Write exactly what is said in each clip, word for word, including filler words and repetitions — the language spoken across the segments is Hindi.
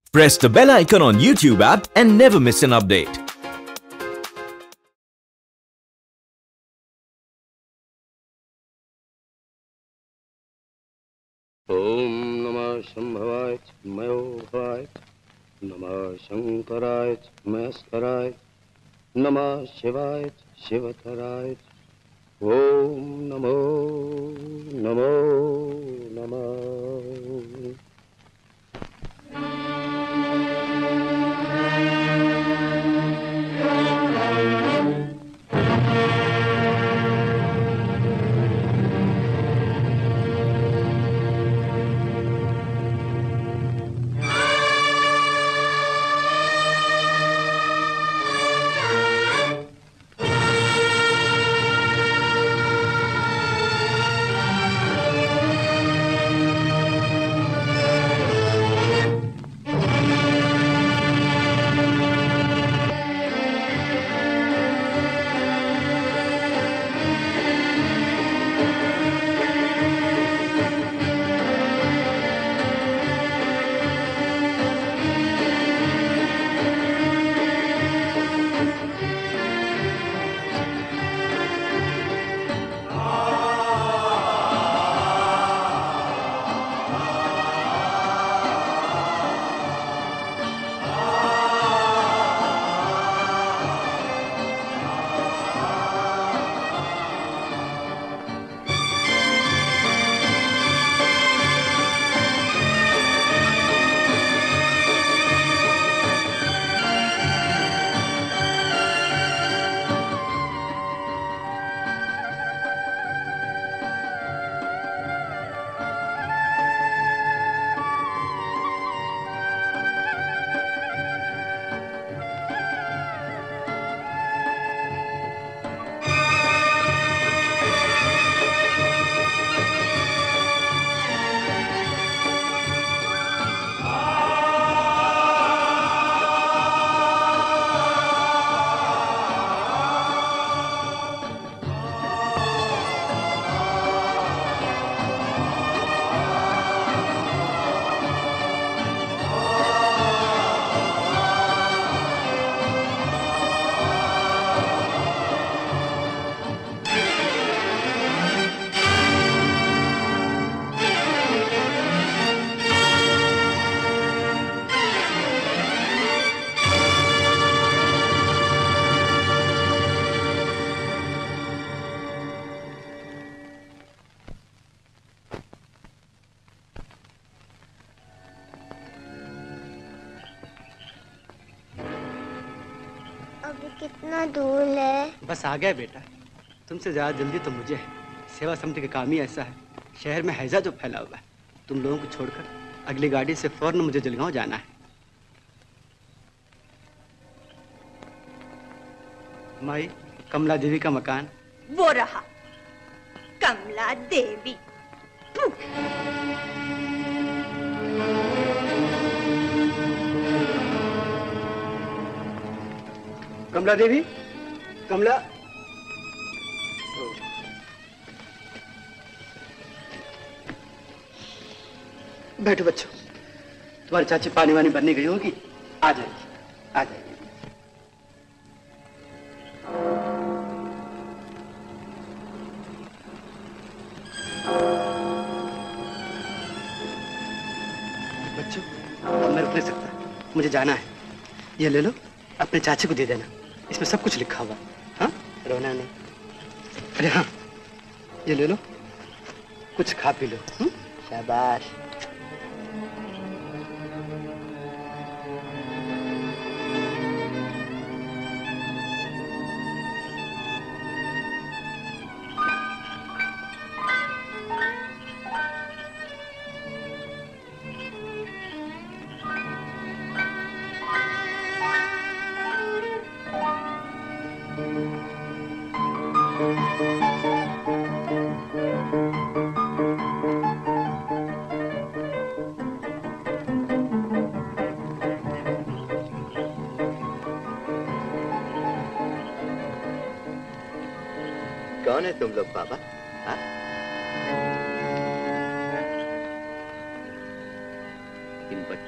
Press the bell icon on YouTube app and never miss an update. Om Namah Shambhavaya Mayo Bhavaya Namah Shankaraya Maskaraya Namah Shivaya Shivataraya Om Namo Namo Namah. कितना दूर है? बस आ गया बेटा। तुमसे ज्यादा जल्दी तो मुझे है। सेवा समिति का काम ही ऐसा है। शहर में हैजा जो फैला हुआ है। तुम लोगों को छोड़कर अगली गाड़ी से फौरन मुझे जलगांव जाना है। माई, कमला देवी का मकान वो रहा। कमला देवी। कमला देवी, कमला। बैठो बच्चों। तुम्हारी चाची पानी वानी भरने गई होगी, आ जाएगी, आ जाएगी। बच्चों, अब मैं रुक नहीं सकता, मुझे जाना है। ये ले लो, अपने चाची को दे देना। इसमें सब कुछ लिखा हुआ। हाँ, रोना नहीं। अरे हाँ, ये ले लो, कुछ खा पी लो। हुँ? शाबाश। कौन है तुम लोग बाबा? हाँ? इन बच्चों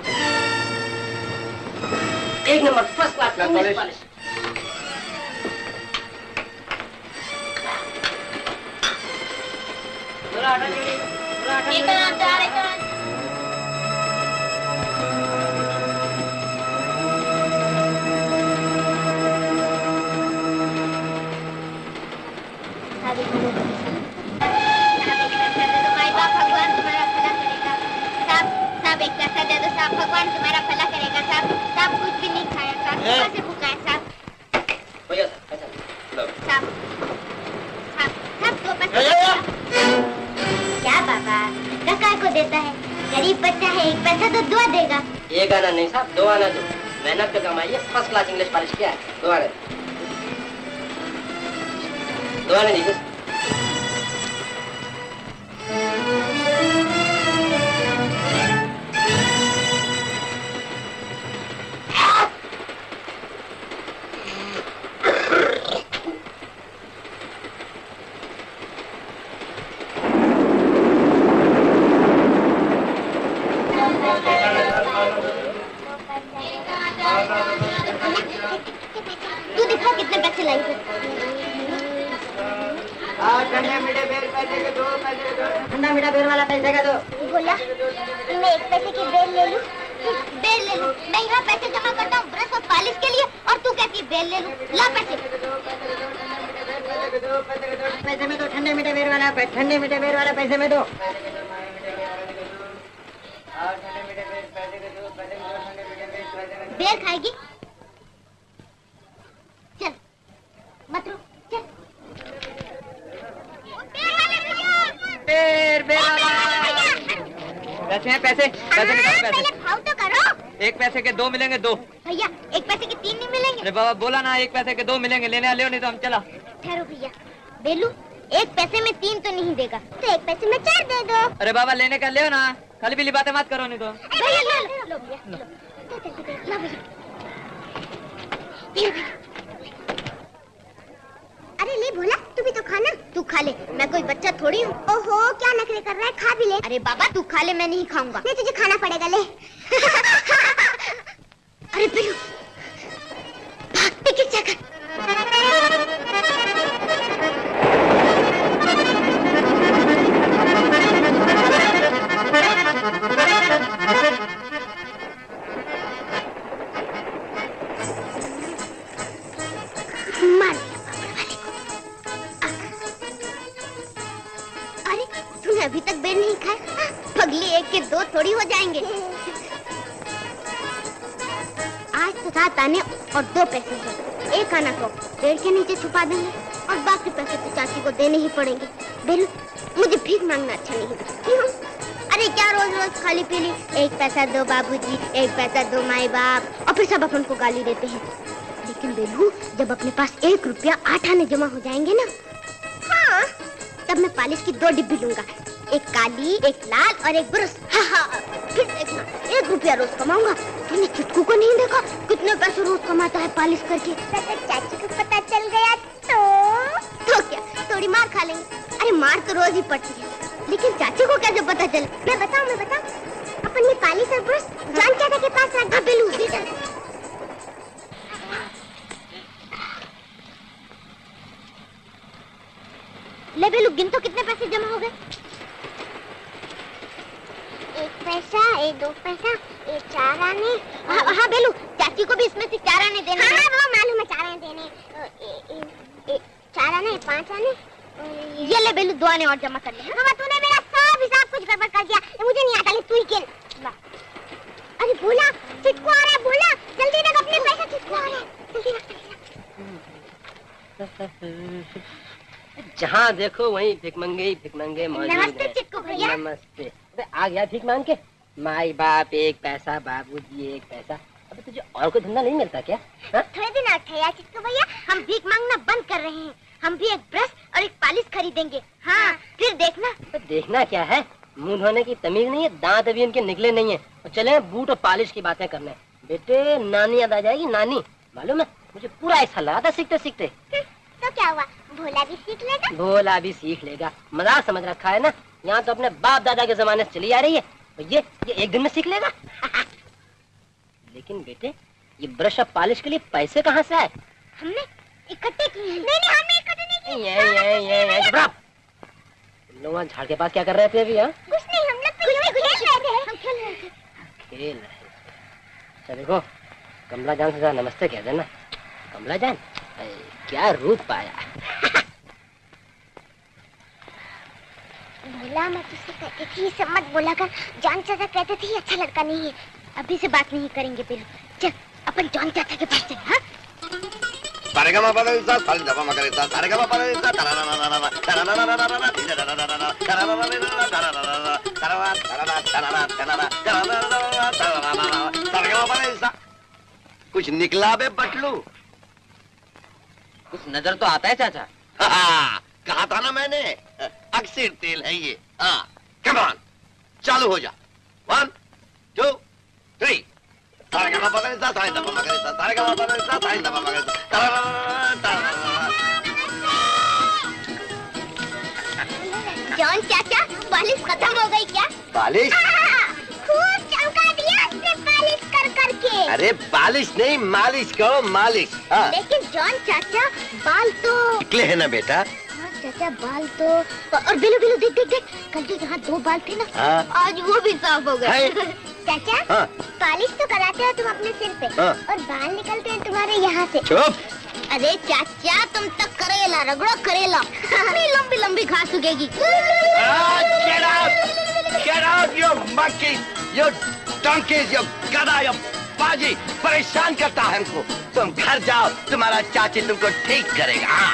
एक number first class English polish. भगवान तुम्हारा भला करेगा साहब। साहब कुछ भी नहीं खाया साहब, सुबह से भूखा है साहब। भैया साहब साहब साहब दो पैसे। क्या बाबा कका को देता है, गरीब बच्चा है, एक पैसा तो दो देगा। एक आना नहीं साहब, दो आना दो। मेहनत का कमाई है, फर्स्ट क्लास इंग्लिश पॉलिश किया है। दो आने दो आने दीजिए। तू दिखा कितने पैसे लाई थे। ठंडा मीठा बेर वाला पैसे का दो। बोला मैं एक पैसे की बेल ले लूं, बेल ले लूं। मैं यहाँ पैसे जमा करता हूँ ब्रश और पॉलिश के लिए, और तू कहती बेल ले लूं। ला पैसे। पैसे में दो, ठंडे मीठे बेर वाला, ठंडे मीठे बेर वाला पैसे में दो। बेर खाएगी? चल मत रो, चल। बेर बेर वाला। पैसे हैं पैसे, पैसे निकाल पैसे। पहले भाव तो करो। एक पैसे के दो मिलेंगे दो। भैया एक पैसे के तीन नहीं मिलेंगे। अरे बाबा बोला ना एक पैसे के दो मिलेंगे, लेने ले नहीं तो हम चला। ठहरो भैया, बेलू एक पैसे में तीन तो नहीं देगा, तो एक पैसे में चार दे दो। अरे बाबा लेने का ले ना, खाली पीली बातें मत करो नहीं तो। भैया लो लो लो भैया लो, दे दे दे लो भैया। अरे ले भोला, तू भी तो खाना। तू खा ले, मैं कोई बच्चा थोड़ी हूँ। ओहो क्या नखरे कर रहा है, खा भी ले। अरे बाबा तू खा ले, मैं नहीं खाऊंगा। नहीं तुझे खाना पड़ेगा, ले। अरे बेलू भाग, टिकट चेक कर। मार अरे तूने अभी तक बेर नहीं खाया? पगली एक के दो थोड़ी हो जाएंगे। आज तो सात आने और दो पैसे हैं। एक आना को पेड़ के नीचे छुपा देंगे और बाकी पैसे तो चाची को देने ही पड़ेंगे। बेलू मुझे भीख मांगना अच्छा नहीं क्यों? अरे क्या रोज रोज खाली पीली, एक पैसा दो बाबूजी, एक पैसा दो माई बाप, और फिर सब अपन को गाली देते हैं। लेकिन बेलू जब अपने पास एक रुपया आठ आने जमा हो जाएंगे ना, हाँ, तब मैं पॉलिश की दो डिब्बी लूंगा, एक काली, एक लाल और एक ब्रश। हाँ हाँ, फिर देखना एक रुपया रोज कमाऊंगा। तूने चुटकू को नहीं देखा कितने पैसे रोज कमाता है पॉलिश करके? अगर चाची को पता चल गया तो तो क्या, थोड़ी मार खा लेंगे। अरे मार तो रोज ही पड़ती है, लेकिन चाची को कैसे पता चले? मैं बताऊं मैं बताऊं अपन ने पॉलिश और ब्रश जान चाचा के पास रखा। बेलू दे चल। ले बेलू गिन तो कितने पैसे जमा हो गए? एक पैसा, एक दो पैसा, एक चार आने। हाँ, हाँ बेलू चाची को भी इसमें से चार आने देने। हाँ, हाँ वो मालूम है, चार आने देने। ए, ए, ए, चार आने, पांच आने। ये ले बेलू दो आने और जमा कर ले। मामा तूने मेरा सब हिसाब कुछ गड़बड़ कर दिया, मुझे नहीं आता। ले तू ही खेल। अरे बोला चिटकू आ रहा है, बोला जल्दी रख अपने पैसे, चिटकू आ रहा है, जल्दी रख। जहाँ देखो वहीं भिकमंगे भिकमंगे मौजूद हैं। नमस्ते चिटकू भैया। नमस्ते। अबे आ गया भीख मांग के? माई बाप एक पैसा, बाबूजी एक पैसा। अबे तुझे और कोई धंधा नहीं मिलता क्या? हा? थोड़े दिन और ठहरा चिटकू भैया, हम भीख मांगना बंद कर रहे हैं। हम भी एक ब्रश और एक पॉलिश खरीदेंगे। हाँ फिर देखना। तो देखना क्या है, मुंह धोने की तमीज नहीं है, दांत अभी इनके निकले नहीं है। तो चले बूट और पॉलिश की बातें करने। बेटे नानी याद आ जाएगी, नानी मालूम है मुझे पूरा ऐसा लगा था सीखते सीखते। तो क्या हुआ, भोला भी सीख लेगा? भोला भी सीख लेगा, मजाक समझ रखा है ना। यहाँ तो अपने बाप दादा के जमाने से चली आ रही है, तो ये ये एक दिन में सीख लेगा। लेकिन बेटे ये ब्रश और पॉलिश के लिए पैसे कहाँ से आए? हमने इकट्ठे किए। नहीं नहीं हमने इकट्ठे नहीं किए। ये ये ये ये तुम लोग वहाँ झाड़ के पास क्या कर रहे थे अभी? हाँ कुछ नहीं, हम लोग खेल रहे थे। हम खेल रहे थे। खेल रहे थे। अच्छा देखो कमला जान से जरा नमस्ते कह देना। कमला जान क्या रूप पाया। भोला मैं तुझसे कहती थी सब मत बोला कर। जॉन चाचा कहते थे अच्छा लड़का नहीं है। अभी से बात नहीं करेंगे बेलू। चल अपन जॉन चाचा के पास चल। हाँ सारे का मापा इतना सारे दबा मगर इतना सारे का मापा इतना करा ना ना ना ना करा ना ना ना ना ना करा ना ना ना ना करा ना ना ना करा ना ना ना करा ना करा ना करा ना करा ना करा ना ना ना सारे का मापा इतना कुछ निकला बे बटलू। कुछ नजर तो आता है चाचा। हाँ कहा था ना मैंने अक्सर तेल है ये। हाँ कम ऑन चालू हो जा। वन टू थ्री सारे का मापा इतना सारे दबा मगर इतना सारे का मापा इतना सारे दबा मगर इतना जॉन चाचा पॉलिश खत्म हो गई क्या? बालिश खूब चमका दिया उसने पॉलिश कर करके। अरे बालिश नहीं मालिश कहो मालिश। हाँ लेकिन जॉन चाचा बाल तो निकले है ना बेटा। हाँ चाचा बाल तो और बिलू बिलू देख देख देख कल जो यहाँ दो बाल थे ना हाँ आज वो भी साफ हो गए। चाचा हाँ पॉलिश तो कराते हो तुम अपने सिर पे हाँ। और बाल निकलते हैं तुम्हारे यहाँ से। चुप। अरे चाचा तुम तक करेला रगड़ो करेला लंबी लंबी लंबी घास उगेगी। Get out! Get out, you monkey! You donkeys, you गधा, you बाजी! परेशान करता है हमको। तुम घर जाओ, तुम्हारा चाची तुमको ठीक करेगा। हाँ।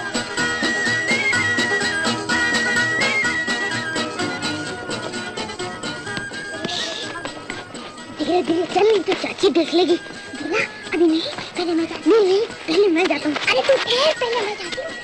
धीरे धीरे चल नहीं तो चाची देख लेगी। बोला अभी नहीं पहले मैं जाती हूँ। नहीं नहीं पहले मैं जाता हूँ। अरे तू ठहर पहले मैं जाती हूँ।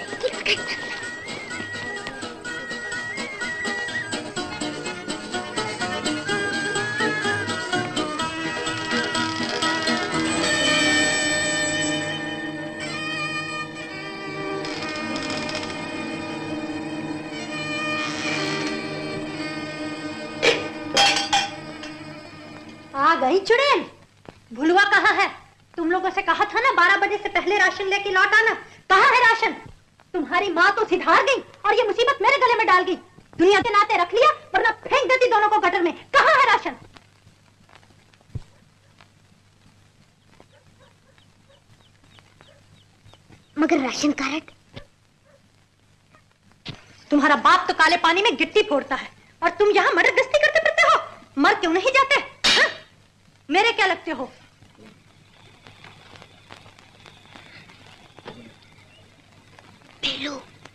आ गई चुड़ैल। भुलवा कहाँ है? तुम लोगों से कहा था ना बारह बजे से पहले राशन लेके लौट आना। कहाँ है राशन? तुम्हारी माँ तो सिधार गई और ये मुसीबत मेरे गले में डाल गई। दुनिया के नाते रख लिया वरना फेंक देती दोनों को गटर में। कहाँ है राशन? मगर राशन कार्ड? तुम्हारा बाप तो काले पानी में गिट्टी फोड़ता है और तुम यहाँ मर्द गश्ती करते फिरते हो। मर क्यों नहीं जाते? हा? मेरे क्या लगते हो? बेलू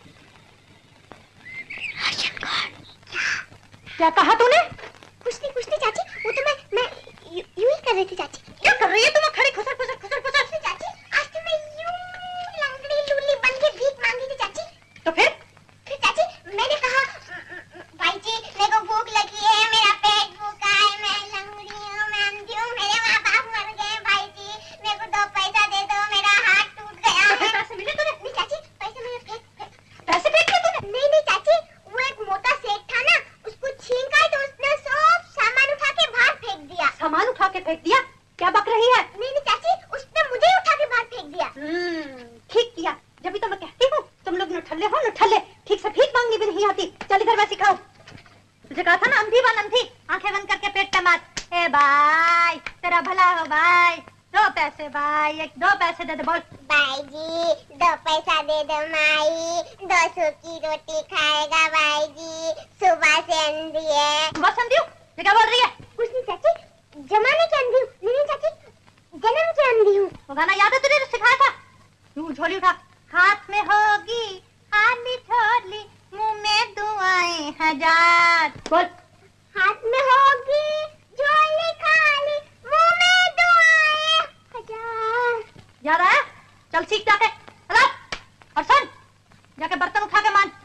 राशन कार्ड। क्या कहा तूने? कुछ नहीं कुछ नहीं चाची वो तो मैं मैं यू, यूं ही कर रही थी चाची। क्या कर रही है तुम? खड़ी खुसर खुसर खुसर खुसर चाची आज तो मैं यूं लंगड़ी लूली बन के भीख मांगी थी चाची। तो फिर फिर चाची मैंने कहा भाई जी मेरे को भूख लगी है मेरा पेट भूखा है मैं लंगड़ी हूँ मैं अंधी हूँ मेरे माँ बाप मर गए भाई जी मेरे को दो पैसा दे दो मेरा हाथ टूट गया है। पैसे मिले तूने? नहीं चाची पैसे मैंने फेंक पैसे फेंक दिए तूने? नहीं नहीं चाची वो एक मोटा सेठ था ना उसको छीन का तो उसने सब सामान उठा के बाहर फेंक दिया। सामान उठा के फेंक दिया? क्या बक रही है? नहीं नहीं चाची उसने मुझे उठा के बाहर फेंक दिया। ठीक किया। जब भी तो मैं कहती हूँ तुम लोग नठल्ले हो नठल्ले। ठीक से भीख मांगनी भी नहीं आती। चल इधर मैं सिखाऊं। तुझे कहा था ना अंधी बन अंधी। आंखें बंद करके पेट पे मार। ए भाई तेरा भला हो भाई। दो पैसे भाई एक दो पैसे दे दे। बोल भाई जी दो पैसा दे दो माई दो सौ की रोटी खाएगा भाई जी सुबह से अंधी है। बस अंधी हूँ? ये क्या बोल रही है? कुछ नहीं चाची जमाने की अंधी हूँ। नहीं नहीं चाची जन्म की अंधी हूँ। वो गाना याद है तुझे जो सिखाया था? तू झोली उठा। हाथ में होगी खाली झोली मुंह में दुआएं हजार। बोल हाथ में होगी झोली खाली मुंह में दुआएं हजार। याद आया? चल सीख जाके। चला और सुन जाके बर्तन उठा के मान।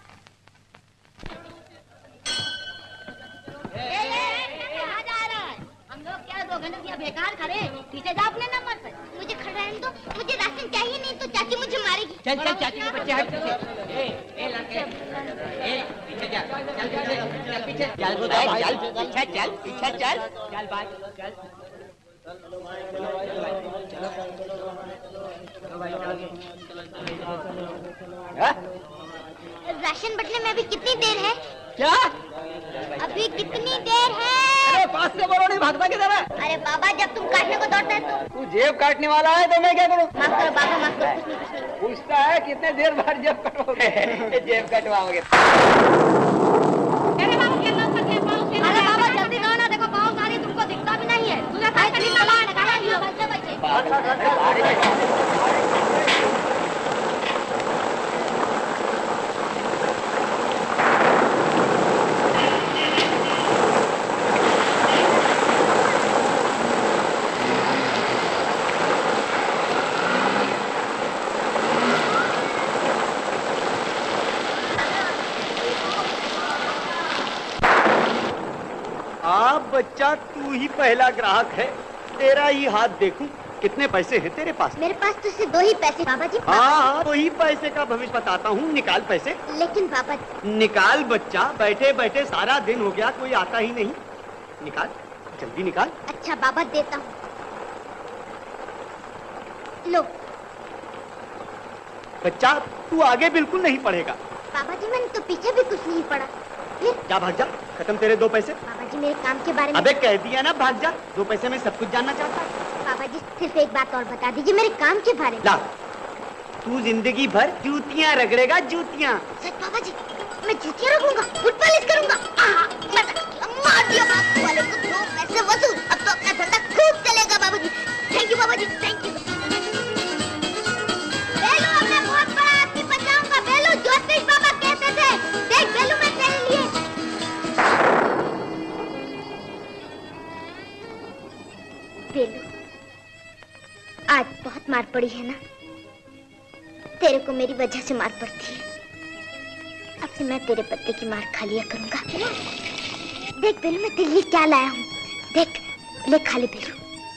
हम लोग क्या दो घंटे बेकार खड़े पीछे जा अपने नंबर पर। मुझे खड़ा रहने दो मुझे राशन चाहिए नहीं तो चाची मुझे मारेगी। चल चल चाची के बच्चे हट पीछे। ए ए लड़के ए पीछे जा चल पीछे चल पीछे चल चल पीछे चल पीछे चल चल भाई चल राशन बटने में अभी कितनी देर है? क्या? अभी कितनी देर है? अरे पास से बोलो, नहीं भागता किधर है? अरे बाबा, जब तुम काटने को दौड़ता है तो तू जेब काटने वाला है तो मैं क्या करूं? माफ करो बाबा, माफ करो, कुछ नहीं कुछ नहीं। पूछता है कितने देर बाद जेब कटवाओगे? जेब कटवाओगे। अरे बाबा, क्या नाम करते हैं पाँव से? अरे बाबा जल्दी करो ना, देखो पाँव सारी तुमको दिखता भी नहीं है। तुझे काय कहीं ना बाहर निकाला दियो। बच्चा, तू ही पहला ग्राहक है, तेरा ही हाथ देखूं। कितने पैसे हैं तेरे पास? मेरे पास तो सिर्फ दो ही पैसे बाबा जी। हाँ हाँ, दो ही पैसे का भविष्य बताता हूँ, निकाल पैसे। लेकिन बाबा जी। निकाल बच्चा, बैठे बैठे सारा दिन हो गया, कोई आता ही नहीं। निकाल, जल्दी निकाल। अच्छा बाबा, देता हूँ, लो। बच्चा, तू आगे बिल्कुल नहीं पढ़ेगा। बाबा जी, मैंने तो पीछे भी कुछ नहीं पढ़ा। फिर जा, भाग जा, खत्म तेरे दो पैसे। बाबा जी, मेरे काम के बारे में। अबे कह दिया ना, भाग जा, दो पैसे में सब कुछ जानना चाहता है। बाबा जी, सिर्फ एक बात और बता दीजिए मेरे काम के बारे में। ला, तू जिंदगी भर जूतियाँ रगड़ेगा, जूतियाँ। सच बाबा जी, मैं जूतियाँ रगड़ूंगा, फुट पॉलिश करूंगा। मार दिया बापू वाले को, दो पैसे वसूल। अब तो अपना धंधा खूब चलेगा बाबू जी। थैंक यू बाबा जी, थैंक यू। बेलू, अब मैं बहुत बड़ा आदमी बन जाऊंगा। बेलू, ज्योतिष बाबा कहते थे, देख बेलू, मैं तेरे लिए। बेलू, आज बहुत मार पड़ी है ना? तेरे को मेरी वजह से मार पड़ती है। अब से मैं तेरे पत्ते की मार खा लिया करूंगा। देख बेलू, मैं तेरे लिए क्या लाया हूँ, देख, ले खा ले बेलू।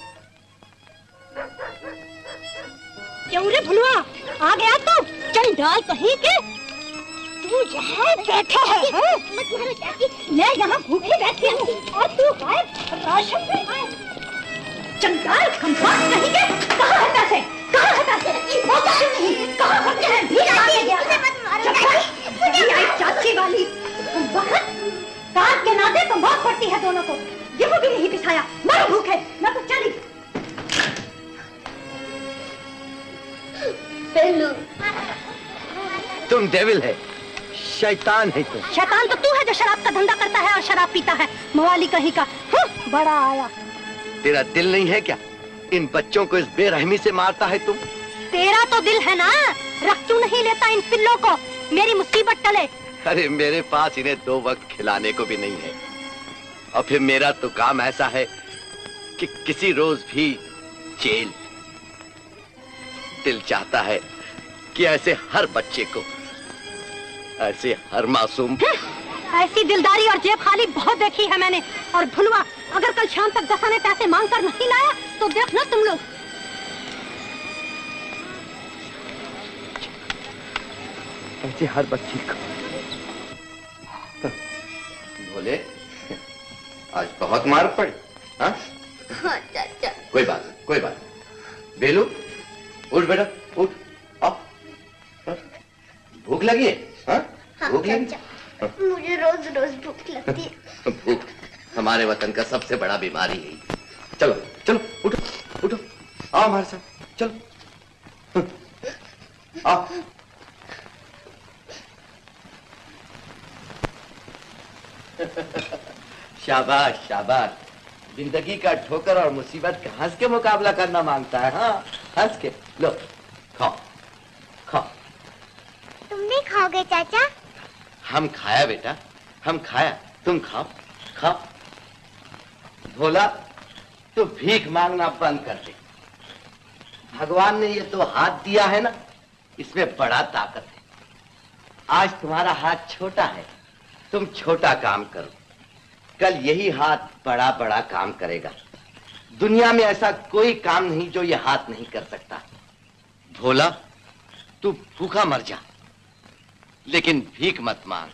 क्यों रे भुलवा, आ गया तू? चल डाल कहीं के। तू यहाँ बैठा है, है? मैं यहाँ भूखी बैठी हूँ और तू गायब, राशन पे गायब। चंडाल खंभात कहीं के, कहाँ है पैसे? कहाँ है पैसे? वो पैसे नहीं, कहाँ होते हैं? भी लगा के गया। मुझे आई चाची वाली वक्त काट के नाते तो मौत पड़ती है दोनों को। गेहूं भी नहीं पिसाया, मरो भूखे। मैं तो चली। बेलू, तुम डेविल है, शैतान है तुम। शैतान तो तू है जो शराब का धंधा करता है और शराब पीता है, मवाली कहीं का। हाँ, बड़ा आया। तेरा दिल नहीं है क्या? इन बच्चों को इस बेरहमी से मारता है तुम। तेरा तो दिल है ना, रख क्यों नहीं लेता इन पिल्लों को, मेरी मुसीबत टले। अरे मेरे पास इन्हें दो वक्त खिलाने को भी नहीं है, और फिर मेरा तो काम ऐसा है कि किसी रोज भी जेल। दिल चाहता है कि ऐसे हर बच्चे को, ऐसे हर मासूम। ऐसी दिलदारी और जेब खाली बहुत देखी है मैंने। और भुलवा, अगर कल शाम तक दस आने पैसे मांग कर नहीं लाया तो देखना तुम लोग। ऐसे हर बच्चे को। बोले, आज बहुत मार पड़ी। हाँ? हाँ चाचा। कोई बात नहीं, कोई बात नहीं। बेलू, उठ बेटा, उठ। आओ। भूख लगी है? हाँ? हाँ भूख लगी? चाचा, मुझे रोज रोज भूख लगती है। भूख हमारे वतन का सबसे बड़ा बीमारी है। चलो चलो, उठो उठो, आओ हमारे साथ, चलो आओ। शाबाश शाबाश, जिंदगी का ठोकर और मुसीबत का हंस के मुकाबला करना मांगता है। हाँ, हंस के लो, खाओ खाओ। तुम भी खाओगे चाचा? हम खाया बेटा, हम खाया, तुम खाओ खाओ। भोला, तो भीख मांगना बंद कर दे। भगवान ने ये तो हाथ दिया है ना, इसमें बड़ा ताकत है। आज तुम्हारा हाथ छोटा है, तुम छोटा काम करो, कल यही हाथ बड़ा बड़ा काम करेगा। दुनिया में ऐसा कोई काम नहीं जो ये हाथ नहीं कर सकता। भोला, तू भूखा मर जा, लेकिन भीख मत मांग,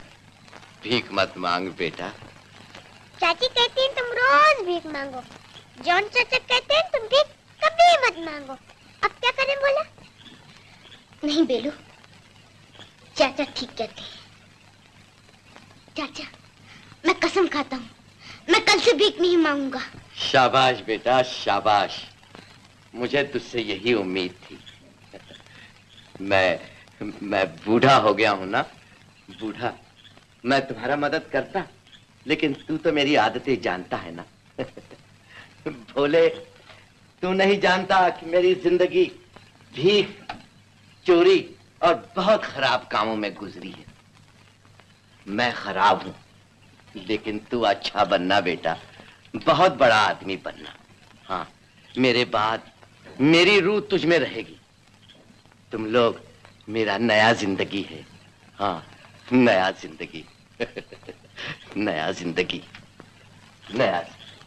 भीख मत मांग बेटा। चाची कहती है तुम रोज भीख मांगो। जॉन चाचा कहते हैं तुम भी कभी मत मांगो। अब क्या करें बोला? नहीं बेलू, चाचा ठीक कहते हैं। चाचा, मैं कसम खाता हूँ, मैं कल से भीख नहीं मांगूंगा। शाबाश बेटा शाबाश, मुझे तुझसे यही उम्मीद थी। मैं मैं बूढ़ा हो गया हूं ना, बूढ़ा। मैं तुम्हारा मदद करता, लेकिन तू तो मेरी आदतें जानता है ना। भोले, तू नहीं जानता कि मेरी जिंदगी भीख, चोरी और बहुत खराब कामों में गुजरी है। मैं खराब हूं, लेकिन तू अच्छा बनना बेटा, बहुत बड़ा आदमी बनना। हाँ, मेरे बाद मेरी रूह तुझ में रहेगी। तुम लोग मेरा नया जिंदगी है। हाँ, नया जिंदगी। नया जिंदगी, नया।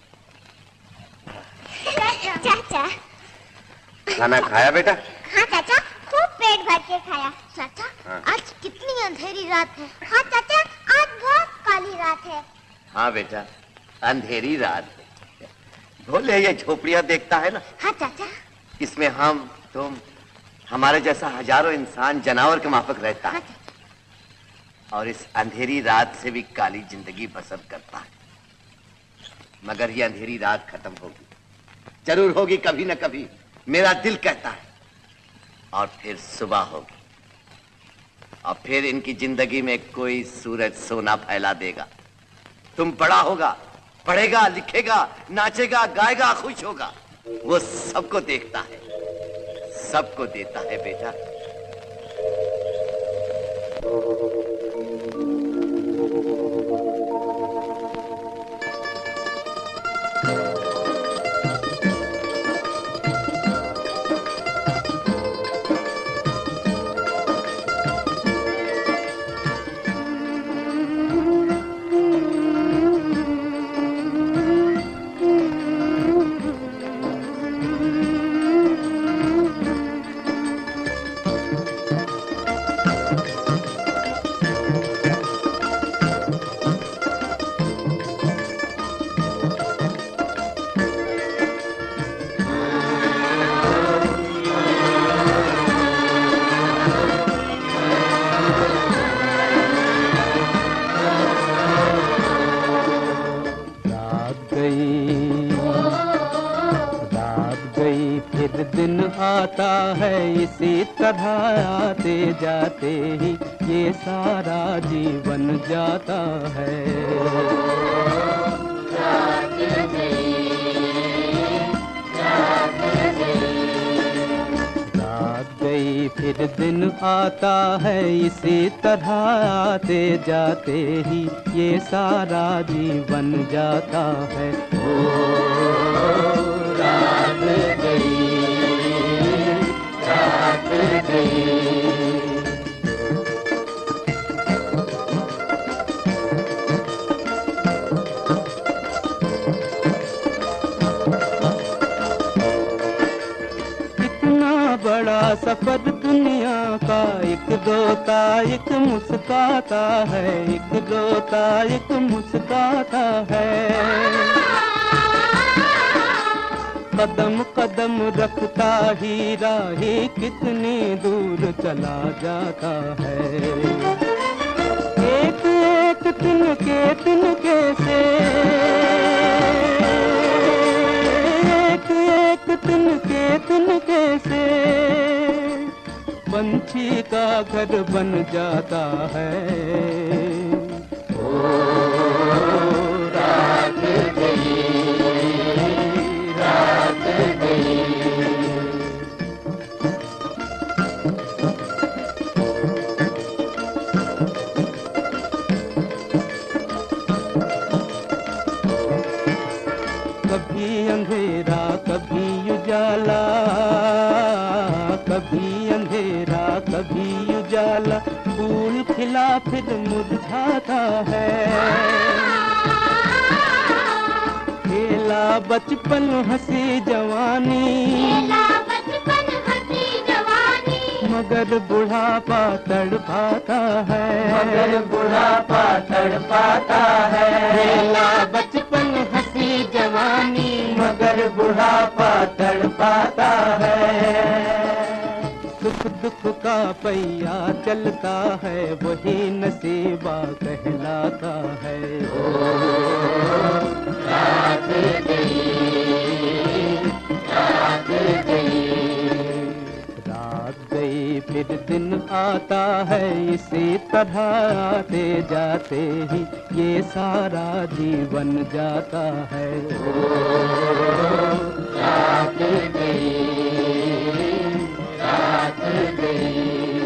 चाचा, खाना खाया बेटा? हाँ चाचा, खूब पेट भर के खाया। चाचा, हाँ। आज कितनी अंधेरी रात है। हाँ चाचा, आज बहुत काली रात है। हाँ बेटा, अंधेरी रात। भोले, ये झोपड़ियां देखता है ना? हाँ चाचा। इसमें हम, तुम, हमारे जैसा हजारों इंसान जानवर के माफक रहता है। और इस अंधेरी रात से भी काली जिंदगी बसर करता है। मगर ये अंधेरी रात खत्म होगी, जरूर होगी कभी न कभी, मेरा दिल कहता है। और फिर सुबह होगी, और फिर इनकी जिंदगी में कोई सूरज सोना फैला देगा। तुम बड़ा होगा, पढ़ेगा, लिखेगा, नाचेगा, गाएगा, खुश होगा। वो सबको देखता है, सबको देता है बेटा। आता है इसी तरह आते जाते ही ये सारा जीवन जाता है। रात गई, रात गई, रात गई फिर दिन आता है इसी तरह आते जाते ही ये सारा जीवन जाता है। ओ रात गई, रात गई। बड़ा सफर दुनिया का, एक रोता एक मुस्काता है, एक रोता एक मुस्काता है। कदम कदम रखता ही राही कितनी दूर चला जाता है। एक एक तिनके तिनके से, एक एक तिनके तिनके से पंछी का घर बन जाता है। ओ रात गई, रात गई। कभी अंधेरा कभी उजाला, कभी अंधेरा कभी उजाला, फूल खिला फिर मुरझाता है। खेला बचपन हंसी जवानी, खेला बचपन हंसी जवानी, मगर बुढ़ापा तड़पाता है, मगर बुढ़ापा तड़पाता है। खेला बचपन हंसी जवानी, मगर चलाता है। सुख दुख का पहिया चलता है, वही नसीबा कहलाता है। ओ रात गई, रात गई, रात गई फिर दिन आता है, इसी तरह आते जाते ही ये सारा जीवन जाता है। ओ रात गई, रात गई।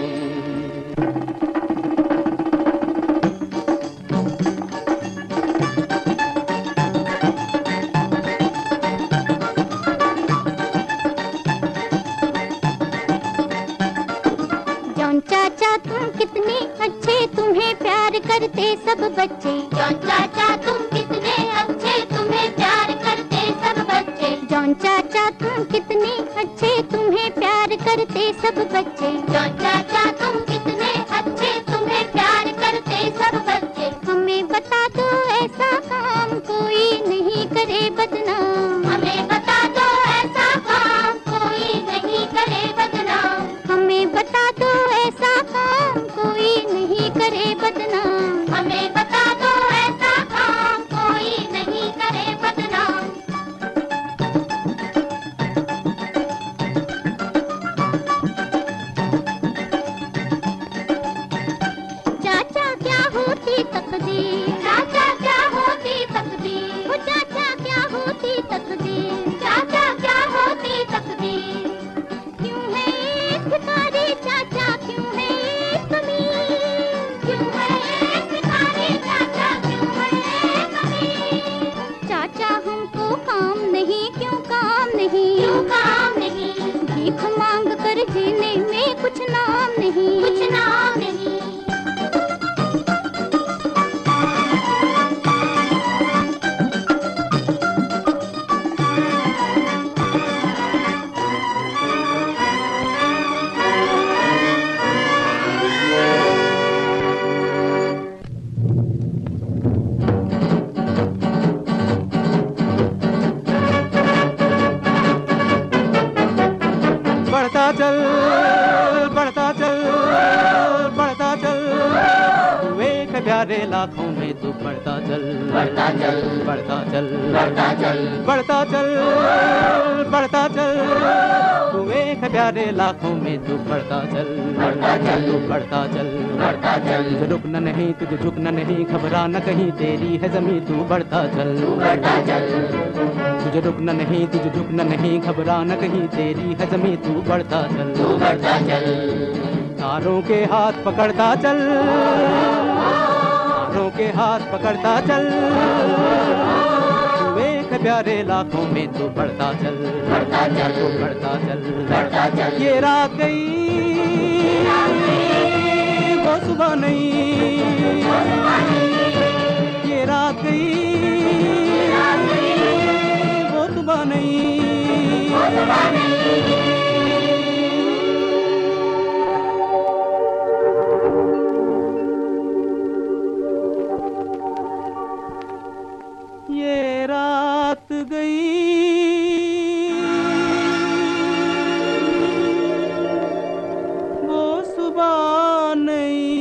चाचा तुम कितने अच्छे, तुम्हें प्यार करते सब बच्चे। जॉन चाचा तुम कितने अच्छे, तुम्हें प्यार करते सब बच्चे। जॉन चाचा तुम कितने अच्छे, तुम्हें प्यार करते सब बच्चे। जॉन चाचा तुम कितने अच्छे, तुम्हें प्यार करते सब बच्चे। हमें बता दो ऐसा काम कोई नहीं करे बदनाम। हमें बता दो ऐसा काम कोई नहीं करे बदनाम। हमें बता दो ऐसा काम कोई नहीं करे बदनाम। हमें बता दो ऐसा काम कोई नहीं करे बदनाम। चाचा क्या होती तकदीर, चाचा क्या होती तकदीर, वो चाचा क्या होती तकदीर, चाचा क्या होती तकदीर। क्यों है एक भिखारी चाचा, क्यों है एक अमीर, क्यों है एक भिखारी चाचा, क्यों है एक अमीर। चाचा हमको काम नहीं, क्यों काम नहीं, क्यों काम नहीं। भीख मांग कर जीने में कुछ नाम नहीं, कुछ नाम नहीं। बढ़ता चल, बढ़ता चल, बढ़ता चल, तू एक प्यारे लाखों में तू बढ़ता चल, बढ़ता चल, बढ़ता चल, बढ़ता चल, बढ़ता चल, बढ़ता चल, तू एक प्यारे लाखों में तू बढ़ता चल, बढ़ता चल, तू बढ़ता चल, बढ़ता चल। तुझे रुकना नहीं, तुझे झुकना नहीं, घबराना कहीं, तेरी है ज़मीं तू बढ़ता चल, बढ़ता चल। तुझे रुकना नहीं, तुझे झुकना नहीं, घबराना कहीं, तेरी है ज़मीं तू बढ़ता चल, तू बढ़ता चल। तारों के हाथ पकड़ता चल, तारों के हाथ पकड़ता चल, तू एक प्यारे लाखों में तू बढ़ता चल, बढ़ता चल, तू बढ़ता चल, बढ़ता चल। ये रात गई वो सुबह नहीं, ये रात गई वो सुबह नहीं, वो सुबह नहीं। ये रात गई वो सुबह नहीं।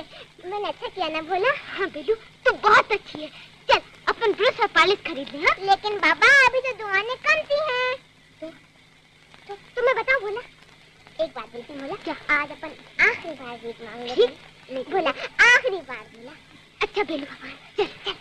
मैंने अच्छा किया ना भोला। हाँ बेलू तू बहुत अच्छी है। चल अपन ब्रश और पॉलिश खरीद ले। हाँ? लेकिन बाबा अभी तो दुआएं कम सी हैं। तो, तो तुम्हें बताओ भोला, एक बात बोलती भोला, क्या आज अपन आखिरी बार भीख मांगेंगे भोला, आखिरी बार भोला। अच्छा बेलू बाबा चल चल।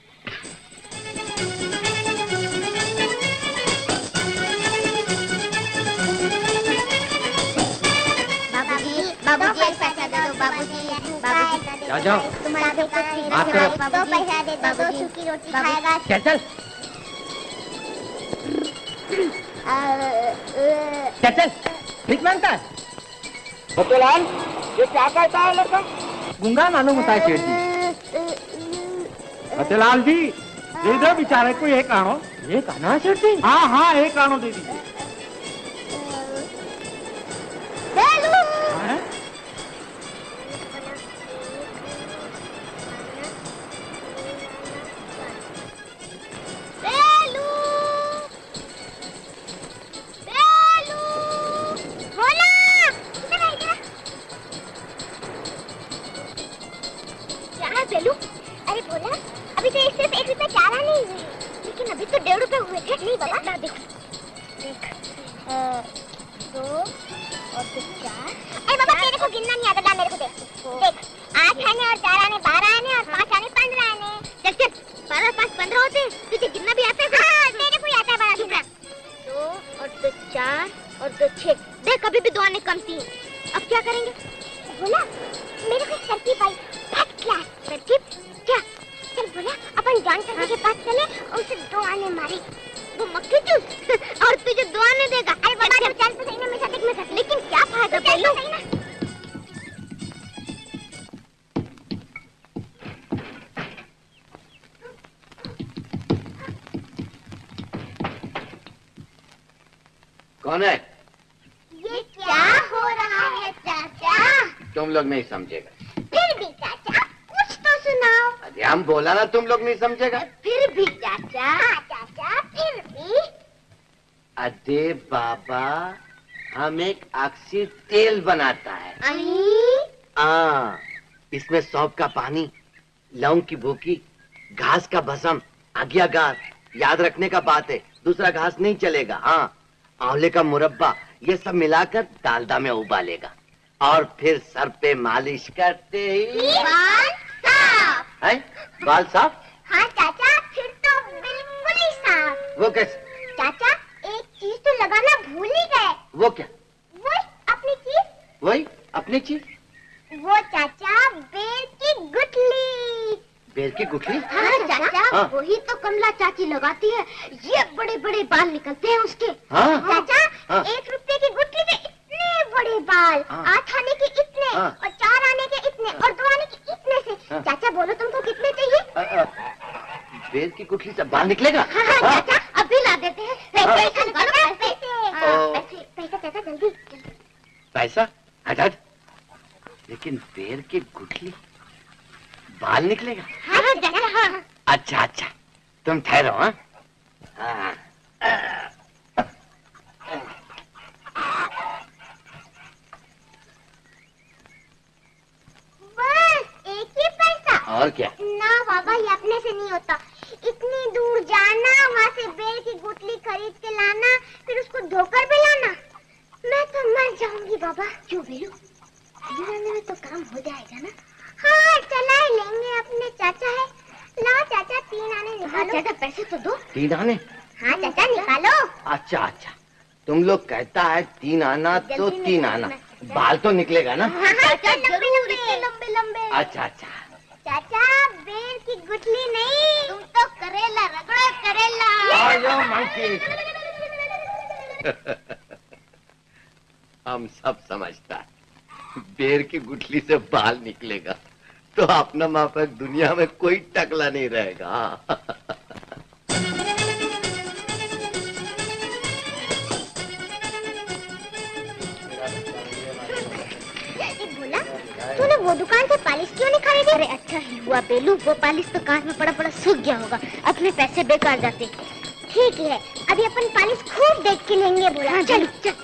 बाबूजी बाबूजी एक पैसा दे दो बाबूजी। बाबूजी जाओ जाओ तुम्हारा दो बात करो। दो पैसा दे दो, दो सूखी रोटी खाएगा। चल चल चल चल भीख मांगता है। बतलाल ये क्या कहता है लड़का? गुंगा मालूम होता है सेठ जी। बतलाल जी दे दो बेचारे को एक आनो। एक आना है सेठ जी? हाँ हाँ एक आनो दे दीजिए। बेलू अरे बोला अभी तो सिर्फ एक रुपया चारा नहीं हुई, लेकिन अभी तो डेढ़ रुपए हुए थे। नहीं बाबा ना देखो देख दो और फिर चार। अरे बाबा तेरे को गिनना नहीं आता, मेरे को देख देख आठ आने और चार आने बारह आने और पाँच आने पंद्रह आने। चल चल बारह पाँच पंद्रह होते, तुझे गिनना भी आता है? हाँ मेरे को आता है बारह गिनना। दो और दो चार और दो छह। देख अभी भी दो आने कम थी। अब क्या करेंगे? बोला मेरे को तरकीब आई, फर्स्ट क्लास तरकीब। क्या? चल बोला अपन जान करने के पास चले और उसे दो आने मारे। वो मक्खी चूस और तुझे दो आने देगा। अरे बाबा चल चल तो सही ना मेरे साथ, एक मेरे साथ। लेकिन क्या फायदा बेलू? सही ना कौन है? ये क्या हो रहा है चाचा? तुम लोग नहीं समझेगा। फिर भी चाचा कुछ तो सुनाओ। अरे हम बोला ना तुम लोग नहीं समझेगा। फिर भी चाचा। हाँ चाचा फिर भी। अरे बाबा हम एक अक्सी तेल बनाता है। हाँ इसमें सौंफ का पानी, लौंग की भूकी, घास का भस्म, आज्ञाकार, याद रखने का बात है, दूसरा घास नहीं चलेगा। हाँ आंवले का मुरब्बा, ये सब मिलाकर डालडा में उबालेगा और फिर सर पे मालिश करते ही बाल साफ। है? बाल साफ? हाँ चाचा फिर तो बिल्कुल ही साफ। वो कैसे? चाचा एक चीज तो लगाना भूल ही गए। वो क्या? वो अपनी चीज। वही अपनी चीज? वो चाचा बेर की गुठली। बेर की गुठली? हाँ चाचा हाँ। वही तो कमला चाची लगाती है, ये बड़े बड़े बाल निकलते हैं उसके। हाँ। चाचा हाँ। एक रुपए की गुठली के इतने बड़े बाल। हाँ। आठ आने के इतने हाँ। और चार आने के इतने और दो आने के इतने से। हाँ। चाचा बोलो तुमको कितने चाहिए? आ, आ, बेर की गुठली से बाल निकलेगा? हाँ, हाँ, हाँ। चाचा अभी ला देते हैं। पैसे निकालो पैसे। पैसा चाचा जल्दी। पैसा? हट हट। लेकिन बेर की गुठली बाल निकलेगा? हाँ चाचा हाँ। अच्छा अच्छा तुम ठहरो। हाँ हाँ बस एक ही पैसा। और क्या? ना बाबा ये अपने से नहीं होता, इतनी दूर जाना, वहाँ से बेर की गुठली खरीद के लाना, फिर उसको धोकर भी लाना। मैं तो मर जाऊंगी बाबा। क्यों बेलू? अभी में तो काम हो जाएगा ना? हाँ चला ही लेंगे, अपने चाचा है। लाओ चाचा तीन आने निकालो। हाँ, चाचा पैसे तो दो। तीन आने? हाँ चाचा निकालो। अच्छा अच्छा तुम लोग कहता है तीन आना तो तीन आना, बाल तो निकलेगा ना? हाँ, चाचा जरूर लंबे लंबे। अच्छा अच्छा चाचा बेर की गुठली नहीं, तुम तो करेला रगड़ो करेला। हम सब समझता है बेर की गुठली से बाल निकलेगा तो अपना माफक दुनिया में कोई टकला नहीं रहेगा। बोला तूने वो दुकान से पॉलिश क्यों नहीं खरीदी? अरे अच्छा ही हुआ बेलू, वो पॉलिश तो कांच में पड़ा पड़ा सूख गया होगा, अपने पैसे बेकार जाते। ठीक है अभी अपन पॉलिश खूब देख के लेंगे। बोला हाँ, चल चल।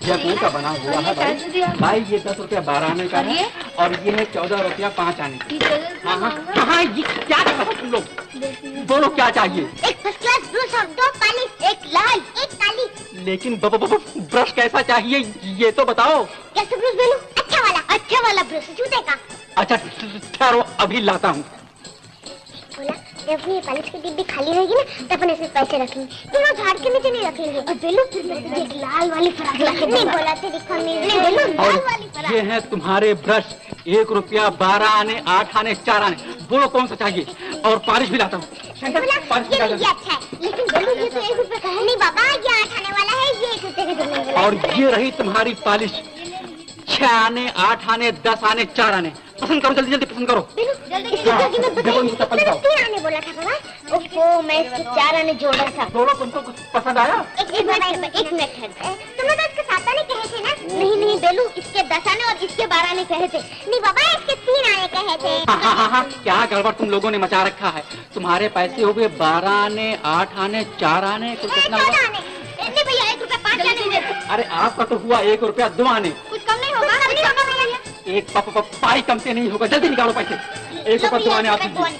जयपुर का बना हुआ है भाई। भाई ये दस रुपया बारह आने का है और ये है चौदह रुपया पाँच आने का। हाँ हाँ हाँ, ये क्या कर रहे हो तुम लोग? बोलो क्या चाहिए? एक फर्स्ट क्लास ब्रश और दो पालिश, एक लाल एक काली। लेकिन ब, ब, ब, ब्रश कैसा चाहिए ये तो बताओ। कैसा ब्रश बेलू? अच्छा वाला, अच्छा वाला ब्रश, जूते का। अच्छा ठहरो अभी लाता हूँ। बोला जब अपनी पालिश की डिब्बी खाली रहेगी ना तब अपन इसमें पैसे रखेंगे, फिर वो झाड़ के नीचे नहीं रखेंगे। और बेलू फिर एक लाल वाली फराक नहीं बोला थे दिखा नहीं बेलू लाल वाली फराक। ये है तुम्हारे ब्रश, एक रुपया बारह आने, आठ आने, चार आने। बोलो कौन सा चाहिए? और पालिश भी लाता हूँ। ये अच्छा है, लेकिन बेलू ये तो एक रुपए का है। नहीं बाबा ये आठ आने वाला है, ये एक रुपए का जरूर। और ये रही तुम्हारी पालिश, छह आने, आठ आने, दस आने, चार आने। पसंद करो जल्दी जल्दी पसंद करो। जल्दी जल्दी में बताओ। तीन आने बोला था बाबा। ओहो मैं इसके चार आने जोड़ा था। दोनों तुमको कुछ पसंद आया? एक मिनट एक मिनट है, तुमने तो इसके सात आने कहे थे ना? नहीं नहीं बेलू इसके दस आने और इसके बारह आने कहे थे। नहीं बाबा इसके तीन आने कहे थे। हाँ हाँ हाँ हाँ, क्या गड़बड़ तुम लोगों ने मचा रखा है। तुम्हारे पैसे हो गए बारह आने, आठ आने, चार आने, कुछ कितना हुआ? भैया एक रुपया पाँच आने। अरे आपका तो हुआ एक रुपया दो आने। कुछ कम नहीं होगा? नहीं होगा भैया। एक पप पप पाई कम से नहीं होगा, जल्दी निकालो पैसे। एक रुपया दो आने आप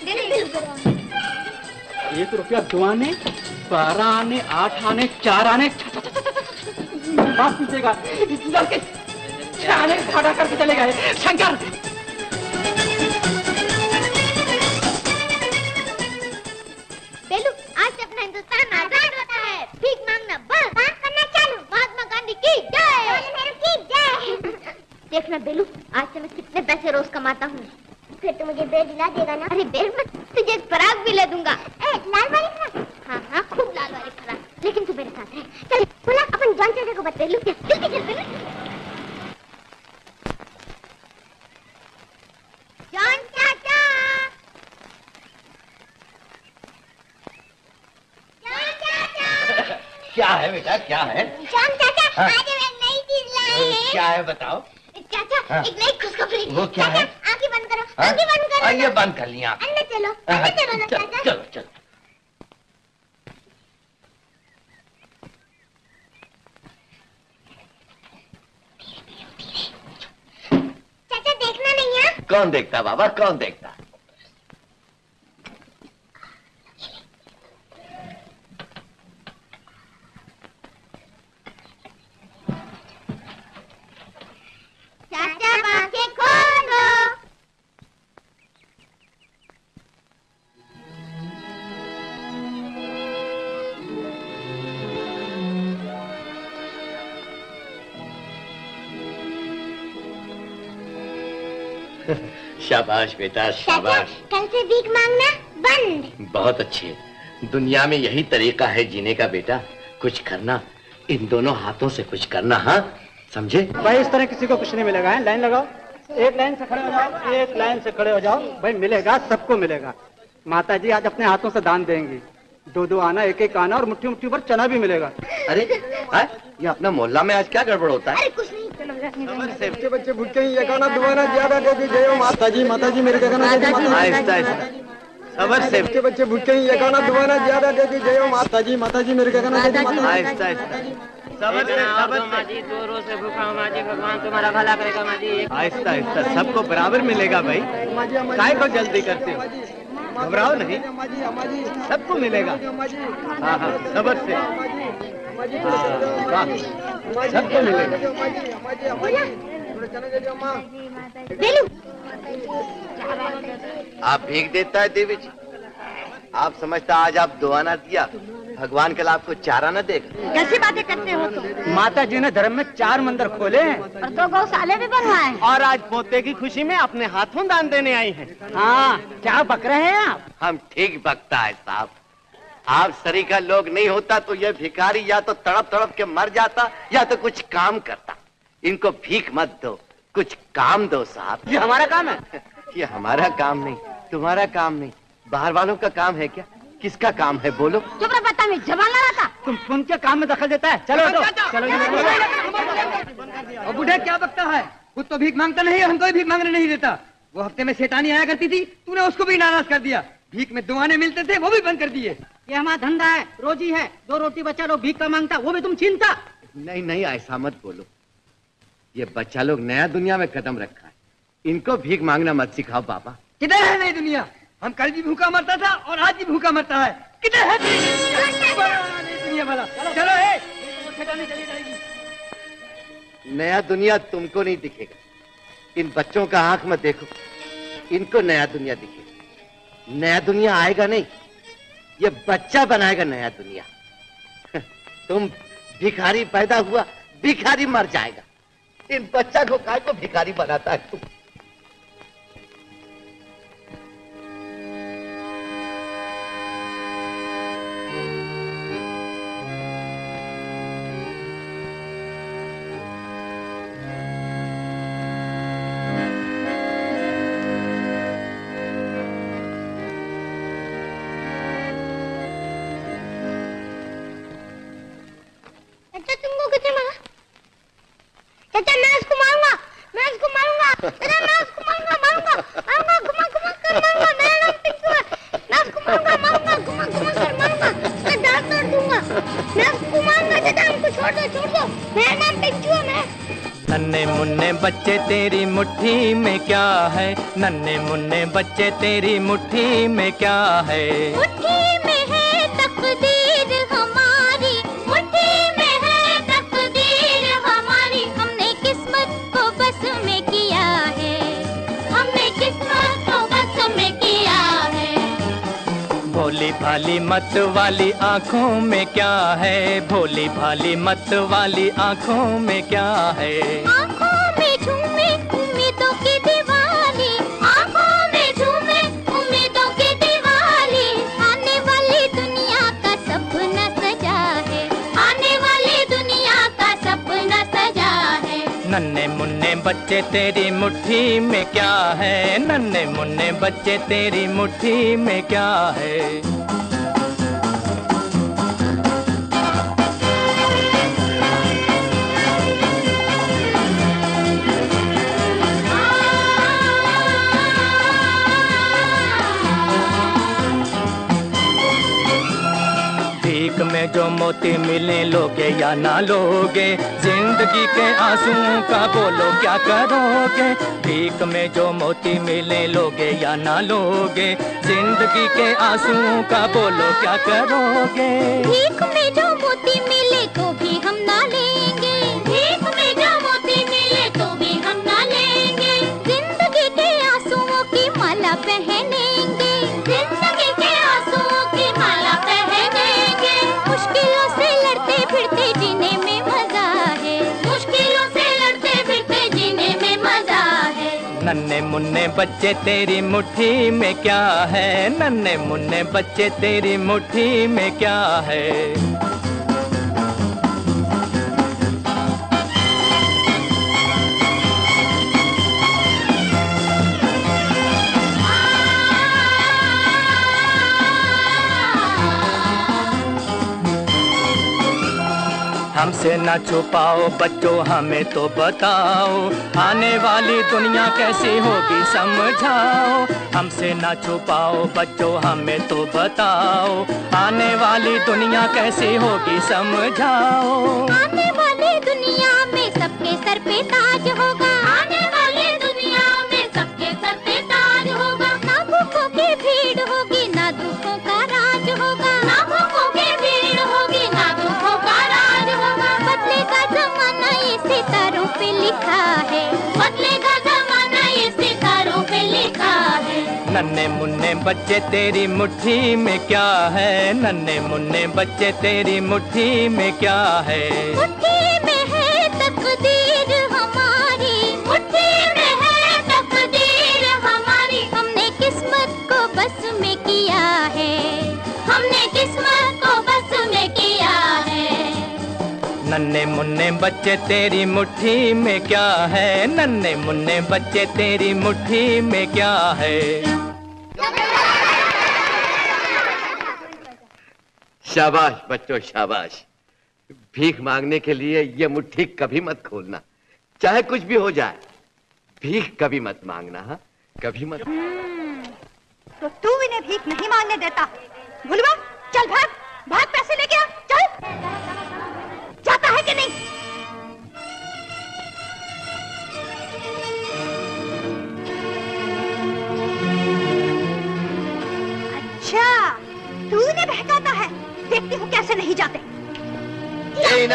एक रुपया दो आने, बारह आने, आठ आने, चार आने। बात पूछेगा लड़के छह आने भाड़ा करके चले गए। शंकर बेलू आज से अपना हिंदुस्तान आजाद होता है। भीख मांगना बंद, काम करना चालू। महात्मा गांधी की जय, नेहरू की जय। देखना बेलू आज से मैं कितने पैसे रोज कमाता हूँ। फिर तो मुझे बेर दिला देगा ना? अरे बेर में तुझे एक फराक भी ले दूंगा। ए, लाल वाली फराक? हाँ हाँ खूब लाल वाली फराक, लेकिन तू मेरे साथ है। चल बोला अपन जॉन चाचा को बता बेलू, जल्दी चल बेलू। जॉन चाचा, जॉन चाचा। क्या है बेटा क्या है? जॉन चाचा हाँ? आज हम एक नई चीज लाए हैं। क्या है बताओ? चाचा हाँ? एक नई खुशखबरी। वो क्या है? आंखें बंद करो। हाँ? आंखें बंद करो। आइए बंद कर लिया। अंदर चलो अंदर चलो ना चाचा। चलो चलो। चाचा देखना नहीं है? कौन देखता बाबा कौन देखता? चाचा आंखें खोलो। शाबाश बेटा शाबाश। कल से भीख मांगना बंद। बहुत अच्छे। दुनिया में यही तरीका है जीने का बेटा, कुछ करना, इन दोनों हाथों से कुछ करना। हाँ समझे? भाई इस तरह किसी को कुछ नहीं मिलेगा है? लाइन लगाओ, एक लाइन से खड़े हो जाओ, एक लाइन से खड़े हो जाओ। भाई मिलेगा, सबको मिलेगा। माता जी आज अपने हाथों से दान देंगी। दो दो आना, एक एक आना और मुट्ठी मुट्ठी पर चना भी मिलेगा। अरे है? ये अपना मोहल्ला में आज क्या गड़बड़ होता है? अरे कुछ नहीं चलो बच्चे बच्चे भूखे ही ये गाना दोबारा ज्यादा दे दीजिए। माता जी माता जी मेरे कहना आहिस्ता आहिस्ता सबर से। बच्चे बच्चे भूखे ही ये गाना दोबारा ज्यादा दे दीजिए। माता जी माता जी मेरे कहना आहिस्ता आहिस्ता सबर से सबर से जोरों से भूखा माजी भगवान तुम्हारा भला करेगा माजी। आहिस्ता आहिस्ता सबको बराबर मिलेगा भाई, काय को जल्दी करते हो? घबराओ नहीं, सबको मिलेगा। हाँ हाँ सबर से, हाँ, सबको मिलेगा। आप भीख देता है देवी जी, आप समझता आज आप दो आना दिया, भगवान कल आपको चार आना देगा। कैसी बातें करते हो तुम? माता जी ने धर्म में चार मंदिर खोले हैं और दो गौशाले भी बनवाए हैं। और आज पोते की खुशी में अपने हाथों दान देने आई हैं। हाँ क्या बक रहे हैं आप? हम ठीक बकता है साहब, आप सरीका लोग नहीं होता तो ये भिखारी या तो तड़प तड़प के मर जाता या तो कुछ काम करता। इनको भीख मत दो, कुछ काम दो साहब। ये हमारा काम है। ये हमारा काम नहीं, तुम्हारा काम नहीं, बाहर वालों का काम है क्या? किसका काम है बोलो? चुप रह बता, मैं जवान लड़ा था। तुम उनके काम में दखल देता है। चलो दो, चलो और बूढ़े क्या बकता है? खुद तो भीख मांगता नहीं, हमको भी भीख मांगने नहीं देता। वो हफ्ते में शैतानी आया करती थी, तूने उसको भी नाराज कर दिया। भीख में दो आने मिलते थे, वो भी बंद कर दिए। ये हमारा धंधा है, रोजी है। दो रोटी बचा लो भीख का मांगता, वो भी तुम छीनता। नहीं नहीं ऐसा मत बोलो, ये बच्चा लोग नया दुनिया में कदम रखा है, इनको भीख मांगना मत सिखाओ बाबा। किधर है नई दुनिया? हम कल भी भूखा मरता था और आज भी भूखा मरता है। किधर है नई दुनिया वाला? चलो है, चली जाएगी। नया दुनिया तुमको नहीं दिखेगा, इन बच्चों का आंख में देखो, इनको नया दुनिया दिखेगा। नया दुनिया आएगा नहीं, ये बच्चा बनाएगा नया दुनिया। तुम भिखारी पैदा हुआ, भिखारी मर जाएगा। इन बच्चा को काय को भिखारी बनाता है तुम? तुमको कितने मारा? चाचा मैं इसको मारूंगा, मैं इसको मारूंगा, चाचा मैं इसको मारूंगा, मारूंगा, मारूंगा, घुमा घुमा कर मारूंगा, मेरा नाम पिंटू है, मैं इसको मारूंगा, मारूंगा, घुमा घुमा कर मारूंगा, मैं दांत तोड़ दूंगा, मैं इसको मारूंगा, चाचा हमको छोड़ दो, छोड़ दो, मेरा नाम पिंटू है। मैं नन्हे मुन्ने बच्चे तेरी मुट्ठी में क्या है? नन्हे मुन्ने बच्चे तेरी मुट्ठी में क्या है? मुट्ठी में है तकदीर हमारी, मुट्ठी में है तकदीर हमारी, हमने किस्मत को बस में किया है, हमने किस्मत को बस में किया है। भोली भाली मत वाली आँखों में क्या है? भोली भाली मत वाली आँखों में क्या है? आँखों में झूमे उम्मीदों की दिवाली, आँखों में झूमे उम्मीदों की दिवाली, आने वाली दुनिया का सपना सजा है, आने वाली दुनिया का सपना सजा है। नन्हे मुन्ने बच्चे तेरी मुट्ठी में क्या है? नन्हे मुन्ने बच्चे तेरी मुट्ठी में क्या है? भीख में जो मोती मिले लोगे या ना लोगे? जिंदगी के आंसुओं का बोलो क्या करोगे? भीख में जो मोती मिले लोगे या ना लोगे? जिंदगी के आंसुओं का बोलो क्या करोगे? भीख में जो मोती मिले तो भी हम ना लेंगे, भीख में जो मोती मिले तो भी हम ना लेंगे, जिंदगी के आंसुओं की माला पहनेंगे, जिंदगी के आंसुओं की माला पहनेंगे। मुश्किलों से लड़ते फिरते जीने में मजा है, मुश्किलों से लड़ते फिरते जीने में मजा है। नन्हे मुन्ने बच्चे तेरी मुट्ठी में क्या है? नन्हे मुन्ने बच्चे तेरी मुट्ठी में क्या है? हमसे ना छुपाओ बच्चों, हमें तो बताओ, आने वाली दुनिया कैसी होगी समझाओ। हमसे ना छुपाओ बच्चों, हमें तो बताओ, आने वाली दुनिया कैसी होगी समझाओ। आने वाली दुनिया में सबके सर पे ताज होगा, आने वाली दुनिया में सबके सर पे ताज होगा। ना भूखों की भीड़ होगी, ना दुखों का राज होगा, ना भूखों की भीड़ होगी, ना दुखों का राज होगा। बदलेगा जमाना ये सितारों पे लिखा है, बदलेगा जमाना ये सितारों पे लिखा है। नन्हे मुन्ने बच्चे तेरी मुट्ठी में क्या है? नन्हे मुन्ने बच्चे तेरी मुट्ठी में क्या है? मुट्ठी में है तकदीर हमारी, मुट्ठी में है तकदीर हमारी, हमने किस्मत को बस में किया है, हमने किस्मत को बस में किया है। नन्हे मुन्ने बच्चे तेरी मुट्ठी में क्या है? नन्हे मुन्ने बच्चे तेरी मुट्ठी में क्या है? शाबाश बच्चों शाबाश। भीख मांगने के लिए ये मुट्ठी कभी मत खोलना, चाहे कुछ भी हो जाए। भीख कभी मत मांगना, हाँ कभी मत। तो तू इन्हें भीख नहीं मांगने देता? भुलवा चल भाग, भाग पैसे लेके आ, चल। जाता है कि नहीं?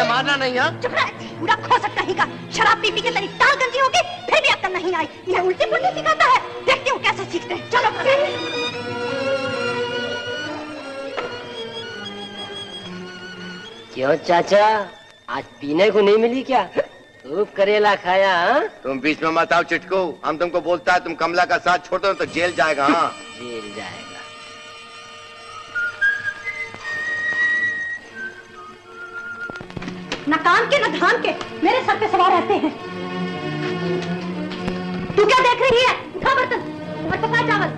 मुझे मारना नहीं है। चुप रह, पूरा खोसट कहीं का। शराब पी पी के तेरी टाल गंजी होगी, फिर भी अक्ल नहीं आई। इन्हें उल्टी पुल्टी सिखाता है, देखती हूँ कैसे सीखते हैं। चलो क्यों चाचा, आज पीने को नहीं मिली क्या? खूब करेला खाया? हाँ? तुम बीच में मत आओ चिटकू, हम तुमको बोलता है तुम कमला का साथ छोड़ दो तो जेल जाएगा। हाँ जेल जाएगा। न काम के न धाम के मेरे सर पे सवार रहते हैं। तू क्या देख रही है? उठा बर्तन और पका चावल।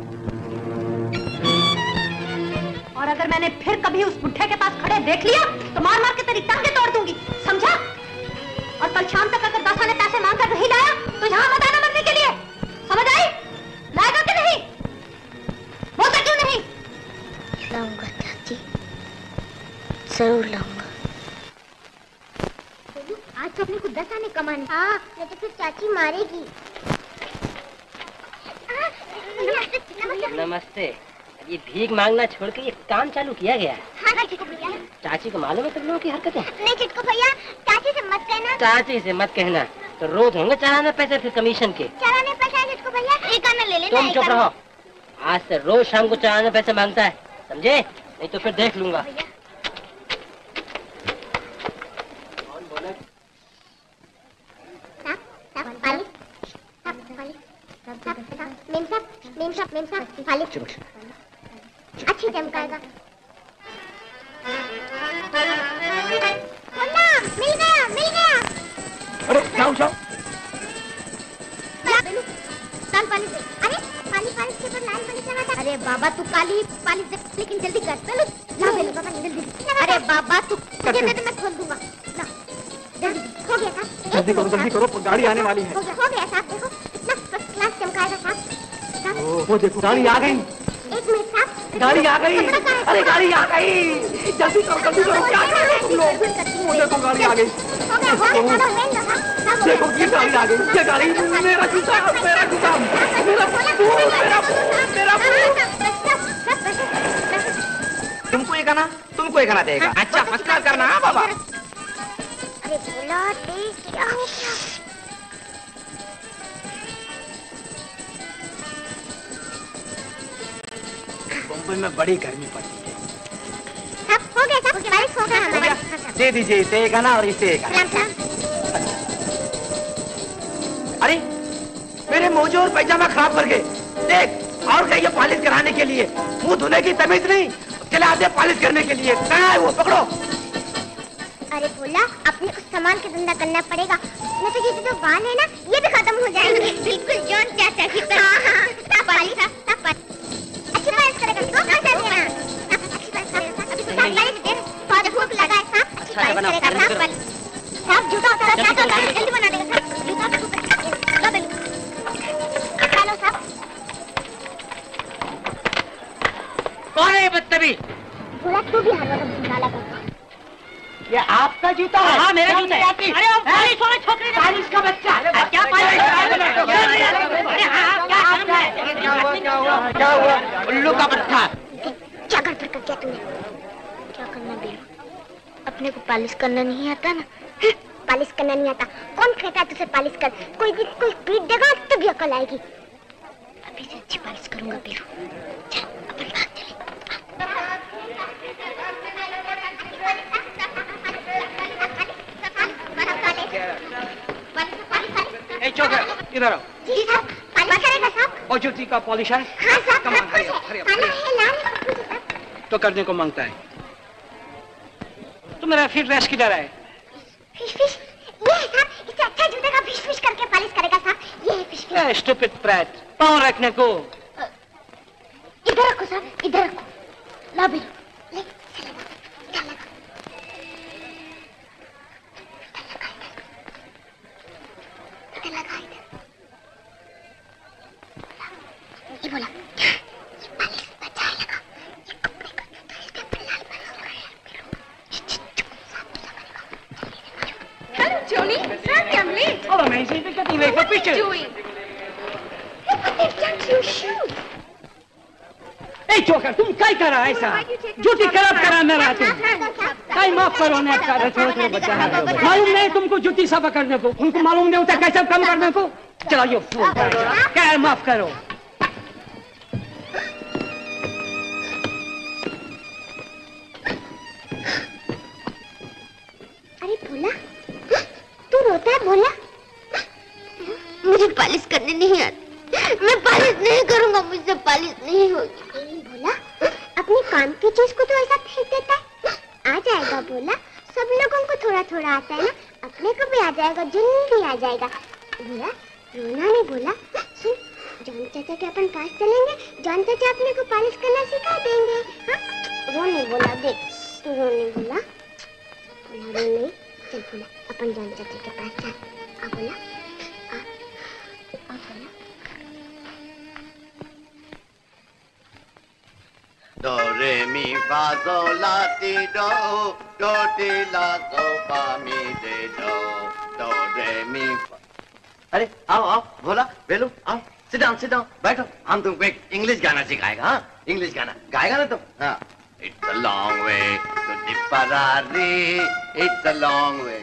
और अगर मैंने फिर कभी उस बुढ़े के पास खड़े देख लिया तो मार मार के तेरी टांगे तोड़ दूंगी, समझा? और कल शाम तक अगर दासा ने पैसे मांगकर नहीं लाया तो यहाँ मत आना मरने के लिए, समझ आई? लाएगा कि नहीं? बोलता क्यों नहीं? लाऊंगा चाची, जरूर लाऊंगा। आज तो अपने को दस आने कमाने। हाँ, नहीं तो फिर चाची मारेगी। नमस्ते। ये भीख मांगना छोड़ के ये काम चालू किया गया है। हाँ चिटकू भैया। चाची को मालूम है तुम लोगों की हरकतें? नहीं चिटकू भैया, चाची से मत कहना। चाची से मत कहना तो रोज होंगे चढ़ाने पैसे फिर कमीशन के। चढ़ाने पैसे है चिटकू भैया, एक आना ले लेना। तुम चुप रहो, आज से रोज शाम को चढ़ाने पैसे मांगता है, समझे? नहीं तो फिर देख लूंगा। अच्छी चमकाएगा। मिल गया, मिल गया। अरे जाओ जाओ। लाल पानी से, अरे पानी पानी के ऊपर लाल पानी लगा था। अरे बाबा तू काली पानी से, लेकिन जल्दी कर। बेलू ला बेलू बाबा जल्दी। अरे बाबा तू मुझे दे दे, मैं खोल दूंगा। ला जल्दी, हो गया साहब। जल्दी करो जल्दी करो, गाड़ी आने वाली है। हो गया, हो गया साहब, देखो ना फर्स्ट क्लास चमकाएगा साहब। वो देखो गाड़ी आ गई। एक मिनट साहब, गाड़ी आ गई। अरे गाड़ी आ गई, जल्दी करो जल्दी करो। क्या कर रहे हो तुम लोग? वो देखो गाड़ी आ गई। हो गया, हो गया, चलो लेन लो साहब। देखो ये गाड़ी आ गई, ये गाड़ी। मेरा जूता, मेरा जूता, मेरा बूट, मेरा मेरा तुमको ये गाना, तुमको ये गाना देगा। अच्छा फर्स्ट क्लास करना। हाँ बाबा। अरे बोला देख क्या हो गया? बम्बई में बड़ी गर्मी पड़ती है। सब हो गया, सब बारिश हो गया हमारा। दे दीजिए इसे एक गाना और इसे एक गाना। अरे मेरे मोजे और पैजामा खराब कर गए। देख और कहीं पॉलिश कराने के लिए, मुंह धोने की तमीज नहीं, चले आते पॉलिश करने के लिए। कहाँ है वो? पकड़ो। अरे बोला अपने कुछ सामान का धंधा करना पड़ेगा, नहीं तो ये जो बाल है ना ये भी खत्म हो जाएंगे। बिल्कुल जॉन चाचा की तरह। हाँ हाँ, सब पालिश, सब पालिश। अच्छी पालिश करेगा, तो कहाँ चल रहा है? अच्छी पालिश करेगा, अभी तो सब पालिश दे, बहुत भूख लगा है साहब। अच्छी पालिश करेगा, सब पालिश। साहब जूता उतारा, क्या कर रहा है? जल्दी बना देगा साहब, जूता तो ऊपर। लो बेलू, खा लो साहब। कौन है ये बदतमीज? बोला तू भी हलवा का भूख डाला कर। ये आपका जूता है? हाँ मेरा जूता है। अरे वो पालिश वाला छोकरी का पालिश का बच्चा। क्या पालिश? क्या हुआ क्या हुआ क्या हुआ? उल्लू का बच्चा। क्या गड़बड़ कर दिया तूने? क्या करना बेलू? अपने को पालिश करना नहीं आता ना? पालिश करना नहीं आता? कौन कहता है तुझे पालिश कर? कोई भी कोई पीट देगा तो भी अकल आएगी। अभी से अच्छी पालिश करूंगा बेलू। चल अपन भाग चले। ए चौकर इधर आओ। जी साहब, पालिश करेगा साहब? और जूती का पॉलिश है? हाँ साहब, कम ऑन, हरी हरी पाना है लाल। तो करने को मांगता है। तो मेरा फिर ड्रेस किधर है? फिश फिश ये है साहब, इससे अच्छा जूते का फिश फिश करके पालिश करेगा साहब। ये है fish fish. A stupid prat, पाँव रखने को। इधर रखो साहब, इधर रखो। ला बेलू, ले इधर लगा, इधर लगा। इधर लगा, इधर। ये बोला ये पालिश बचा लगा, ये कपड़े का जूता, इसके ऊपर लाल पालिश लगाया। Hello, Johnny. Sorry I'm late. Oh, amazing! We're getting late for pictures. Doing? Look what they've done to your shoe. ए चोकर तुम काय करा ऐसा जूती खराब करा मेरा तुम काय माफ करो ने छोड़ो छोड़ो बच्चा है मालूम नहीं तुमको जूती साफ करने को उनको मालूम नहीं होता कैसे काम करने को चलो यो क्या माफ करो अरे भोला तू रोता है भोला मुझे पालिश करने नहीं आती मैं पालिश नहीं करूंगा मुझसे पालिश नहीं होगी भोला अपनी काम की चीज को तो ऐसा फेंक देता है आ जाएगा भोला सब लोगों को थोड़ा थोड़ा आता है ना अपने को भी आ जाएगा जल्दी आ जाएगा भोला रोना नहीं भोला सुन जॉन चाचा के अपन पास चलेंगे जॉन चाचा अपने को पालिश करना सिखा देंगे हाँ रो नहीं बोला देख तू रो नहीं बोला बोला रो नहीं चल बोला अपन जॉन चाचा के पास चल आ बोला आ आ बोला Do re mi fa so la ti do do ti la so fa mi de do do re mi fa अरे आओ आओ भोला बेलू आओ सिट डाउन सिट डाउन बैठो हम तुमको एक इंग्लिश गाना सिखाएगा हाँ इंग्लिश गाना गाएगा ना तुम हाँ it's a long way to Tipperary it's a long way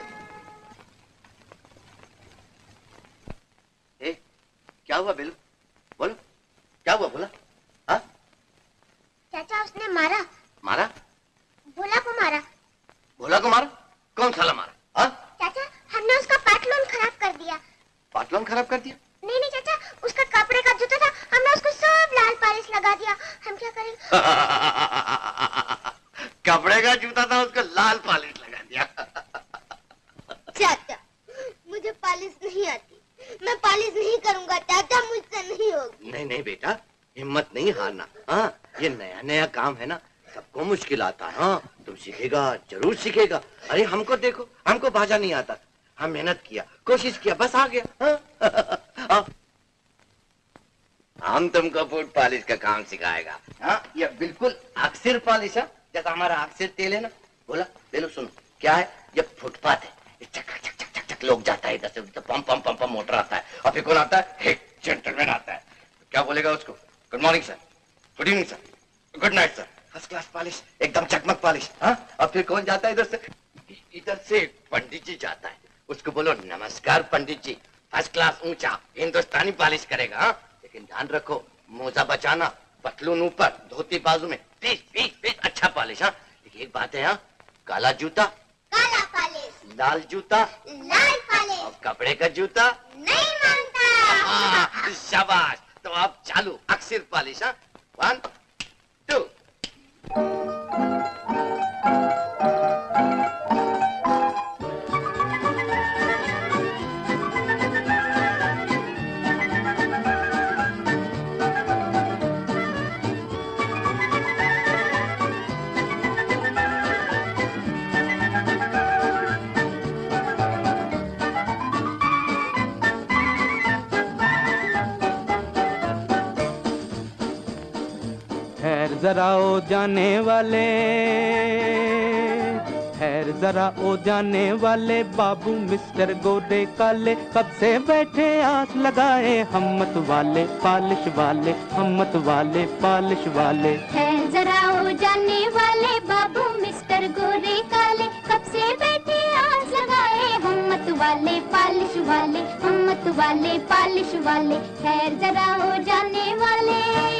ए क्या हुआ बेलू बोलो क्या हुआ भोला हाँ चाचा उसने मारा मारा भोला को मारा भोला को मारा कौन साला मारा हाँ चाचा हमने उसका पाटलून खराब कर दिया पाटलून खराब कर दिया नहीं नहीं चाचा उसका कपड़े का जूता था हमने उसको सब लाल पालिश लगा दिया हम क्या करें कपड़े का जूता था उसको लाल पालिश लगा दिया चाचा मुझे पालिश नहीं आती मैं पालिश नहीं करूंगा चाचा मुझसे नहीं होगी नहीं नहीं बेटा हिम्मत नहीं हारना हाँ ये नया नया काम है ना सबको मुश्किल आता है हाँ तुम सीखेगा जरूर सीखेगा अरे हमको देखो हमको भाषा नहीं आता हम मेहनत किया कोशिश किया बस आ गया हाँ? हम तुमको फुट पॉलिश का काम सिखाएगा हाँ ये बिल्कुल अक्सर पॉलिश है जैसा हमारा अक्सर तेल है ना बोला ले लो सुनो क्या है ये फुटपाथ है चक चक चक चक चक लोग जाता है इधर से पंप पंप पंप मोटर आता है और फिर कौन आता है एक जेंटलमैन आता है क्या बोलेगा उसको good morning sir good evening sir good night sir first class polish एकदम चकमक पॉलिश हाँ और फिर कौन जाता है इधर से इधर से पंडित जी जाता है उसको बोलो नमस्कार पंडित जी फर्स्ट क्लास ऊंचा हिंदुस्तानी पॉलिश करेगा हाँ लेकिन ध्यान रखो मोजा बचाना पतलून ऊपर धोती बाजू में प्लीज प्लीज प्लीज अच्छा पॉलिश हाँ लेकिन एक बात है हाँ काला जूता काला पॉलिश लाल जूता लाल पॉलिश और कपड़े का जूता नहीं मानता शाबाश तो अब चालू अक्सर पॉलिश हाँ वन टू जरा ओ जाने वाले खैर जरा ओ जाने वाले बाबू मिस्टर गोरे काले कब से बैठे आस लगाए हमत वाले पालिश वाले हमत वाले पालिश वाले खैर जरा ओ जाने वाले बाबू मिस्टर गोरे काले कब से बैठे आस लगाए हमत वाले पालिश वाले हमत वाले पालिश वाले खैर जरा ओ जाने वाले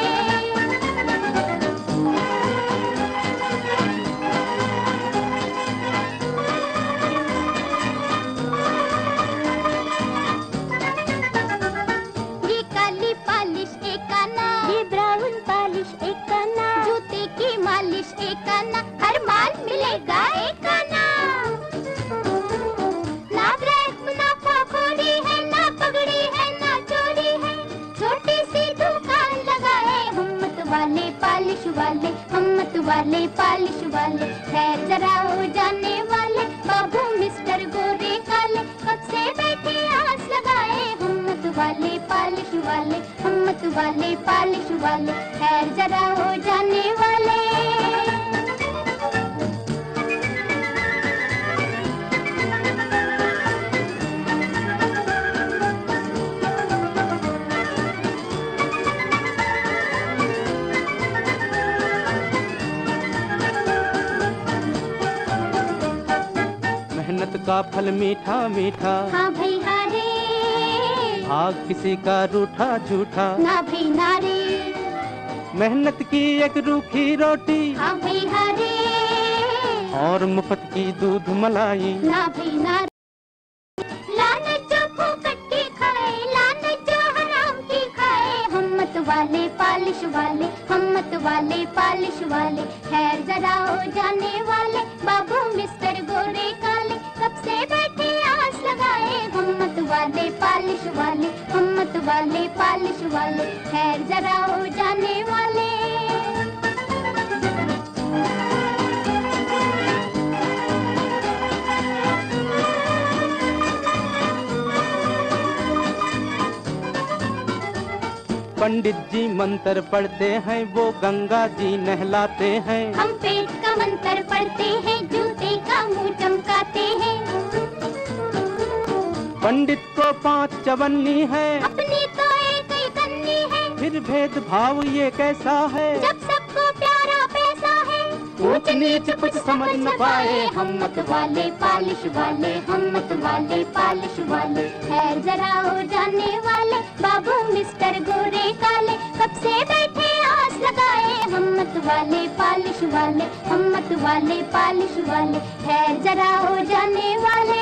हर माल मिलेगा एक आना ना ब्रेक ना खोखोरी है ना पगड़ी है ना चोरी है छोटी सी दुकान लगाए हिम्मत वाले पालिश वाले हिम्मत वाले पालिश वाले खैर जरा हो जाने वाले बाबू मिस्टर गोरे काले कब से बैठे आस लगाए हिम्मत वाले पालिश वाले हिम्मत वाले पालिश वाले खैर जरा हो जाने वाले का फल मीठा मीठा। हाँ भाई हारे, भाग किसी का रूठा झूठा। ना भाई नारे, मेहनत की एक रूखी रोटी। हाँ भाई हारे, और मुफ्त की दूध मलाई। ना भाई नारे। लाने जो फोकट की खाए, लाने जो हराम की खाए, हिम्मत वाले पालिश वाले, हिम्मत वाले पालिश वाले, खैर जरा हो जाने वाले बाबू मिस्टर गोरे काले, कब से बैठे आस लगाए, हिम्मत वाले पालिश वाले, हिम्मत वाले पालिश वाले, खैर जरा हो जाने वाले। पंडित जी मंत्र पढ़ते हैं, वो गंगा जी नहलाते हैं। हम पेट का मंत्र पढ़ते हैं, जूते का मुंह चमकाते हैं। पंडित को पांच चवन्नी है, अपनी तो एक ही कन्नी है। फिर भेदभाव ये कैसा है, जब सबको प्यारा पैसा है। ऊंच नीच कुछ समझ न पाए, हिम्मत वाले पालिश वाले, हिम्मत वाले पालिश वाले, खैर जरा हो जाने वाले बाबू मिस्टर गोरे काले, कब से बैठे आस लगाए, हिम्मत वाले पालिश वाले, हिम्मत वाले पालिश वाले, खैर जरा हो जाने वाले।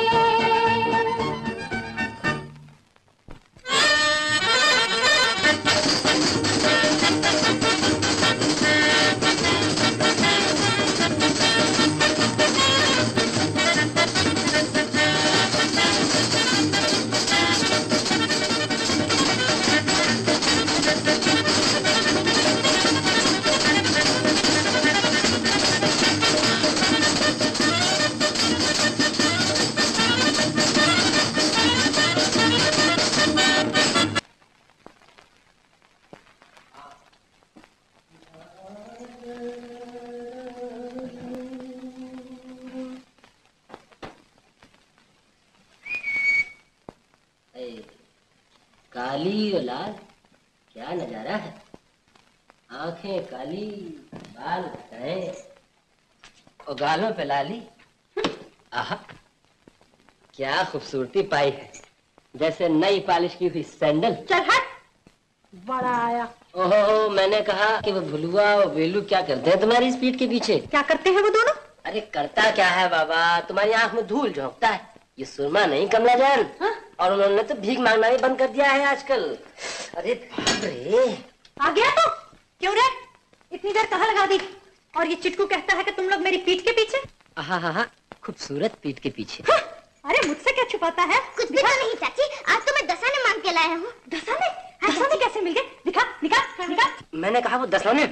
काली और लाल क्या नजारा है, आंखें काली, बाल घटाए और गालों पे लाली। आहा, क्या खूबसूरती पाई है, जैसे नई पॉलिश की हुई सैंडल। चल हट, बड़ा आया। ओहो, मैंने कहा कि वो भुलुआ और बेलू क्या करते हैं तुम्हारी स्पीड के पीछे। क्या करते हैं वो दोनों? अरे करता क्या है बाबा, तुम्हारी आंख में धूल झोंकता है। ये सुरमा नहीं कमला जान। हाँ? और उन्होंने तो भीख मांगना भी बंद कर दिया है आजकल। अरे बाप रे, आ गया तो क्यों रे, इतनी देर कहाँ लगा दी? और ये चिटकू कहता है कि तुम लोग मेरी पीठ के पीछे। हाँ हाँ हाँ, खूबसूरत पीठ के पीछे। हाँ? अरे मुझसे क्या छुपाता है? कुछ भी तो नहीं चाची, आज तो मैं दसाने मांग के लाया हूँ। दसाने? हाँ, दसाने कैसे मिल गए? दिखा दिखा दिखा। मैंने कहा वो दसाने।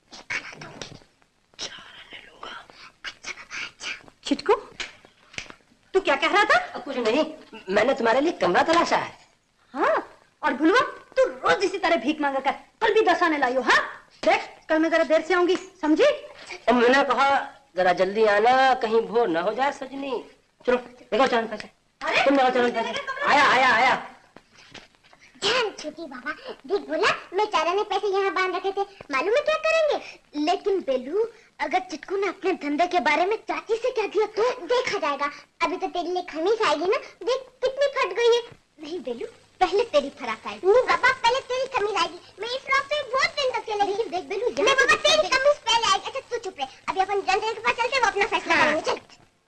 चिटकू, तू क्या कह रहा था? कुछ नहीं, मैंने तुम्हारे लिए कमरा तलाशा है। हाँ, और भुलवा तू रोज इसी तरह भीख मांगा कर, कल भी दसाने लाइयो। हाँ देख, कल मैं जरा देर से आऊंगी, समझी? और मैंने कहा जरा जल्दी आना, कहीं भोर न हो जाए सजनी। चलो देखो चांद पैसे, तुम देखो चांद पैसे। आया आया आया। ध्यान छोटी बाबा, देख बोला मैं चारा ने पैसे यहाँ बांध रखे थे, मालूम है क्या करेंगे? लेकिन बेलू, अगर चिटकू ने अपने धंधे के बारे में चाची से कह दिया तो देखा जाएगा। अभी तो तेरे लिए खमीस आएगी ना, देख कितनी फट गई है। नहीं बेलू, पहले तेरी फराक आएगी। नहीं बाबा, पहले तेरी खमीस आएगी। मैं इस फ्रॉक से बहुत दिन तक चलेगी। देख बेलू, नहीं बाबा, तेरी खमीस पहले आएगी। अच्छा तू चुप रहे, अभी अपन जनरल के पास चलते, वो अपना फैसला करेंगे। चल।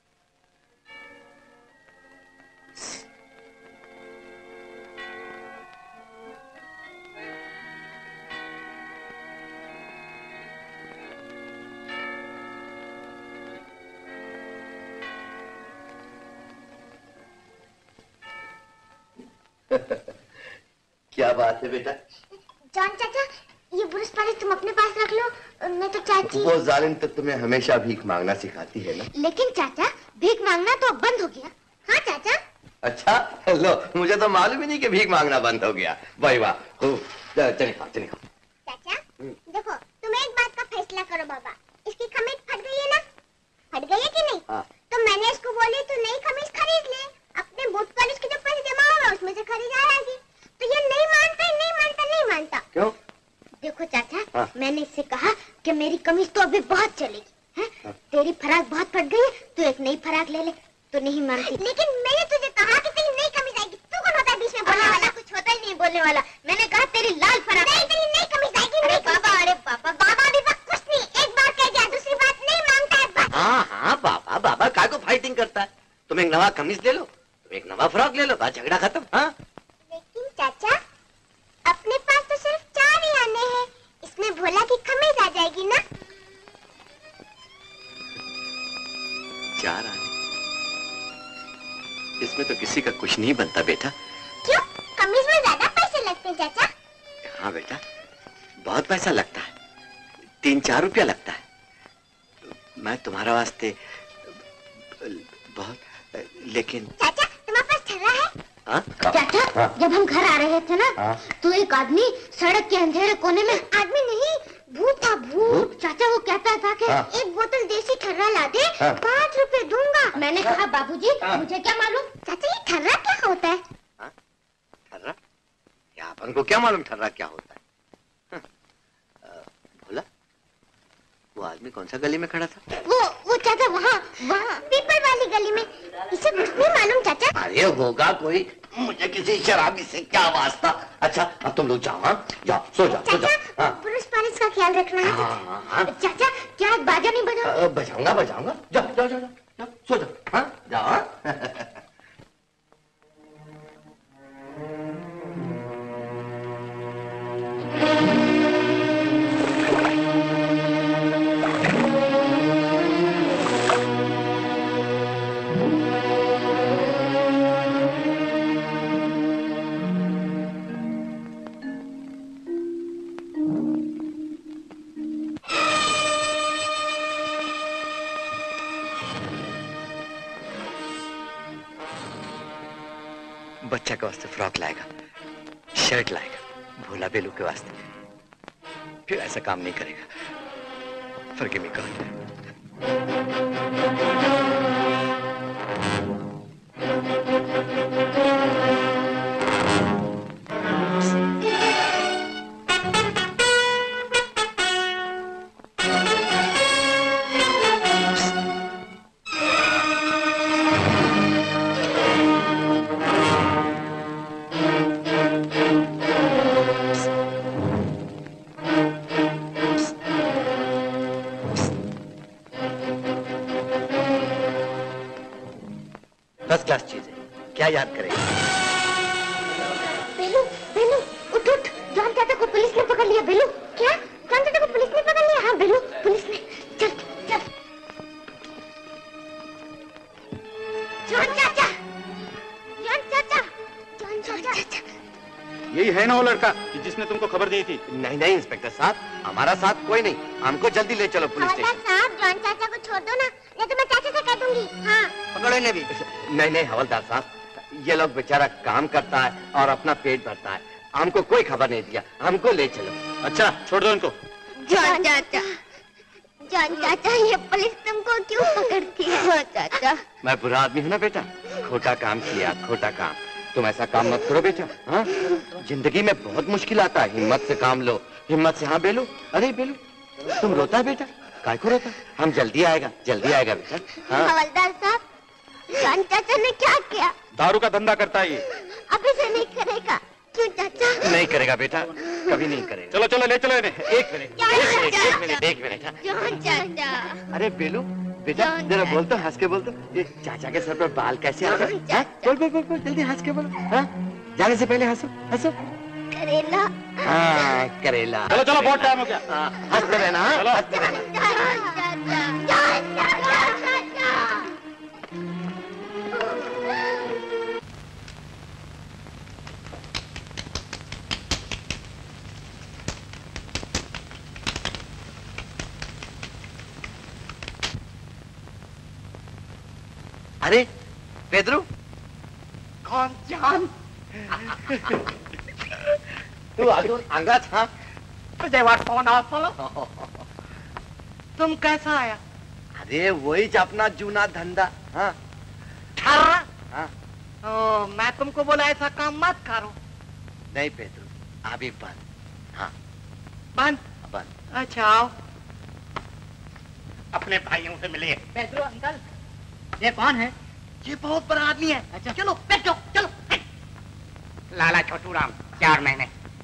क्या बात है बेटा? जॉन चाचा, ये ब्रश पालिश तुम अपने पास रख लो, नहीं तो चाची। वो जालिम तो तुम्हें हमेशा भीख मांगना सिखाती है ना। लेकिन चाचा, भीख मांगना तो अब बंद हो गया। हाँ चाचा। अच्छा, लो, मुझे तो मालूम ही नहीं कि भीख मांगना बंद हो गया। वाह वाह, चले खाओ चले खाओ। चाचा देखो, तुम एक बात का फैसला करो बाबा, इसकी खमीज फट गई है ना? फट गई है कि नहीं? हाँ। तो मैंने इसको बोली तो नई खमीज खरीद ले, अपने बूट पॉलिश के जो पैसे जमा हुए उसमें से खरीद आएगी। तो ये नहीं मानता नहीं मानता नहीं मानता। क्यों? देखो चाचा, हाँ। मैंने इससे कहा कि मेरी कमीज तो अभी बहुत चलेगी है? हाँ। तेरी फराक बहुत फट गई है, तो एक नई फराक ले ले। तो नहीं मानती। लेकिन मैंने तुझे कहा कि तेरी नई कमीज आएगी। तू कौन होता है बीच में बोलने वाला? कुछ होता ही नहीं बोलने वाला। मैंने कहा तेरी लाल फराक। नहीं, तेरी नई कमीज आएगी। अरे बाबा, अरे बाबा, बाबा अभी तक कुछ नहीं। एक बार कह दिया, दूसरी बात नहीं मानता है बस। हाँ हाँ बाबा, बाबा काय को फाइटिंग करता है? तुम एक नवा कमीज ले लो, तुम एक नवा फ्रॉक ले लो, बस झगड़ा खत्म। हाँ लेकिन चाचा, अपने पास तो सिर्फ चार ही आने हैं। इसमें भोला की कमीज आ जाएगी ना? चार आने? इसमें तो किसी का कुछ नहीं बनता बेटा। क्यों? कमीज में ज्यादा पैसे लगते हैं चाचा? हाँ बेटा, बहुत पैसा लगता है, तीन चार रुपया लगता है। मैं तुम्हारा वास्ते बहुत, लेकिन चाचा तुम्हारे पास ठर्रा है? हाँ? चाचा, हाँ? जब हम घर आ रहे थे ना, हाँ? तो एक आदमी सड़क के अंधेरे कोने में, आदमी नहीं भूत था, भूत। चाचा वो कहता था कि हाँ? एक बोतल देसी ठर्रा ला दे, हाँ? पाँच रुपए दूंगा। मैंने कहा बाबूजी, हाँ? मुझे क्या मालूम। चाचा ये ठर्रा क्या होता है? हाँ? ठर्रा? क्या अपन को क्या मालूम ठर्रा क्या होता है? हाँ? आ, भोला, वो आदमी कौन सा गली में खड़ा था? वो वो चाचा वहाँ वहाँ पीपल वाली गली में। इसे कुछ नहीं मालूम चाचा। अरे होगा कोई, मुझे किसी शराबी से क्या वास्ता। अच्छा अब तुम लोग जाओ, हाँ जाओ, सो जाओ, सो जाओ। हाँ? पुरुष पालिस का ख्याल रखना है। हाँ, हाँ, हाँ। चाचा क्या बाजा नहीं बजा? अ, बजाऊंगा बजाऊंगा, जाओ जाओ जाओ जाओ, सो जाओ। हाँ जाओ। हाँ? बच्चा के वास्ते फ्रॉक लाएगा, शर्ट लाएगा, भोला बेलू के वास्ते। फिर ऐसा काम नहीं करेगा। Forgive me God. First class चीज है, क्या याद करेगा? बेलू, बेलू, उठ उठ, जान चाचा को पुलिस ने पकड़ लिया। बेलू, क्या? जान चाचा को पुलिस ने पकड़ लिया? हाँ बेलू, पुलिस ने। चल, चल। जान चाचा, जान चाचा, जान चाचा। यही है ना वो लड़का कि जिसने तुमको खबर दी थी? नहीं नहीं इंस्पेक्टर साहब, हमारा साथ कोई नहीं, हमको जल्दी ले चलो पुलिस स्टेशन। साहब, जान चाचा को छोड़ दो ना, नहीं तो मैं चाचा से कह दूंगी। हाँ पकड़ो इन्हें भी। नहीं नहीं हवलदार साहब, ये लोग बेचारा काम करता है और अपना पेट भरता है, हमको कोई खबर नहीं दिया, हमको ले चलो। अच्छा छोड़ दो इनको। जान चाचा, जान चाचा, ये पुलिस तुमको क्यों पकड़ती है? चाचा मैं बुरा आदमी हूँ ना बेटा, खोटा काम किया, खोटा काम। तुम ऐसा काम मत करो बेटा। हाँ जिंदगी में बहुत मुश्किल आता है, हिम्मत से काम लो, हिम्मत से। हाँ बेलू, अरे बेलू तुम रोता है बेटा? काय को रोता? हम जल्दी आएगा, जल्दी आएगा बेटा। हाँ? हवलदार साहब, जान चाचा ने क्या किया? दारू का धंधा करता है ये। अब इसे नहीं करेगा। क्यों चाचा? नहीं करेगा बेटा, कभी नहीं करेगा। चलो चलो ले चलो इन्हें। एक मिनट, एक मिनट, एक मिनट, एक मिनट। हाँ? जान चाचा। अरे बेलू बेटा जरा बोल तो, हंस के बोल तो, ये चाचा के सर पर बाल कैसे आ गए? हाँ? बोल बोल बोल बोल, जल्दी हंस के बोलो। हाँ जाने से पहले हंसो, हंसो। करेला। हाँ करेला। चलो चलो बहुत टाइम हो गया। हाँ हंसते रहना, हाँ? चलो। हंसते रहना। जान चाचा, जान चाचा। अरे पेद्रू, कौन जान? तू अजून अंगात? हाँ तुझे वाट फोन आलो। तुम कैसा आया? अरे वही अपना जूना धंधा। हाँ ठर्रा? हाँ। ओ, मैं तुमको बोला ऐसा काम मत करो। नहीं पेद्रू, अभी बंद। हाँ बंद? बंद। अच्छा आओ, अपने भाइयों से मिलिए। पेद्रो अंकल, ये कौन है? ये बहुत बड़ा आदमी है। अच्छा चलो बैठो, चलो। लाला छोटू राम चार महीने,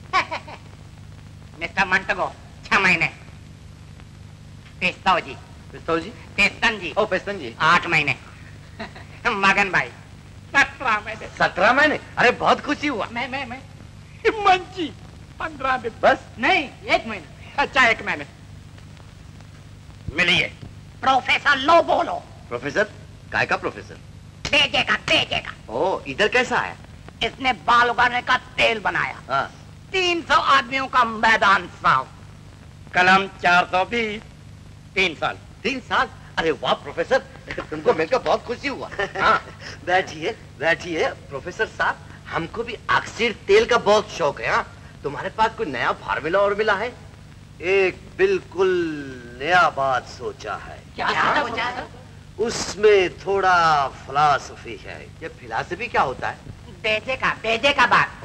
मिस्टर मंटगो छह महीने, पेस्तव जी पिस्तौल जी, पेस्तन जी ओ पेस्तन जी आठ महीने, मगन भाई सत्रह महीने। सत्रह महीने? अरे बहुत खुशी हुआ। मैं मैं मैं मंची पंद्रह दिन। बस? नहीं एक महीने। अच्छा एक महीने। मिलिए प्रोफेसर लो बोलो। प्रोफेसर? काय का प्रोफेसर? बेजे का बेजे का। ओ इधर कैसा है? इसने बाल उगाने का तेल बनाया। हाँ। तीन सौ आदमियों का मैदान साफ। कलम चार सौ बीस। तीन साल। तीन साल? अरे वाह प्रोफेसर, तुमको मिलकर बहुत खुशी हुआ। हाँ बैठिए बैठिए प्रोफेसर साहब, हमको भी अक्सर तेल का बहुत शौक है। हाँ तुम्हारे पास कोई नया फार्मूला और मिला है? एक बिल्कुल नया बात सोचा है। क्या सोचा है? उसमें थोड़ा फिलॉसफी है। ये फिलॉसफी क्या होता है? बेजे का बेजे का बात।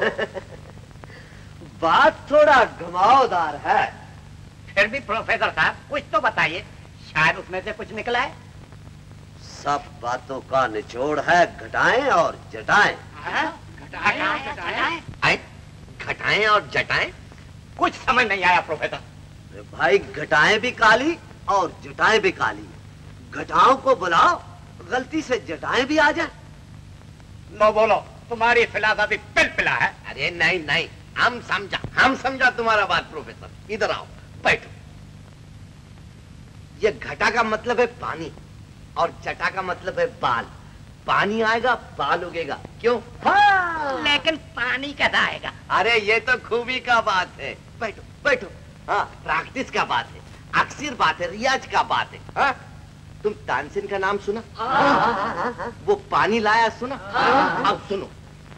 बात थोड़ा घुमावदार है। फिर भी प्रोफेसर साहब कुछ तो बताइए, शायद उसमें से कुछ निकला है। सब बातों का निचोड़ है घटाएं और जटाएं। घटाएं और जटाएं? आए? घटाएं और जटाएं? कुछ समझ नहीं आया प्रोफेसर। भाई घटाएं भी काली और जटाएं भी काली। घटाओं को बुलाओ, गलती से जटाएं भी आ जाए। लो बोलो, तुम्हारी फिलॉसफी पिलपिला है। अरे नहीं नहीं, हम समझा हम समझा तुम्हारा बात प्रोफेसर। इधर आओ बैठो। ये घटा का मतलब है पानी और जटा का मतलब है बाल। पानी आएगा बाल उगेगा। क्यों? हाँ। लेकिन पानी कैसा आएगा? अरे ये तो खूबी का बात है। बैठो बैठो। हाँ प्रैक्टिस का बात है, अक्सर बात है, रियाज का बात है। हाँ तुम तानसेन का नाम सुना? हाँ। वो पानी लाया सुना? हाँ। अब सुनो।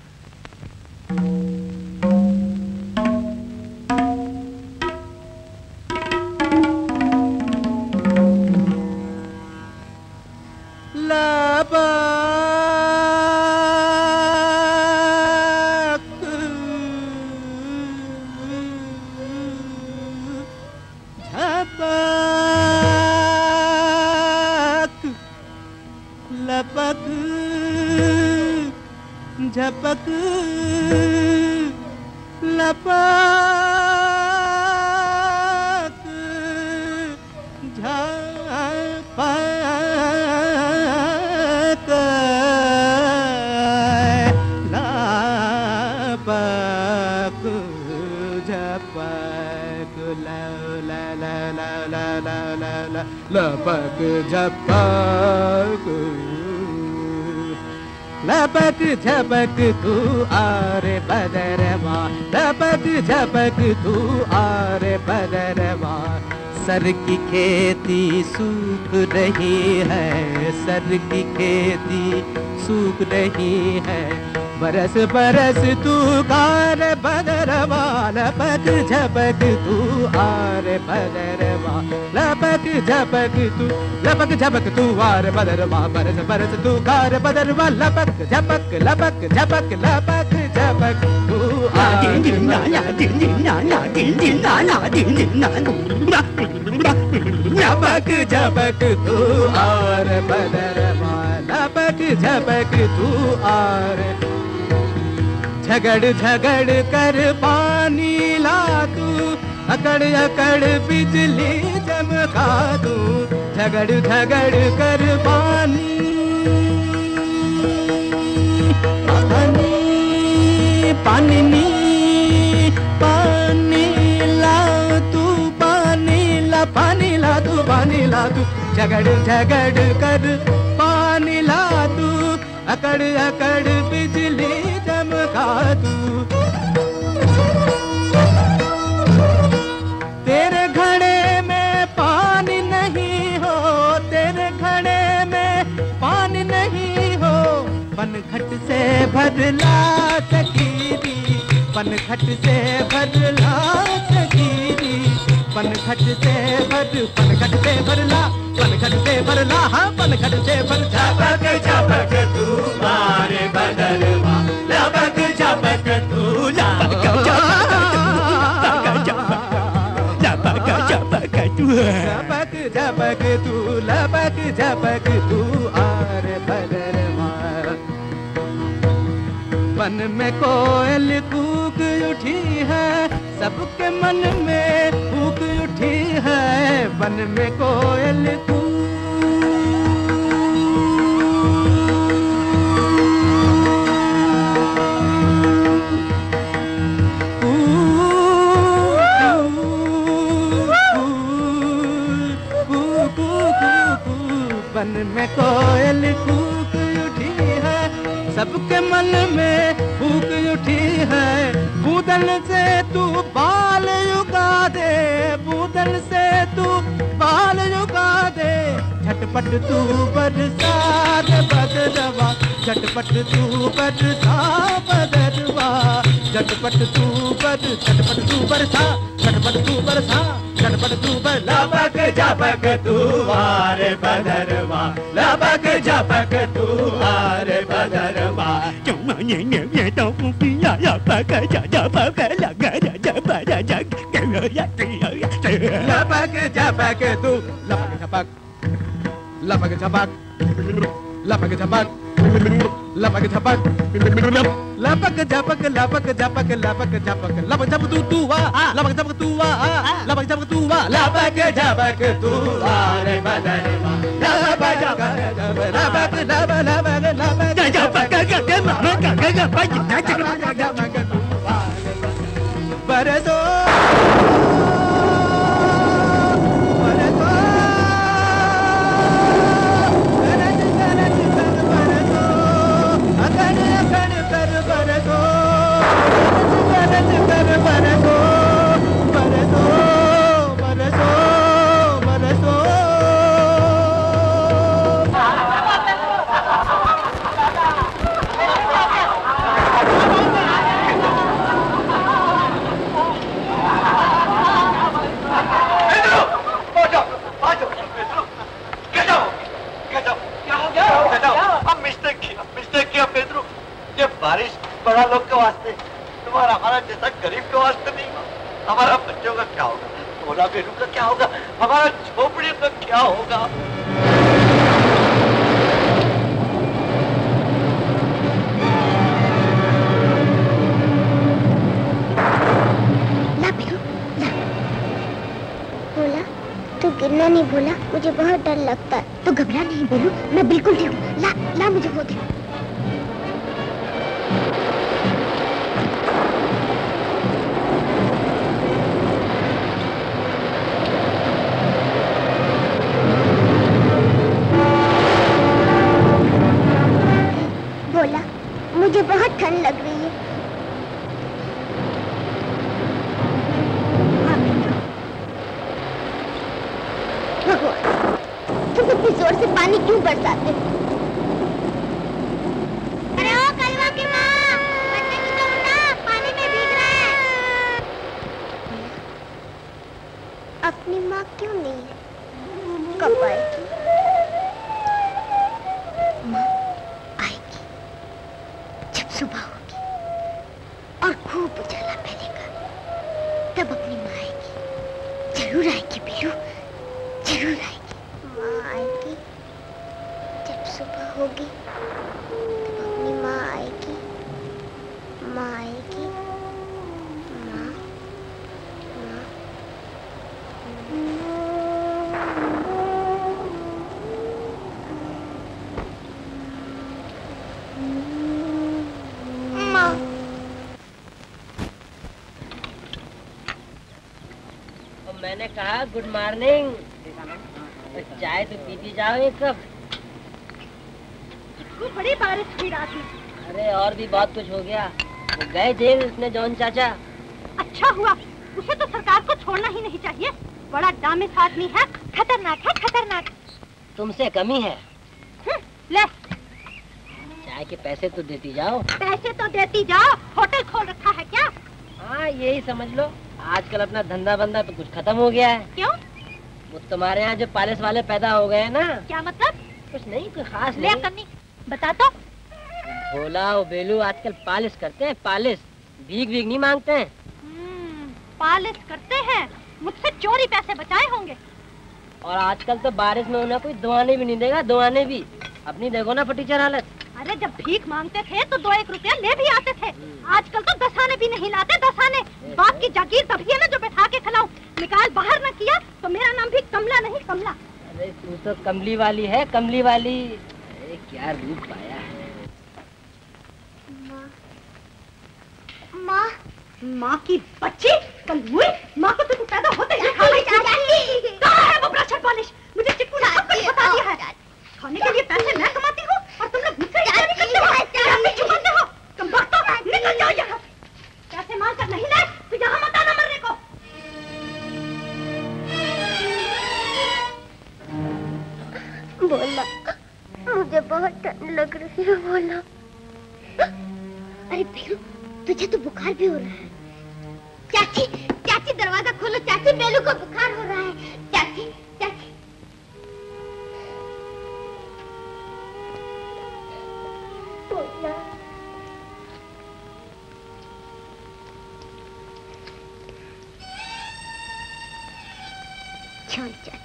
झपक लपक झपक लपक झपक ला ला ला ला ला ला ला ला लपक झपक लपक झपक तू आरे बदरवा, लपक झपक तू आरे बदरवा। सर की खेती सूख रही है, सर की खेती सूख रही है। बरस बरस तू कार बदरवा, लपक झपक तू आरे बदरवा। लपक झपक तू लपक झपक तू आरे बदरवा, बरस बरस तू कार बदरवा। लपक झपक लपक झपक लपक झपक तू आरे झपक झपक तू आरे बदरवा, लपक झपक तू आरे। झगड़ झगड़ कर पानी ला तू, अकड़ अकड़ बिजली चमका तू। झगड़ झगड़ कर पानी पानी पानी नी पानी ला तू, पानी ला पानी ला तू, पानी ला तू। झगड़ झगड़ कर पानी ला तू, अकड़ अकड़ बिजली चमका तू। तेरे घड़े में पानी नहीं हो, तेरे घड़े में पानी नहीं हो। पनघट से भरला सकीरी, पनघट से भरला सकीरी। पनघट से भर पनघट से भरला, पनघट से भरला, हाँ पनघट से भर। झपक झपक तू मारे बदरवा, लपक झपक तू लपक झपक झपक तू लपक झपक तू लपक झपक तू आरे बदरवा। बन में कोयल कूक उठी है, सबके मन में फूक उठी है, बन में कोयल कूक। बन में कोयल कूक उठी है, सबके मन में फूक उठी है, बूंदन से तू बाल उगा दे, बूंदन से तू बाल उगा दे, झटपट तू बरसा रे बदरवा, झटपट तू बरसा बदरवा, झटपट तू बर झटपट तू बरसा, झटपट तू बरसा, झटपट तू बर। लपक झपक तू आरे बदरवा, लपक झपक तू आरे बदरवा, चुमने ने ये तो पिया या पक झपक लगा झपक झक लपक झपक तू, लपक झपक, लपक झपक, लपक झपक, लपक झपक, लपक झपक, लपक झपक, लपक झपक, लपक झपक तू तू वा, लपक झपक तू वा, लपक झपक तू वा, लपक झपक तू आरे बदरवा, लपक झपक, लपक लपक लपक लपक झपक के मामा का का बज झपक तू बरसो बारिश बड़ा लोग के वास्ते, तुम्हारा हमारा जैसा गरीब के वास्ते नहीं हुआ। हमारा बच्चों का क्या होगा, भोला बेलू का क्या होगा, हमारा झोपड़ी का क्या होगा। ला बेलू, ला। भोला, तू गिरना नहीं भोला, मुझे बहुत डर लगता है। तू घबरा नहीं बेलू, मैं बिल्कुल ठीक हूँ। ला, ला मुझे वो दे। मुझे बहुत ठंड लग रही है। भगवान, तुम इतनी जोर से पानी क्यों बरसाते? अरे ओ कलवा की माँ, बच्चे की तो उठा, पानी में भीग रहा है। अपनी माँ क्यों नहीं है? कब आएगी? माँ आएगी जब सुबह होगी और खूब उजाला फैलेगा, तब अपनी माँ आएगी। जरूर आएगी बेलू, जरूर आएगी। माँ आएगी जब सुबह होगी, तब अपनी माँ आएगी। माँ आएगी, माँ, माँ। मैंने कहा गुड मॉर्निंग, चाय तो पीती जाओ एक कप। खूब बड़ी बारिश की रात में। अरे और भी बहुत कुछ हो गया, वो गए जेल उसने जॉन चाचा। अच्छा हुआ, उसे तो सरकार को छोड़ना ही नहीं चाहिए, बड़ा दामिस आदमी है, खतरनाक है, खतरनाक। तुमसे कमी है। ले चाय के पैसे तो देती जाओ। पैसे तो देती जाओ, होटल खोल रखा है क्या? हाँ यही समझ लो, आजकल अपना धंधा बंदा तो कुछ खत्म हो गया है। क्यों? वो तुम्हारे यहाँ जो पालिस वाले पैदा हो गए ना। क्या मतलब? कुछ नहीं, कोई खास ले नहीं। करनी बता तो। भोला और बेलू आजकल पालिश करते हैं, पालिश, भीख भीख नहीं मांगते हैं। पालिश करते हैं, मुझसे चोरी पैसे बचाए होंगे। और आजकल तो बारिश में उन्हें कोई दुआने भी नहीं देगा, दुआने भी। अपनी देखो ना फटीचर हालत। अरे जब भीख मांगते थे तो दो एक रुपया ले भी आते थे। आजकल तो दस आने भी नहीं लाते। दस आने बाप की जागीर तभी है ना जो बैठा के खिलाऊं। निकाल बाहर न किया तो मेरा नाम भी कमला नहीं कमला। अरे तू तो कमली वाली है, कमली वाली। अरे क्या रूप पाया है। माँ माँ माँ की बच्ची कल हुई। माँ को तो पैदा होते ही खा गई। कहाँ है वो ब्रश और पॉलिश? मुझे चिक्कू ने सब कुछ बता दिया है। खाने के लिए पैसे मैं कमाती हूँ और तुम लोग मुझसे इजारी करते हो, पैसे छुपाते हो। तुम वक्त निकल जाओ यहाँ। पैसे मांग कर नहीं लाए तो यहाँ मत आना मरने को। बोला मुझे बहुत ठंड लग रही है। बोला अरे बेलू तुझे तो बुखार भी हो रहा है। चाची चाची दरवाजा खोलो। चाची बेलू को बुखार हो रहा है। चाची चाची बोला चल चाचा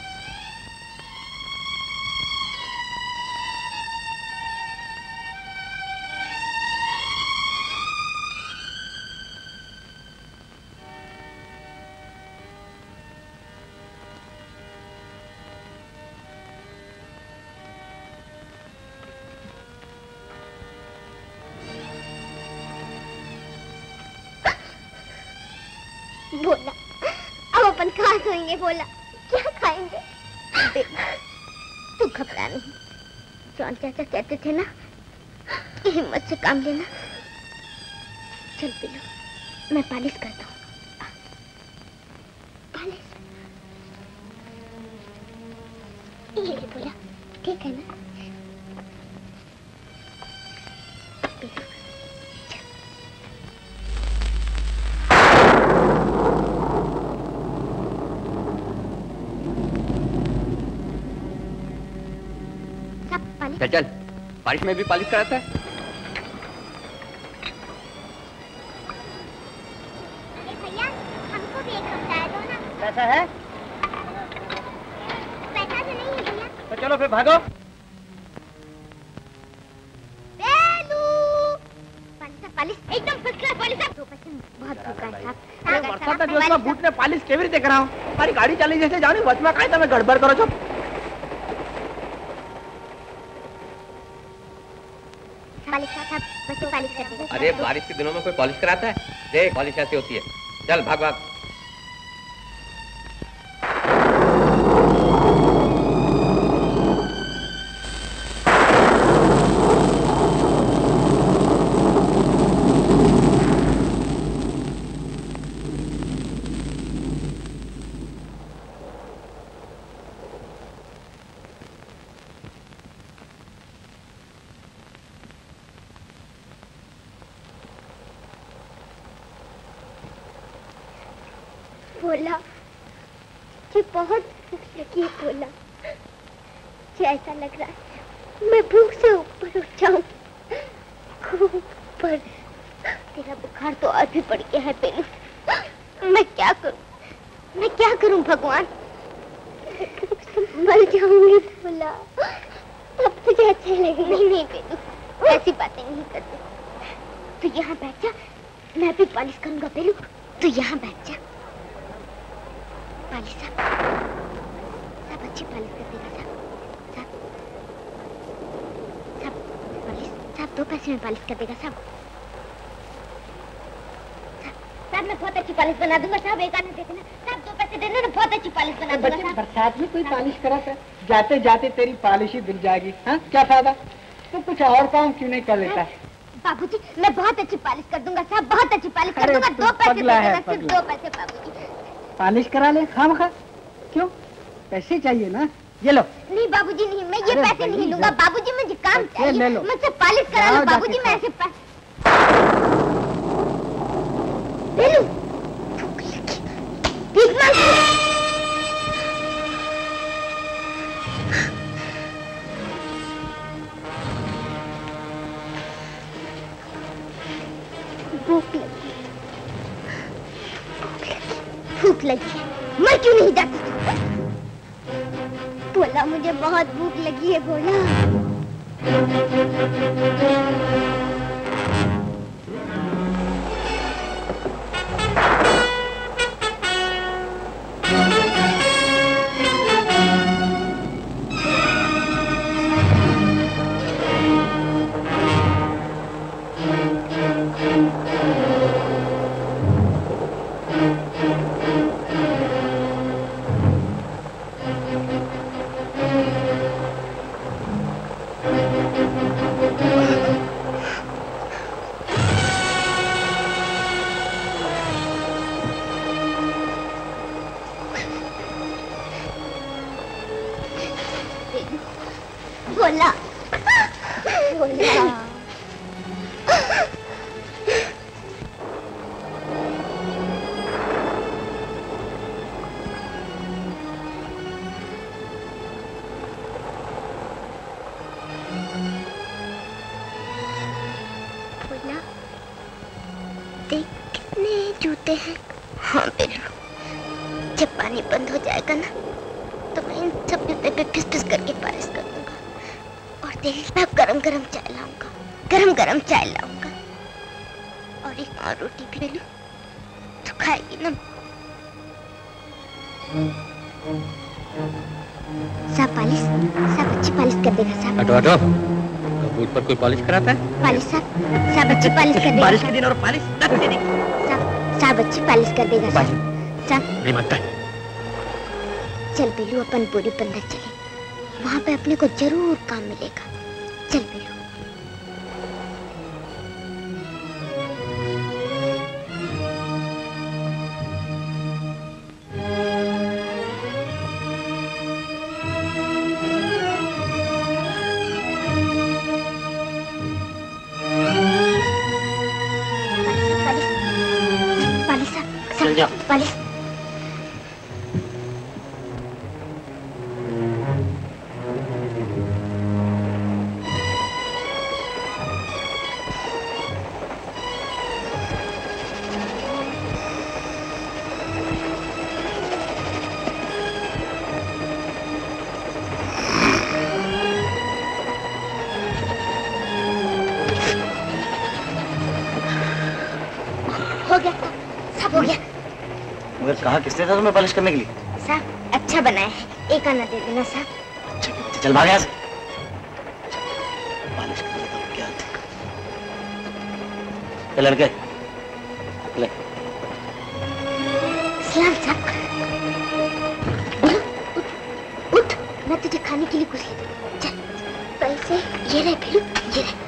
बोला अब अपन कहाँ सोएंगे? बोला क्या खाएंगे? तू घबरा नहीं। जॉन चाचा कहते थे ना हिम्मत से काम लेना। चल पिलो मैं पालिश करता हूँ। पालिश ये ले बोला ठीक है ना? पिलो चल चल बारिश में भी पालिश कराता है। अरे भैया हमको भी एक समझाया दो ना। कैसा है? पैसा तो नहीं है भैया। तो चलो फिर भागो। बेलू पालिश पालिश एकदम फर्स्ट क्लास पालिश है। बहुत भूखा है साहब। बरसात का दिवस में बूट ने पालिश केवी देख रहा हूँ। हमारी गाड़ी चली जैसे जानी बच में कायदा में गड़बड़ करो छो। पालिश साहब बच्चे पालिश कर देंगे। अरे बारिश के दिनों में कोई पॉलिश कराता है? देख पॉलिश ऐसी होती है। चल भाग भाग। बोला कि बहुत भूख लगी है। बोला कि ऐसा लग रहा है मैं भूख से ऊपर उठ जाऊं। ऊपर तेरा बुखार तो और भी बढ़ गया है बेलू। मैं क्या करूं मैं क्या करूं भगवान? मर जाऊंगी। बोला तब तुझे अच्छा लगेगा। नहीं नहीं बेलू ऐसी बातें नहीं करते। तू यहाँ बैठ जा मैं भी पालिश करूंगा। बेलू तू यहाँ बैठ जा। पालिश साहब साहब अच्छी पालिश कर देगा साहब। साहब साहब पालिश साहब दो पैसे में पालिश कर देगा साहब। साहब मैं बहुत अच्छी पालिश बना दूंगा साहब। एक आने देते ना साहब दो पैसे देना ना बहुत अच्छी पालिश बना दूंगा साहब। बरसात में कोई पालिश कराता? जाते जाते तेरी पालिश ही बिल जाएगी। हाँ क्या फायदा? तो कुछ और काम क्यों नहीं कर लेता? बाबूजी मैं बहुत अच्छी पालिश कर दूंगा साहब। बहुत अच्छी पालिश कर दूंगा। दो पैसे दे देना सिर्फ दो पैसे बाबूजी। पालिश करा ले खामखा। क्यों पैसे चाहिए ना? ये लो। नहीं बाबूजी नहीं मैं ये पैसे नहीं लूंगा। बाबूजी मुझे काम चाहिए। मुझसे पालिश करा लो बाबूजी। मैं ऐसे बेलू भीख मांग भूख लगी भूख लगी है। मैं क्यों नहीं जाती? बोला मुझे बहुत भूख लगी है। बोला भोला, भोला। भोला, देख कितने जूते हैं। हाँ बेलू, जब पानी बंद हो जाएगा ना तो मैं इन सब जूते पे फिस फिस करके पालिश कर दूंगा। और देख मैं गरम गरम चाय लाऊंगा, गरम गरम चाय लाऊंगा। और एक और रोटी भी बेलू तो खाएगी ना। साहब पालिश, साहब अच्छी पालिश कर देगा साहब। हटो हटो, बूट पर कोई पॉलिश कराता है? पालिश साहब, साहब अच्छी पालिश कर देगा। बारिश के दिन और पॉलिश दस दिन। साहब, साहब अच्छी पालिश कर देगा साहब। साहब नहीं मानता। चल बेलू अपन पूरी बंदर चले, वहाँ पे अपने को जरूर काम मिलेगा। चल बेलू। चल जाओ। पालिश। हो गया, सब हो गया। मगर कहा किसने था तुम्हें पॉलिश करने के लिए? साहब अच्छा बनाया है, एक आना दे देना साहब। अच्छा अच्छा, चल भाग यहाँ से। पॉलिश कर देता हूँ क्या? चल लड़के, ले। सलाम साहब। उठ, उठ, मैं तुझे खाने के लिए कुछ ले दूँ। चल, पैसे ये रहे बेलू, ये रहे।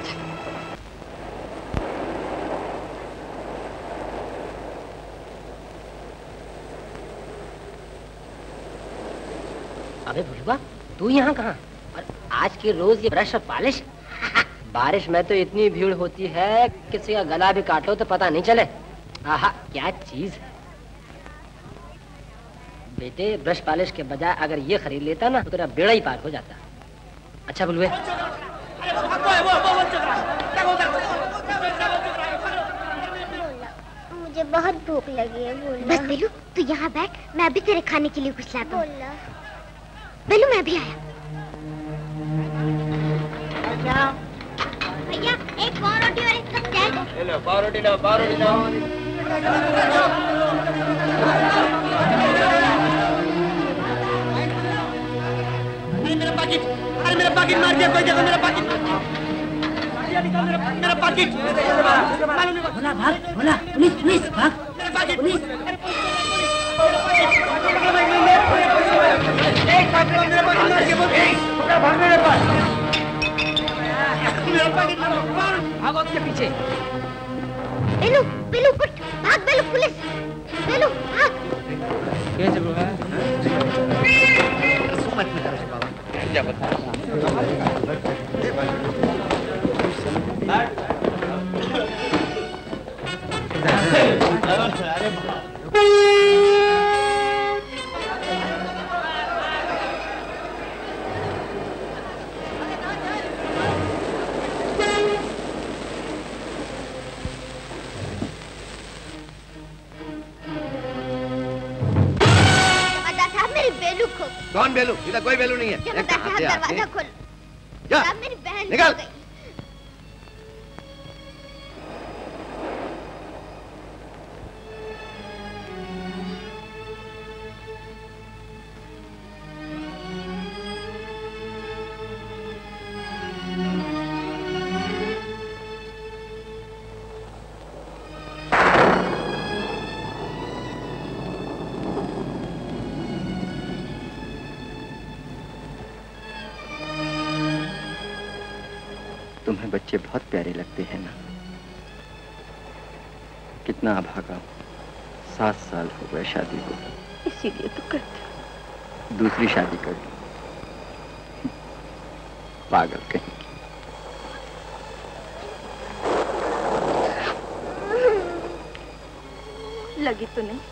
अबे भुलवा, तू यहाँ कहाँ? और आज के रोज ये ब्रश और पॉलिश? बारिश में तो इतनी भीड़ होती है किसी का गला भी काट लो तो पता नहीं चले। आहा, क्या चीज है। बेटे, ब्रश पॉलिश के बजाय अगर ये खरीद लेता ना तो तेरा बेड़ा ही पार हो जाता। अच्छा बुलवे, मुझे बहुत भूख लगी है। बोला। बस बेलू तू यहाँ बैठ, मैं अभी तेरे खाने के लिए कुछ लाता हूँ। बेलू मैं भी आया। भैया एक पाव रोटी और एक कप चाय दो। ले लो, पाव रोटी लो, पाव रोटी लो। अरे मेरा पाकिट, अरे मेरा पाकिट मार दिया कोई जगह, मेरा पाकिट मेरा पाकिट। भोला भाग, भोला, पुलिस पुलिस भाग, मेरा पाकिट, पुलिस। एक पाकिट मेरा पाकिट मार के बोल, पकड़ भाग मेरे पास। मेरा पाकिट भागो उसके पीछे। बेलू, बेलू उठ, भाग बेलू, पुलिस, बेलू भाग। कैसे बुआ? सुमत में कर बाबा। क्या बता? मेरी बेलू खो। कौन बेलू? इधर कोई बेलू नहीं है। दरवाजा खोल। जा, मेरी बहन निकल। तुम्हें बच्चे बहुत प्यारे लगते हैं ना? कितना अभागा हूं। सात साल हो गए शादी को। इसीलिए तो करते। दूसरी शादी कर ली। पागल कहीं। लगी तो नहीं?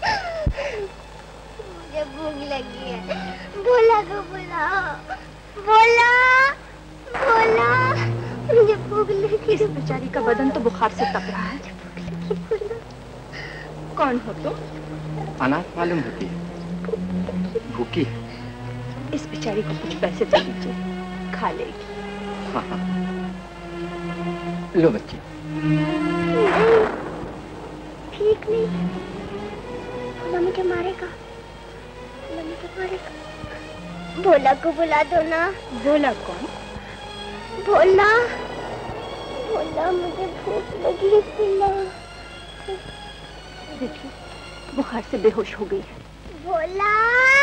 मुझे भूख लगी है। भोला को बुलाओ। भोला, भोला, मुझे भूख लगी। इस बेचारी का बदन तो बुखार से तप रहा है। कौन हो तुम? अनाथ मालूम होती है, भूखी है। इस बेचारी को कुछ पैसे दे दीजिए, खा लेगी। हाँ हाँ, लो बच्ची। नहीं, ठीक नहीं। भोला मुझे मारेगा। भोला मुझे मारेगा। भोला को बुला दो ना। भोला कौन? भोला, भोला मुझे भूख लगी है, पिला। देखिए, बुखार से बेहोश हो गई है। भोला,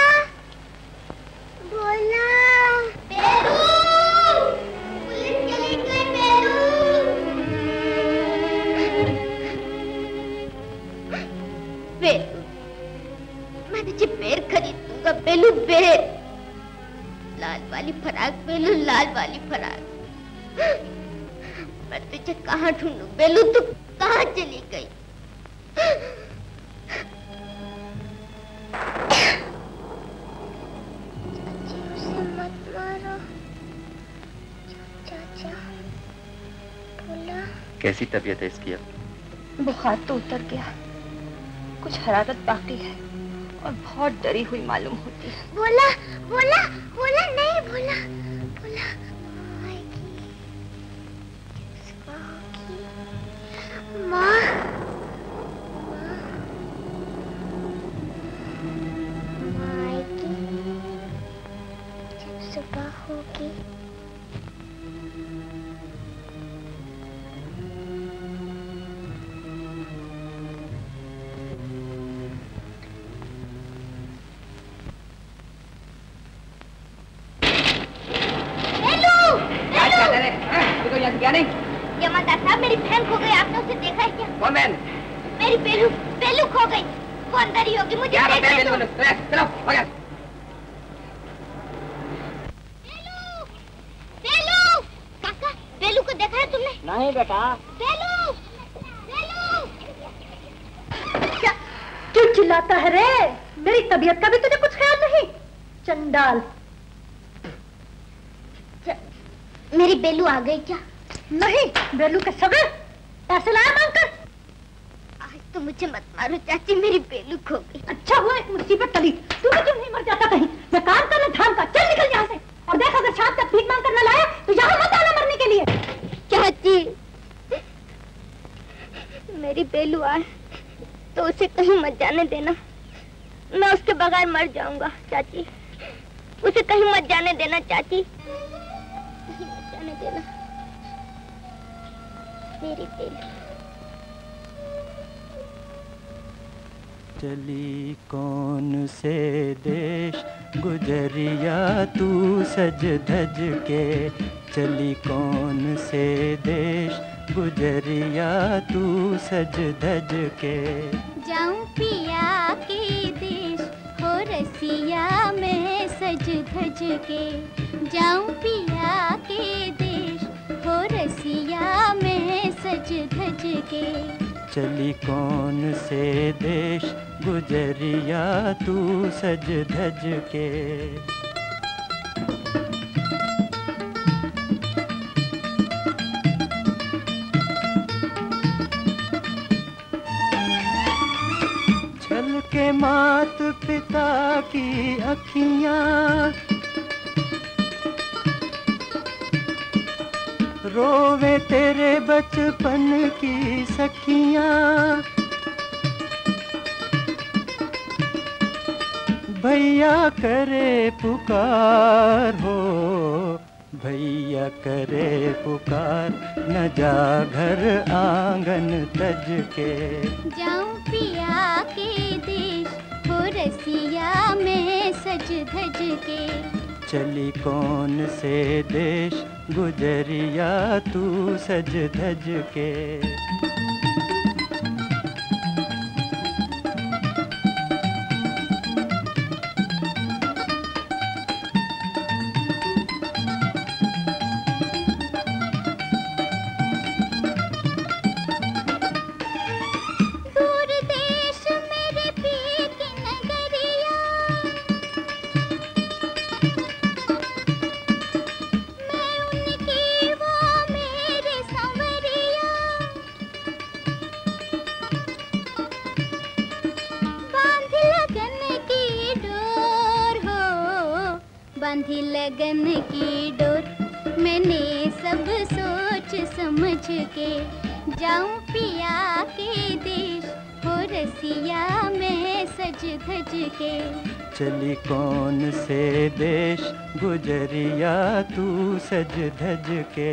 भोला, बेलू, पुलिस चली गई। बेलू, बेलू, मैं तुझे बेर खरीद दूंगा। बेलू, बेर, लाल वाली फराक। बेलू, लाल वाली फराक। मैं तुझे कहाँ ढूंढूं? बेलू, तू कहाँ चली गई? उसे मत मारो। चाचा, भोला। कैसी तबीयत है इसकी अब? बुखार तो उतर गया, कुछ हरारत बाकी है और बहुत डरी हुई मालूम होती है। भोला, भोला, भोला नहीं। भोला, भोला आएगी। माँ, माँ आएगी जब सुबह होगी। क्या नहीं? जमादार साहब, मेरी बहन खो गई। आपने उसे देखा है क्या? कौन बहन? मेरी बेलू, बेलू खो गई। वो अंदर ही होगी। मुझे क्या देखना है। बेलू? चलो भागा। बेलू, बेलू, काका, बेलू को देखा है तुमने? नहीं बेटा। बेलू, बेलू। क्या क्यों चिल्लाता है रे? मेरी तबीयत का भी तुझे कुछ ख्याल नहीं? चंडाल। मेरी बेलू आ गई क्या? नहीं, बेलू के सगे पैसे लाया मांगकर। आज तो मुझे मत मारो चाची, मेरी बेलू खो गई। अच्छा हुआ एक मुसीबत टली। तू भी क्यों नहीं मर जाता कहीं? मैं काम करना धाम का। चल निकल यहाँ से। और देख, अगर शाम तक भीख मांग कर न लाया तो यहाँ मत आना मरने के लिए। चाची, मेरी बेलू आए तो उसे कहीं मत जाने देना। मैं उसके बगैर मर जाऊंगा चाची। उसे कहीं मत जाने देना चाची, कहीं मत जाने देना। मेरी बेलू। चली कौन से देश गुजरिया तू सज धज के, चली कौन से देश गुजरिया तू सज धज के। जाऊं पिया के देश हो रसिया मैं सज धज के, जाऊं पिया के देश हो रसिया मैं सज धज के। चली कौन से देश गुजरिया तू सज धज के। छल के मात पिता की अखियां, रोवे तेरे बचपन की सखियां, भैया करे पुकार हो, भैया करे पुकार, न जा घर आंगन तज के। जाऊं पिया के देश हो रसिया में सज धज के। चली कौन से देश गुजरिया तू सज धज के। बांधी लगन की डोर मैंने सब सोच समझ के। जाऊं पिया के देश हो रसिया में सज धज के। चली कौन से देश गुजरिया तू सज धज के।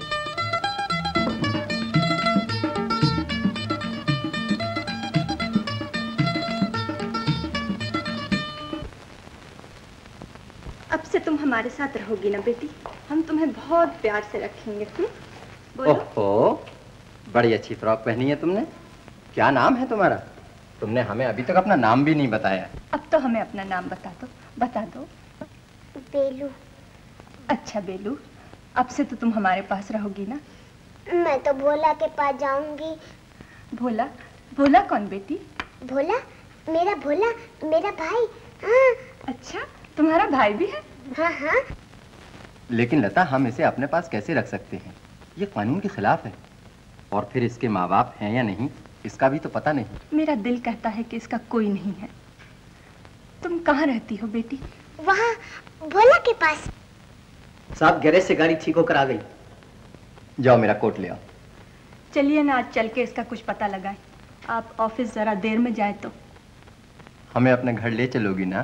अब से तुम हमारे साथ रहोगी ना बेटी, हम तुम्हें बहुत प्यार से रखेंगे। हुँ? बोलो। ओहो, बड़ी अच्छी फ्रॉक पहनी है तुमने। क्या नाम है तुम्हारा? तुमने हमें अभी तक अपना नाम भी नहीं बताया। अब तो हमें अपना नाम बता दो, बता दो। बेलू। अच्छा बेलू, अब से तो तुम हमारे पास रहोगी ना? मैं तो भोला के पास जाऊंगी। भोला? भोला कौन बेटी? भोला? मेरा भोला, मेरा भाई। हाँ। अच्छा, तुम्हारा भाई भी है? हाँ हाँ। लेकिन लता, हम इसे अपने पास कैसे रख सकते हैं? ये कानून के खिलाफ है। और फिर इसके माँ बाप हैं या नहीं, इसका भी तो पता नहीं। मेरा दिल कहता है कि इसका कोई नहीं है। तुम कहाँ रहती हो बेटी? वहाँ भोला के पास। साहब, गैरेज से गाड़ी ठीक होकर आ गई। जाओ मेरा कोट ले आओ। चलिए ना, आज चल के इसका कुछ पता लगाएं। आप ऑफिस जरा देर में जाए तो। हमें अपने घर ले चलोगी ना?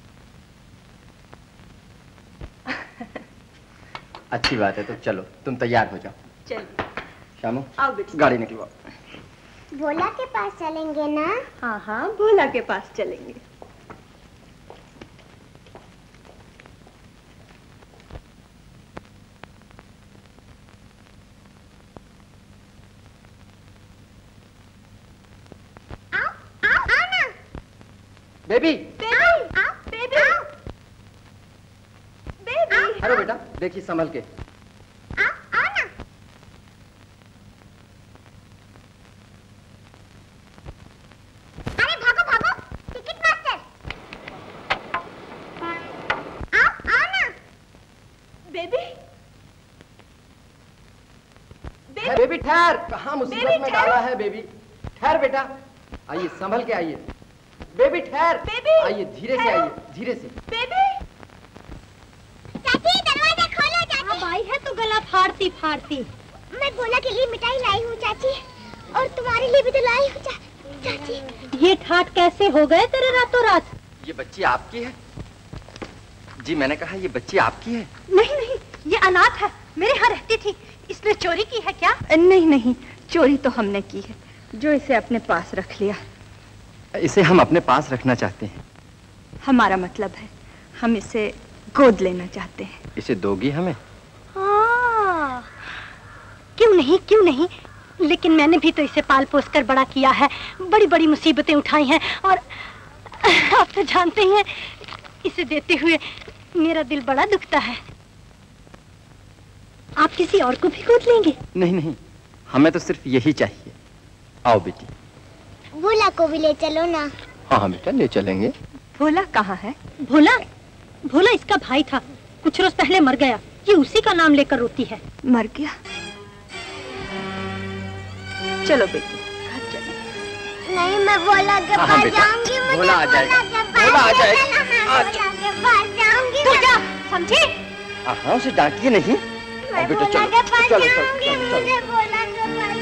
अच्छी बात है, तो चलो, तुम तैयार हो जाओ। चलिए। शामू, आओ बेटी। गाड़ी निकलवाओ। भोला के पास चलेंगे ना? हाँ हाँ, भोला के पास चलेंगे। आओ, आओ, आओ ना। बेबी। बेबी, आओ, बेबी। बेबी। अरे बेटा, देखिए संभल के। आओ, आओ ना। अरे भागो भागो, टिकट मास्टर। आओ, आओ ना। बेबी। बेबी ठहर, कहाँ मुसीबत में डाला है बेबी। ठहर बेटा, आइए संभल के आइए। बेबी ठहर। बेबी। आइए, धीरे से आइए, धीरे से। बेबी। चाची, दरवाजा खोलो चाची। अब आई है तो गला फाड़ती फाड़ती। मैं भोला के लिए मिठाई लाई हूँ चाची, और तुम्हारे लिए भी तो लाई हूँ चा, चाची। ये ठाट कैसे हो गए तेरे रातों रात? ये बच्ची आपकी है? जी मैंने कहा, ये बच्ची आपकी है? नहीं नहीं, ये अनाथ है, मेरे यहाँ रहती थी। इसने चोरी की है क्या? नहीं नहीं, चोरी तो हमने की है, जो इसे अपने पास रख लिया। इसे हम अपने पास रखना चाहते हैं। हमारा मतलब है, हम इसे गोद लेना चाहते हैं। इसे दोगी हमें? हाँ, क्यों नहीं क्यों नहीं, लेकिन मैंने भी तो इसे पाल पोस कर बड़ा किया है, बड़ी बड़ी मुसीबतें उठाई हैं, और आप तो जानते हैं इसे देते हुए मेरा दिल बड़ा दुखता है। आप किसी और को भी गोद लेंगे? नहीं नहीं, हमें तो सिर्फ यही चाहिए। आओ बेटी। भोला को भी ले चलो ना। हाँ हाँ बेटा, ले चलेंगे। भोला कहाँ है? भोला? भोला इसका भाई था, कुछ रोज पहले मर गया। ये उसी का नाम लेकर रोती है। मर गया? चलो बेटी, घर चलो। नहीं, मैं भोला के हाँ, पास बेटा, जाऊंगी। मुझे भोला आ जाएगा। भोला आ जाएगा। भोला के पास जाऊंगी। तू जा, समझी? हाँ, उसे डांटिए नहीं। मैं बेटा, बोला चलो, के पास चलो, चलो, जाऊंगी, चलो, चलो। मुझे बोला के पास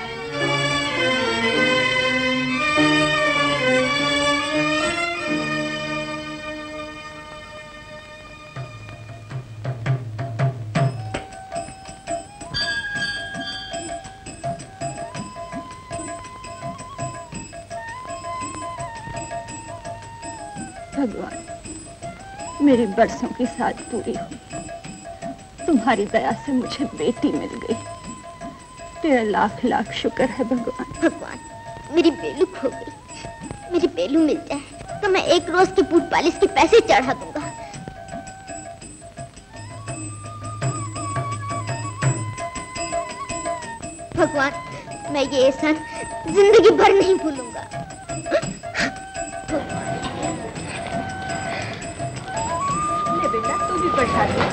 भगवान, मेरी बरसों की साथ पूरी हुई। तुम्हारी दया से मुझे बेटी मिल गई। तेरा लाख लाख शुक्र है भगवान। भगवान, मेरी बेलू खो गई। मेरी बेलू मिल जाए तो मैं एक रोज के बूट पालिश के पैसे चढ़ा दूंगा। भगवान, मैं ये एहसान जिंदगी भर नहीं भूलूंगा। ले बेटा, तू भी पढ़ा दे।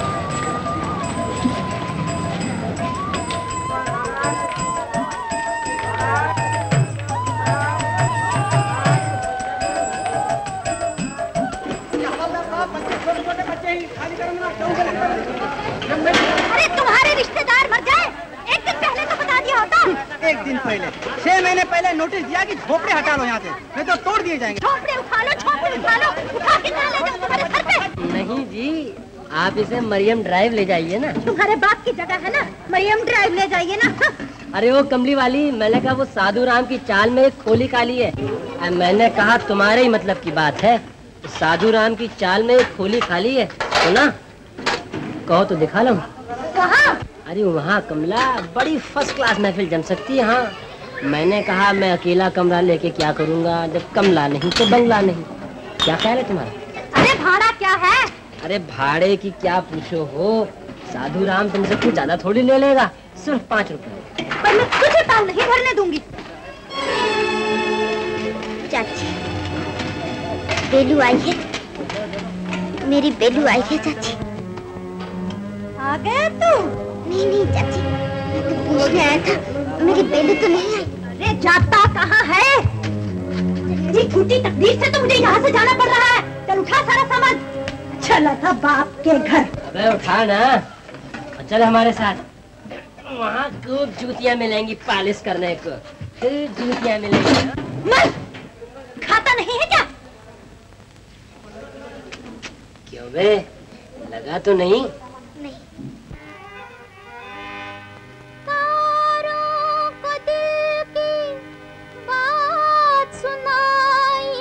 अरे तुम्हारे रिश्तेदार मर जाए, एक दिन पहले तो बता दिया होता। एक दिन पहले, छह महीने पहले नोटिस दिया कि झोपड़े हटा लो यहाँ से, नहीं तो तोड़ दिए जाएंगे। झोपड़े उठा लो, झोपड़े उठा लो, उठा के ना ले जाओ तुम्हारे सर पे। नहीं जी, आप इसे मरियम ड्राइव ले जाइए ना। तुम्हारे बाप की जगह है ना, मरियम ड्राइव ले जाइए ना। अरे वो कमली वाली, मैंने कहा वो साधु राम की चाल में एक खोली काली है। अब मैंने कहा तुम्हारे ही मतलब की बात है। साधु राम की चाल में एक खोली खाली है, तो ना कहो तो दिखा लो। कहाँ? अरे वहाँ कमला, बड़ी फर्स्ट क्लास महफिल जम सकती है। हाँ, मैंने कहा मैं अकेला कमरा लेके क्या करूँगा, जब कमला नहीं तो बंगला नहीं। क्या ख्याल है तुम्हारा? अरे भाड़ा क्या है? अरे भाड़े की क्या पूछो हो, साधु राम तुमसे कुछ ज्यादा थोड़ी ले लेगा, सिर्फ पाँच रुपए। पर मैं तुझे ताल नहीं भरने दूंगी। चाची, बेलू आई है, मेरी बेलू आई है चाची। आ गया तू? नहीं नहीं चाची, मैं तो पूछने आया था, मेरी बेलू तो नहीं आई। अरे जाता कहाँ है? तेरी झूठी तकदीर से तो मुझे यहाँ से जाना पड़ रहा है। चल उठा सारा सामान, चला था बाप के घर। अबे उठा ना, चल हमारे साथ। वहाँ खूब जूतियाँ मिलेंगी पालिश करने को, फिर जूतियाँ मिलेंगी। मर! खाता नहीं है क्या? क्यों बे, लगा तो नहीं? नहीं। तारों को दिल की बात सुनाई,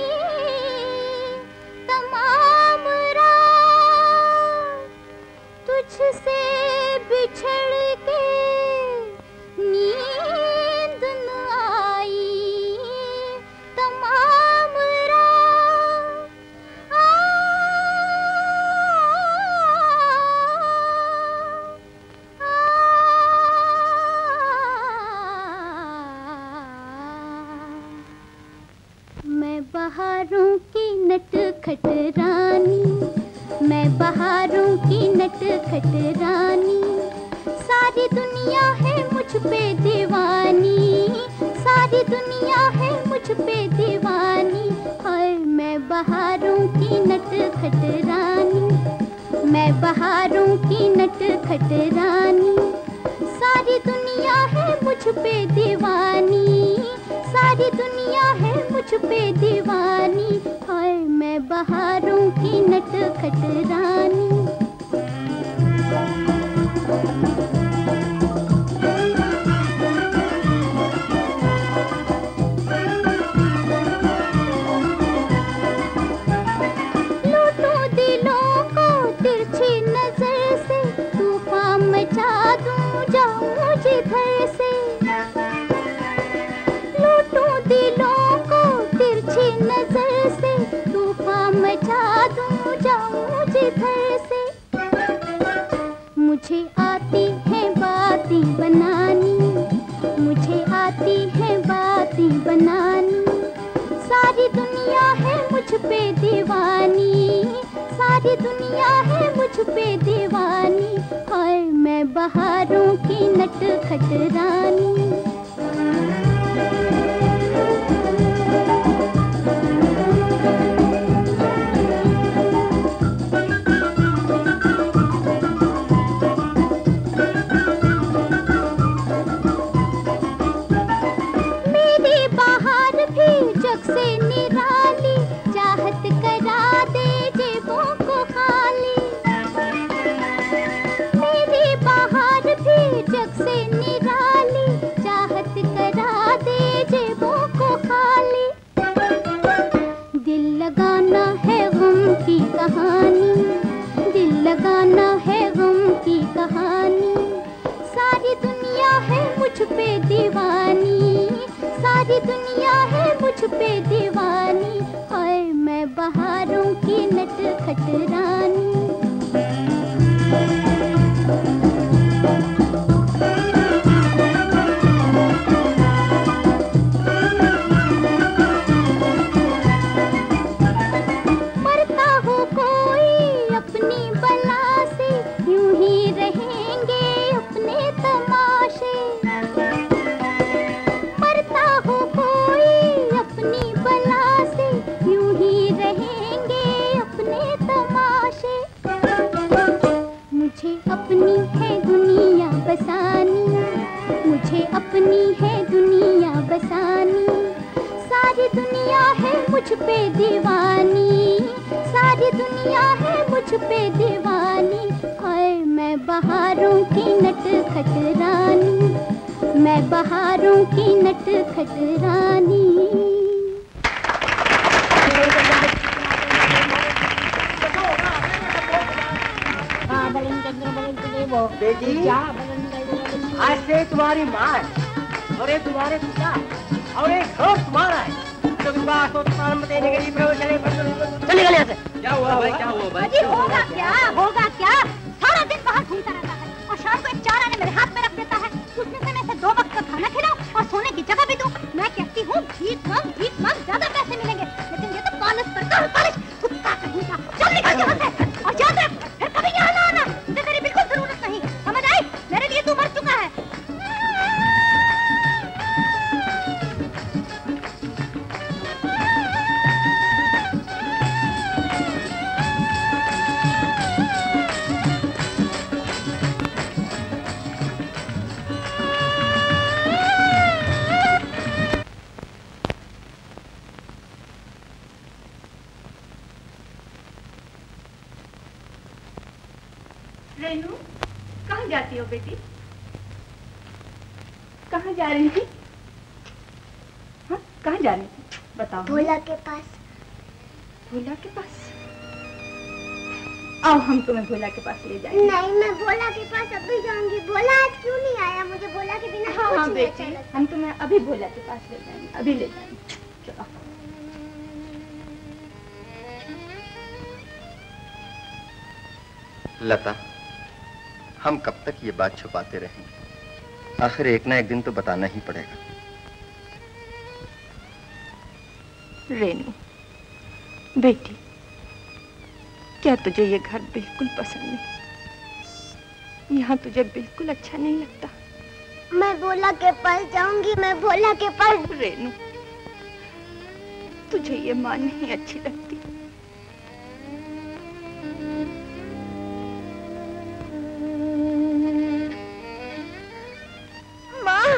तमाम रात तुझसे बिछड़ के नींद न आई, तमाम रात आ, मैं बहारों की नट खट रानी, मैं बहारों की नट खट रानी, सारी दुनिया है मुझ पे दीवानी, सारी दुनिया है मुझ पे दीवानी। हाय मैं बहारों की नट खट रानी, मैं बहारों की नट खट रानी, सारी दुनिया है मुझ पे दीवानी, सारी दुनिया है मुझ पे दीवानी। हाय मैं बहारों की नट खट रानी। लूटो दिलों को तिरछी नजर से, तूफान मचा दूं जाऊं जिधर से। लूटो दिलों को तिरछी नजर से, तूफान मचा दूं जाऊं जिधर से। मुझे आती है बातें बनानी, मुझे आती है बातें बनानी, सारी दुनिया है मुझ पे दीवानी, सारी दुनिया है मुझ पे दीवानी। हाय मैं बहारों की नट खट रानी। से निराली चाहत करा दे जेबों को खाली। मेरी बाहर भी जग से निराली चाहत करा दे जेबों को खाली। दिल लगाना है गम की कहानी, दिल लगाना है गम की कहानी। सारी दुनिया है मुझ पे दीवानी, सारी दुनिया है मुझ पे दीवानी। हाय मैं बहारों की नटखट रानी। मरता हो कोई अपनी बला से, यूं ही रहेंगे अपने तमाशे। मरता हो कोई अपनी बला से, यूं ही रहेंगे अपने तमाशे। मुझे अपनी है दुनिया बसानी, मुझे अपनी है दुनिया बसानी। सारी दुनिया है मुझ पे दीवानी, सारी दुनिया है मुझ पे दीवानी। हाय मैं बहारों की नटखट रानी, मैं बहारों की नटखट रानी। बेटी आज से तुम्हारी माँ और ये तुम्हारे पिता और एक घर तुम्हारा है। तो विवाह को प्रारंभ देने के लिए चले चले गए यहाँ से। क्या हुआ भाई, क्या हुआ भाई? अजी होगा क्या, होगा क्या? सारा दिन बाहर घूमता रहता है और शाम को एक चार आने मेरे हाथ में रख देता है। उसमें से मैं इसे दो वक्त का खाना खिलाऊं और सोने की जगह भी दूं। मैं कहती हूँ भीख मांग, भीख मांग, ज्यादा पैसे मिलेंगे। लेकिन ये तो पालिश करता है, पालिश कुत्ता कहीं का। चल निकल यहाँ से और याद रख फिर कभी यहाँ ना आना। मुझे तेरी बिल्कुल जरूरत नहीं, समझ आई? मेरे लिए तू मर चुका है। रेनू, कहाँ जाती हो बेटी? कहाँ जा रही थी? हाँ, कहाँ जा रही थी? बताओ। भोला के पास। भोला के पास? आओ हम तुम्हें भोला के पास ले जाएंगे। नहीं, मैं भोला के पास अभी जाऊंगी। भोला आज क्यों नहीं आया? मुझे भोला के बिना हाँ कुछ हाँ नहीं बेटी, अच्छा लगता। हम तुम्हें अभी भोला के पास ले जाएंगे, अभी ले जाएंगे। चलो। लता, हम कब तक ये बात छुपाते रहेंगे? आखिर एक ना एक दिन तो बताना ही पड़ेगा। रेनू बेटी, क्या तुझे ये घर बिल्कुल पसंद नहीं? यहाँ तुझे बिल्कुल अच्छा नहीं लगता? मैं भोला के पास जाऊंगी, मैं भोला के पास। रेनू, तुझे ये माँ नहीं अच्छी लगती? माँ,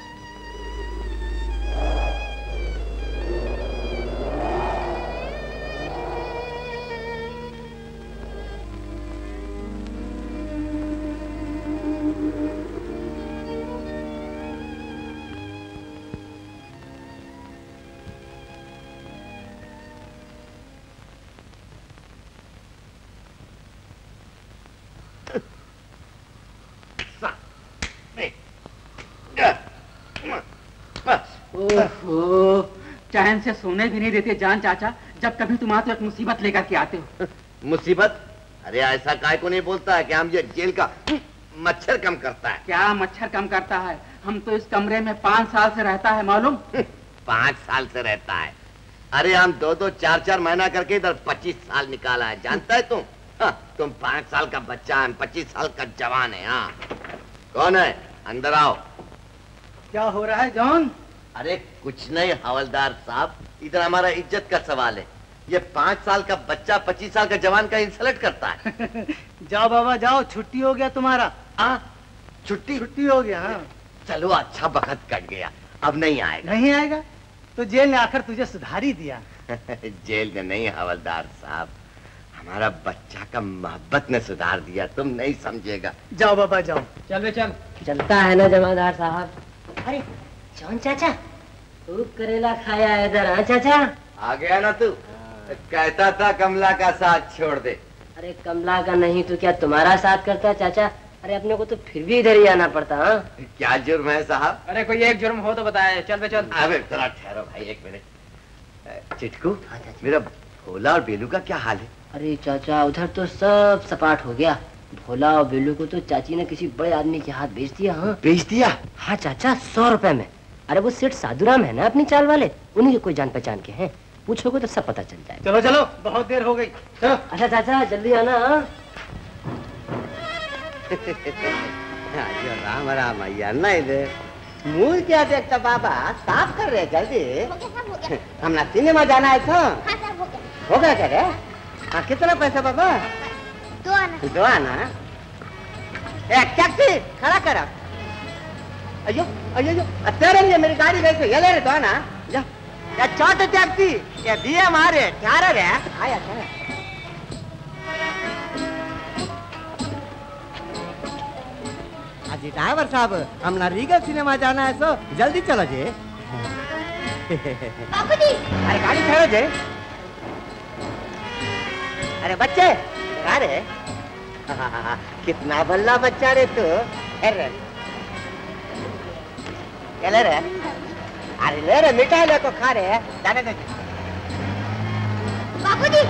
ओहो, चैन से सोने भी नहीं देते जान चाचा, जब कभी तुम आते हो एक मुसीबत लेकर के आते हो। मुसीबत? अरे ऐसा काय को नहीं बोलता है कि हम ये जेल का मच्छर कम करता है। क्या मच्छर कम करता है? हम तो इस कमरे में पाँच साल से रहता है, मालूम? पाँच साल से रहता है? अरे हम दो दो चार चार महीना करके इधर पच्चीस साल निकाला है, जानता है तुम? हाँ, तुम पाँच साल का बच्चा है, पच्चीस साल का जवान है। हाँ, कौन है? अंदर आओ। क्या हो रहा है जॉन? अरे कुछ नहीं हवलदार साहब, इधर हमारा इज्जत का सवाल है। ये पाँच साल का बच्चा पच्चीस साल का जवान का इंसल्ट करता है। जाओ बाबा जाओ, छुट्टी हो गया तुम्हारा। हाँ, छुट्टी छुट्टी हो गया। हाँ, चलो अच्छा वक्त कट गया, अब नहीं आएगा। नहीं आएगा? तो जेल ने आखिर तुझे सुधार ही दिया। जेल ने नहीं हवलदार साहब, हमारा बच्चा का मोहब्बत ने सुधार दिया, तुम नहीं समझेगा। जाओ बाबा जाओ। चल बे चल। चलता है ना जमादार साहब। अरे जॉन चाचा, तू करेला खाया है इधर? हाँ चाचा आ गया ना तू? कहता था कमला का साथ छोड़ दे। अरे कमला का नहीं तो क्या तुम्हारा साथ करता चाचा? अरे अपने को तो फिर भी इधर ही आना पड़ता। हाँ क्या जुर्म है साहब? अरे कोई एक जुर्म हो तो बताए। चल बे चल। अबे जरा ठहरो भाई एक मिनट। चिटकू, मेरा भोला और बेलू का क्या हाल है? अरे चाचा उधर तो सब सपाट हो गया। भोला और बेलू को तो चाची ने किसी बड़े आदमी के हाथ बेच दिया। हाँ बेच दिया? हाँ चाचा, सौ रुपए में। अरे वो सेठ साधुराम है ना अपनी चाल वाले, उन्हीं के कोई जान पहचान के हैं। पूछोगे तो सब पता चल जाए। चलो चलो, बहुत देर हो गई। चलो। अच्छा चाचा जल्दी आना। राम राम भैया नहीं दे मुझ क्या देखता बाबा, साफ कर रहे जल्दी। हम ना सिनेमा जाना है तो हो गया क्या रे? हाँ कितना पैसा बाबा? दो आना। दो आना? एक टैक्सी खड़ा करा। अयो अयो अयो तेरे लिए मेरी गाड़ी गई, ये ले रे दो आना। जा या छोटे टैक्सी ये दिए मारे ठहरा रे। आया ठहरा। ड्राइवर साहब हम ना रीगल सिनेमा जाना है तो जल्दी चलो जे। बाबूजी अरे गाड़ी ठहरो जे। अरे बच्चे आ रे। कितना बल्ला बच्चा रे तू। अरे क्या ले रे? अरे ले रे मिठाई ले को खा रे। जाने दे बाबूजी।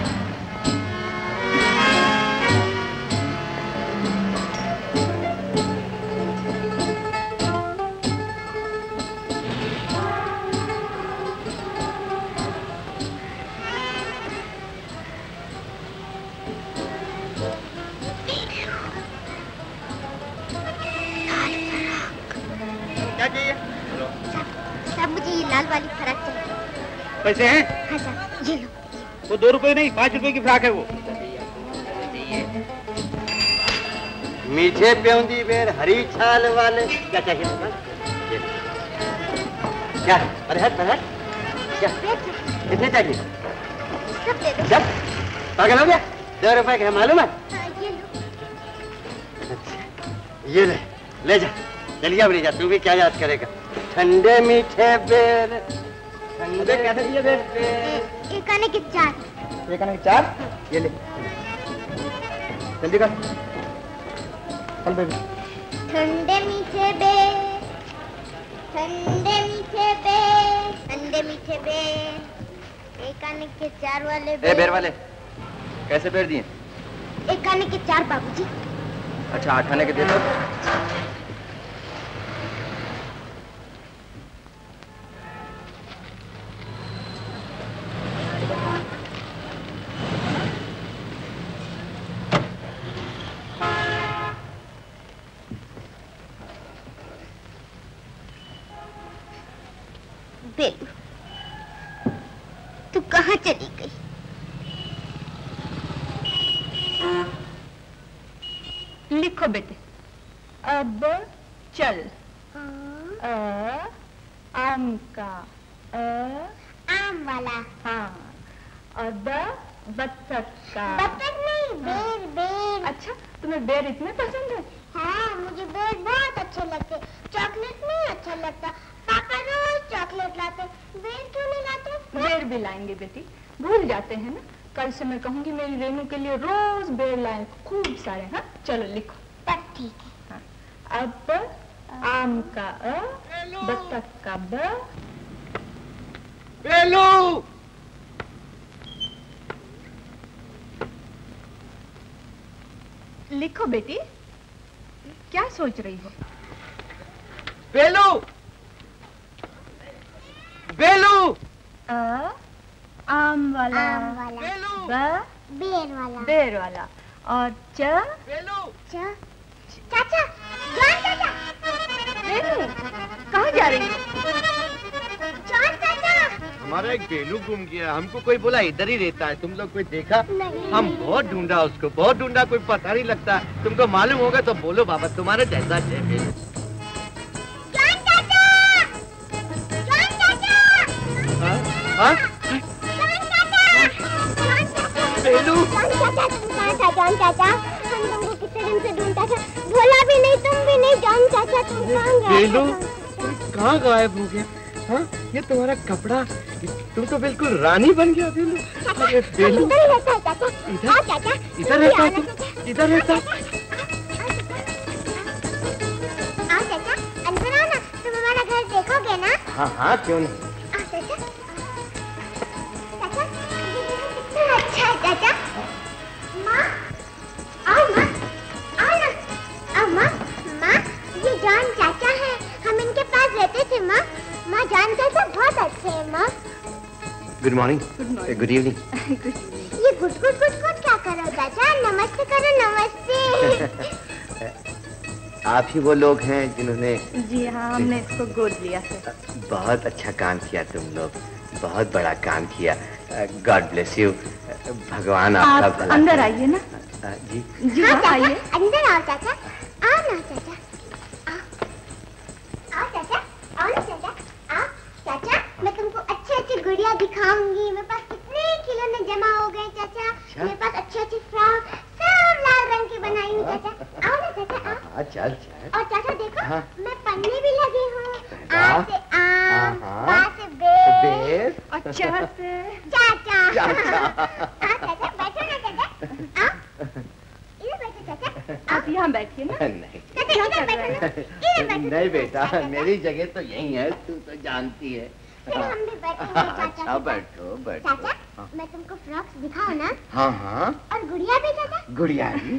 मुझे ये लाल वाली फ्रॉक चाहिए। पैसे हैं? हाँ सर ये लो। वो दो रुपए नहीं पाँच रुपए की फ्रॉक है वो। मीठे प्योंदी बेर हरी छाल वाले क्या चाहिए तुम्हें? क्या? अरे हट हट क्या? कितने चाहिए? सब दे दो। सब? पागल हो गया? दो रुपए का मालूम है? हाँ, ये लो। ये ले ले जा जल्दी अब ले जा। तू भी क्या याद करेगा? ठंडे मीठे बेर ठंडे कैसे दिए बेर? एक आने के चार। एक आने के चार? ये ले जल्दी कर। चल बेबी। ठंडे मीठे बेर ठंडे मीठे बेर ठंडे मीठे बेर एक आने के चार वाले बेर। ए बेर वाले कैसे बेर दिए? एक आने के चार बाबूजी। अच्छा आठ आने के दे दो। बेलू तू कहाँ चली गई? लिखो बेटे। अब चल। अ आम का अ आम वाला। हाँ और ब बत्तख का। बत्तख नहीं बेर बेर। अच्छा तुम्हें बेर इतने पसंद है? हाँ मुझे बेर बहुत अच्छे लगते। चॉकलेट नहीं अच्छा लगता। पापा रोज चॉकलेट लाते, बेर क्यों नहीं लाते? बेर भी लाएंगे बेटी, भूल जाते हैं ना। कल से मैं कहूँगी मेरी रेनू के लिए रोज बेर लाए खूब सारे। हाँ चलो लिखो। पर ठीक है। हाँ अब आम का अ बत्तख का ब। बेलू लिखो बेटी, क्या सोच रही हो? बेलू बेलू। अ आम वाला। आम वाला। ब बेर वाला। बेर वाला और च बेलू। च चाचा जान चाचा। बेलू कहाँ जा रही हो? जान चाचा। हमारा एक बेलू गुम गया, हमको कोई बोला इधर ही रहता है। तुम लोग कोई देखा? नहीं। हम बहुत ढूंढा उसको, बहुत ढूंढा, कोई पता नहीं लगता। तुमको मालूम होगा तो बोलो बाबा, तुम्हारे जैसा है बेलू। जान चाचा। जान चाचा। हाँ? बेलू। जॉन चाचा, हम तुमको कितने दिन से ढूंढता था, भोला भी नहीं, तुम भी नहीं, जॉन चाचा तुम कहाँ गए? बेलू, कहाँ गायब हो गया? हाँ? ये तुम्हारा कपड़ा, तुम तो बिल्कुल रानी बन गया बेलू। अरे बेलू, इधर रहता है चाचा। हाँ चाचा, इधर रहता है तुम, इधर रहता है। हाँ चाचा, अंदर आओ ना, तुम हमारा घर देखोगे ना? हाँ हाँ, क्यों नहीं? हाँ चाचा, चाचा, कितना अच्छा है चाचा। माँ, आओ माँ, आओ ना, आओ माँ, माँ, ये जॉन चाचा है, हम इनके पास रहते थे माँ। माँ, जॉन चाचा बहुत अच्छे हैं माँ। Good morning. Good evening. ये गुड गुड गुड गुड क्या करो चाचा? नमस्ते करो, नमस्ते। आप ही वो लोग हैं जिन्होंने? जी हाँ, हमने इसको गोद लिया है। बहुत अच्छा काम किया तुम लोग, बहुत बड़ा काम किया। God bless you. भगवान आपका आप भला अंदर करे। आइए ना। जी जी हाँ, आइए। अंदर आओ चाचा, आओ ना चाचा, आओ, आओ चाचा, आओ ना चाचा, आओ चाचा, मैं तुमको अच्छे अच्छे गुड़िया दिखाऊंगी। मेरे पास कितने खिलौने जमा हो गए चाचा, मेरे पास अच्छे अच्छे फ्रॉक सब लाल रंग की बनाई हूँ चाचा। आओ ना चाचा, आओ। हाँ, चल चल। और चाचा देखो, हाँ। मैं पन्नी भी लगी हूँ। वाह। आ से आम, हाँ। बा से बेर, बेर। और चाचा से चाचा। चाचा। हाँ चाचा, बैठो ना चाचा, आओ। इधर बैठो चाचा। आप यहाँ बैठिए ना। नहीं चाचा इधर बैठो ना, इधर बैठो। नहीं बेटा, मेरी जगह तो यही है, तू तो जानती है। फिर हम भी बैठेंगे चाचा। अच्छा बैठो बैठो। चाचा, मैं तुमको फ्रॉक्स दिखाऊं ना? हाँ हाँ, और गुड़िया भी चाचा? गुड़िया भी।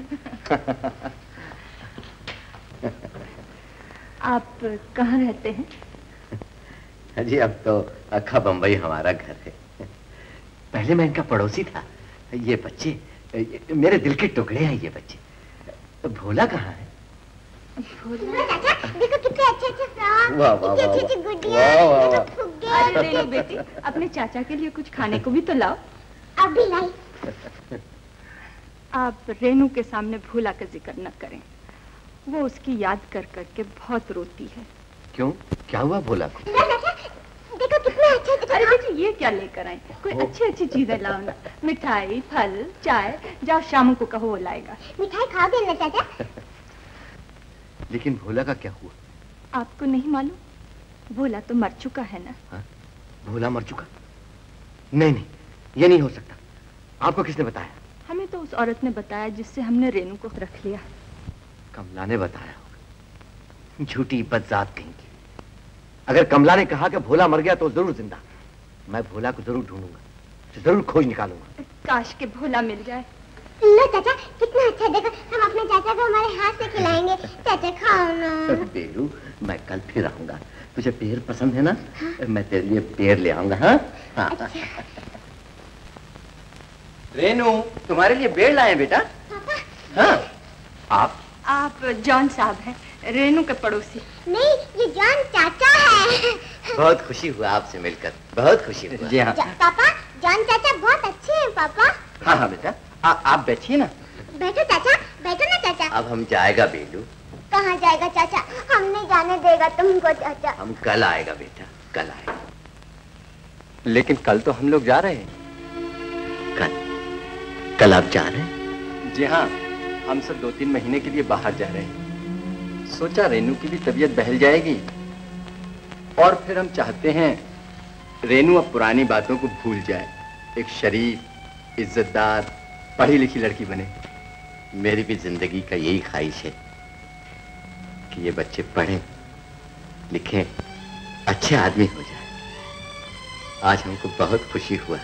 आप कहाँ रहते हैं? जी अब तो अखा बम्बई हमारा घर है। पहले मैं इनका पड़ोसी था। ये बच्चे ये, मेरे दिल के टुकड़े हैं ये बच्चे। भोला कहाँ है? भोला चाचा, देखो कितने अच्छे अच्छे फ्रॉक, वाह, वाह, कितने वाह, अच्छे अच्छे वाह, गुड़िया, वाह, वाह, देखो वाह। फुग्गे। अरे ले लो बेटी, अपने चाचा के लिए कुछ खाने को भी तो लाओ। अभी लाई। आप रेनू के सामने भोला का जिक्र न करें, वो उसकी याद कर कर के बहुत रोती है। क्यों, क्या हुआ भोला को? देखो कितने अच्छे अच्छे। अरे बेटी, ये क्या लेकर आए? कोई अच्छी अच्छी चीजें लाओ ना, मिठाई, फल, चाय। जाओ शामू को कहो, वो लाएगा। मिठाई खाओगे ना चाचा? लेकिन भोला का क्या हुआ? आपको नहीं मालूम? भोला तो मर चुका है ना। हा? भोला मर चुका? नहीं नहीं, ये नहीं हो सकता। आपको किसने बताया? हमें तो उस औरत ने बताया जिससे हमने रेनू को रख लिया। कमला ने बताया होगा। झूठी बदजात कहीं की। अगर कमला ने कहा कि भोला मर गया तो जरूर जिंदा। मैं भोला को जरूर ढूंढूंगा, जरूर खोज निकालूंगा। काश के भोला मिल जाए। लो चाचा, कितना अच्छा, देखो हम अपने चाचा को हमारे हाथ से खिलाएंगे। चाचा खाओ ना। बेलू, मैं कल फिर आऊंगा। तुझे पेड़ पसंद है ना? हाँ? मैं तेरे लिए पेड़ ले आऊंगा। हाँ? हाँ। अच्छा। रेनू, तुम्हारे लिए पेड़ लाए बेटा। पापा। हाँ? आप आप जॉन साहब हैं, रेनू के पड़ोसी। नहीं, ये जॉन चाचा है। बहुत खुशी हुआ आपसे मिलकर, बहुत खुशी हुआ। जी हाँ। पापा, जॉन चाचा बहुत अच्छे हैं पापा। हाँ हाँ बेटा, आ, आप बैठिए ना। बैठो चाचा, बैठो ना चाचा। अब हम जाएगा बेलू। कहाँ जाएगा चाचा? हम नहीं जाने देगा तुमको चाचा। हम कल आएगा बेटा, कल आएगा। लेकिन कल तो हम लोग जा रहे हैं। कल कल आप जा रहे हैं? जी हाँ, हम सब दो तीन महीने के लिए बाहर जा रहे हैं। सोचा रेनू की भी तबीयत बहल जाएगी, और फिर हम चाहते हैं रेनू अब पुरानी बातों को भूल जाए, एक शरीफ, इज्जतदार, पढ़ी लिखी लड़की बने। मेरी भी जिंदगी का यही ख्वाहिश है कि ये बच्चे पढ़ें, लिखें, अच्छे आदमी हो जाए। आज हमको बहुत खुशी हुआ।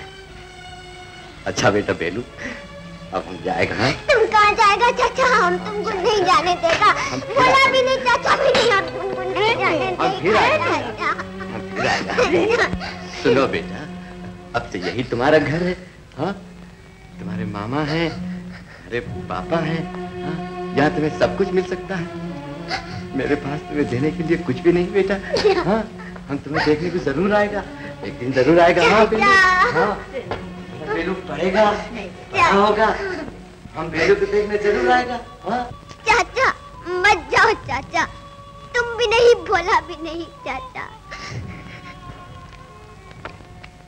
अच्छा बेटा बेलू, अब हम जाएगा। हाँ? तुम कहाँ जाएगा चाचा? हम तुमको नहीं जाने देगा। बोला भी नहीं चाचा, भी नहीं, हम तुमको नहीं जाने देगा। हम फिर आएगा, हम फिर आएगा। सुनो बेटा, अब तो यही तुम्हारा घर है। हाँ? तुम्हारे मामा हैं, अरे पापा हैं, हाँ? यहाँ तुम्हें सब कुछ मिल सकता है। मेरे पास तुम्हें देने के लिए कुछ भी नहीं बेटा। हाँ? हम तुम्हें देखने को जरूर आएगा, एक दिन जरूर आएगा। हाँ बेलू, हाँ बेलू पढ़ेगा, क्या होगा, हम बेलू को देखने जरूर आएगा। हाँ? चाचा मत जाओ चाचा, तुम भी नहीं, भोला भी नहीं चाचा।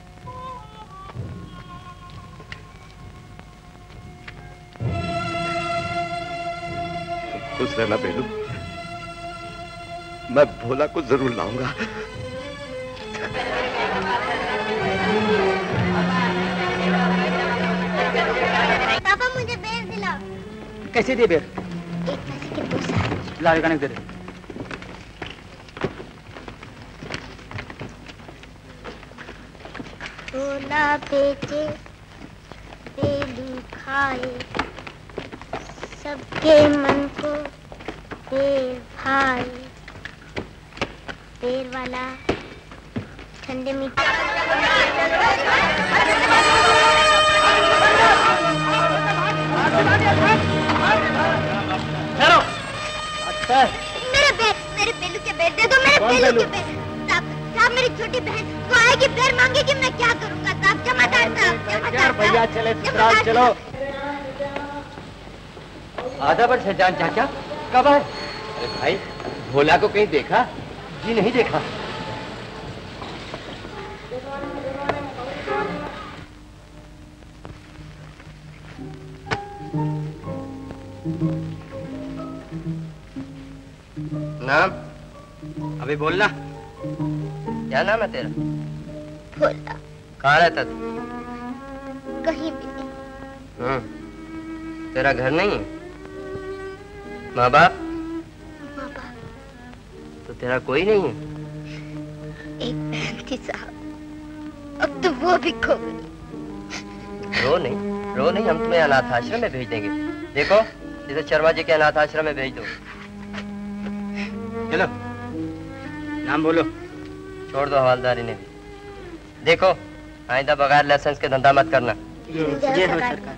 खुश रहना बेलू। मैं भोला को जरूर लाऊंगा। पापा मुझे बेर दिलाओ। कैसे दे बेर? एक पैसे के दो साल। ला गाने दे दे। भोला बेचे बेलू खाए, सबके मन को बेर भाए। बेर वाला ठंडे मीठे। मेरे बेर, मेरे बेलू के बेर दे दो, मेरे बेलू के बेर। साहब, साहब मेरी छोटी बहन तो आएगी, बेर मांगेगी, मैं क्या करूंगा साहब? जमादार साहब, जमादार भैया चले ससुराल चलो। आधा वर्ष है जान चाचा, कब आए? अरे भाई भोला को कहीं देखा? जी नहीं देखा। नाम? अभी बोलना। क्या नाम है तेरा? भोला। कहाँ रहता तू? कहीं भी नहीं। हम्म, तेरा घर नहीं है? माँ बाप? माँ बाप तो तेरा कोई नहीं है? एक बहन थी साहब, अब तो वो भी खो गई। रो नहीं, रो नहीं, हम तुम्हें अनाथ आश्रम में भेज देंगे। देखो इसे शर्मा जी के अनाथ आश्रम में भेज दो। चलो नाम बोलो। छोड़ दो हवालदारी ने भी। देखो आइंदा बगैर लाइसेंस के धंधा मत करना। जय हो सरकार।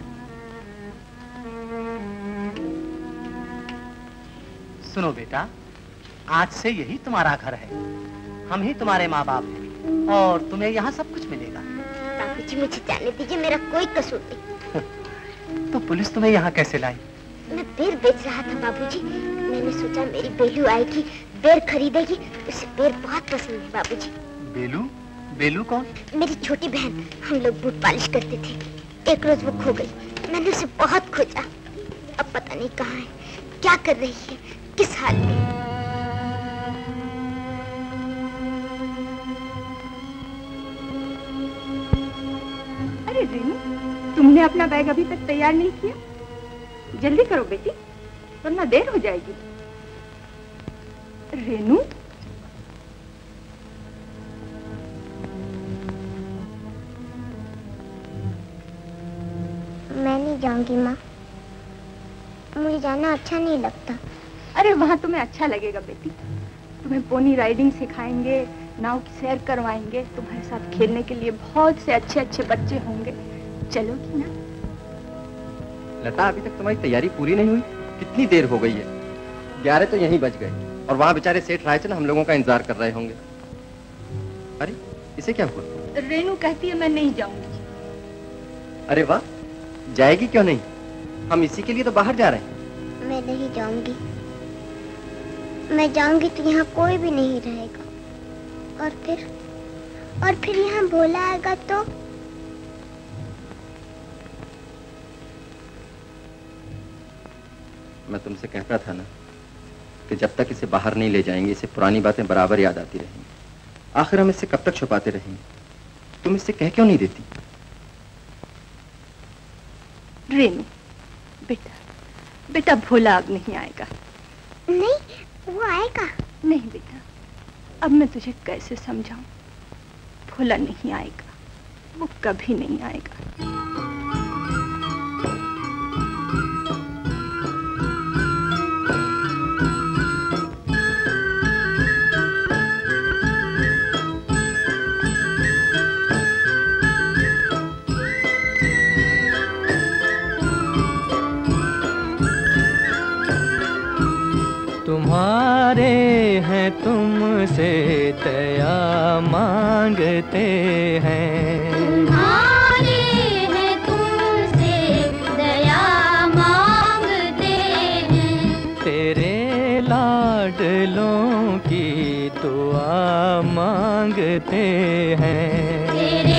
सुनो बेटा, आज से यही तुम्हारा घर है, हम ही तुम्हारे माँ बाप हैं और तुम्हें यहाँ सब कुछ मिलेगा। बाबूजी मुझे जाने दीजिए, मेरा कोई कसूर नहीं। तो पुलिस तुम्हें यहाँ कैसे लाई? मैं बेर बेच रहा था बाबूजी, मैंने सोचा मेरी बेलू आएगी, बेर खरीदेगी, उसे बेर बहुत पसंद है बाबूजी। बेलू? बेलू कौन? मेरी छोटी बहन, हम लोग बूट पालिश करते थे। एक रोज वो खो गई, मैंने उसे बहुत खोजा, अब पता नहीं कहाँ है, क्या कर रही है, किस हाल में। अरे रेनू, तुमने अपना बैग अभी तक तैयार नहीं किया? जल्दी करो बेटी, वरना देर हो जाएगी। रेनू, मैं नहीं जाऊंगी माँ, मुझे जाना अच्छा नहीं लगता। अरे वहाँ तुम्हें अच्छा लगेगा बेटी, तुम्हें पोनी राइडिंग सिखाएंगे, नाव की सैर करवाएंगे, तुम्हारे साथ खेलने के लिए बहुत से अच्छे अच्छे बच्चे होंगे। चलोगी ना? लता अभी तक तुम्हारी तैयारी पूरी नहीं हुई? कितनी देर हो गई है? ग्यारह तो यहीं बज गए और वहाँ बेचारे सेठ रायचंद हम लोगों का इंतजार कर रहे होंगे। अरे इसे क्या हुआ? रेनू कहती है मैं नहीं जाऊंगी। अरे वाह, जाएगी क्यों नहीं? हम इसी के लिए तो बाहर जा रहे हैं। मैं नहीं जाऊंगी, मैं जाऊंगी तो यहाँ कोई भी नहीं रहेगा, और फिर और फिर यहाँ भोला आएगा तो? मैं तुमसे कहता था ना कि जब तक इसे बाहर नहीं ले जाएंगे इसे पुरानी बातें बराबर याद आती रहेंगी। आखिर हम इससे कब तक छुपाते रहेंगे? तुम इससे कह क्यों नहीं देती? रेनू बेटा, बेटा भोला अब नहीं आएगा। नहीं, वो आएगा। नहीं बेटा, अब मैं तुझे कैसे समझाऊं? भोला नहीं आएगा, वो कभी नहीं आएगा। तुम्हारे हैं तुमसे दया मांगते हैं, तुम्हारे हैं तुमसे दया मांगते हैं, तेरे लाडलों की दुआ मांगते हैं, तेरे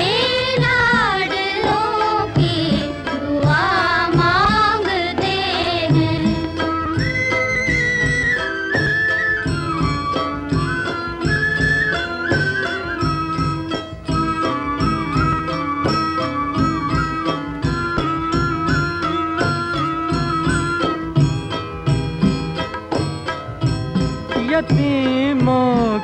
लाडलों की दुआ मांगते हैं।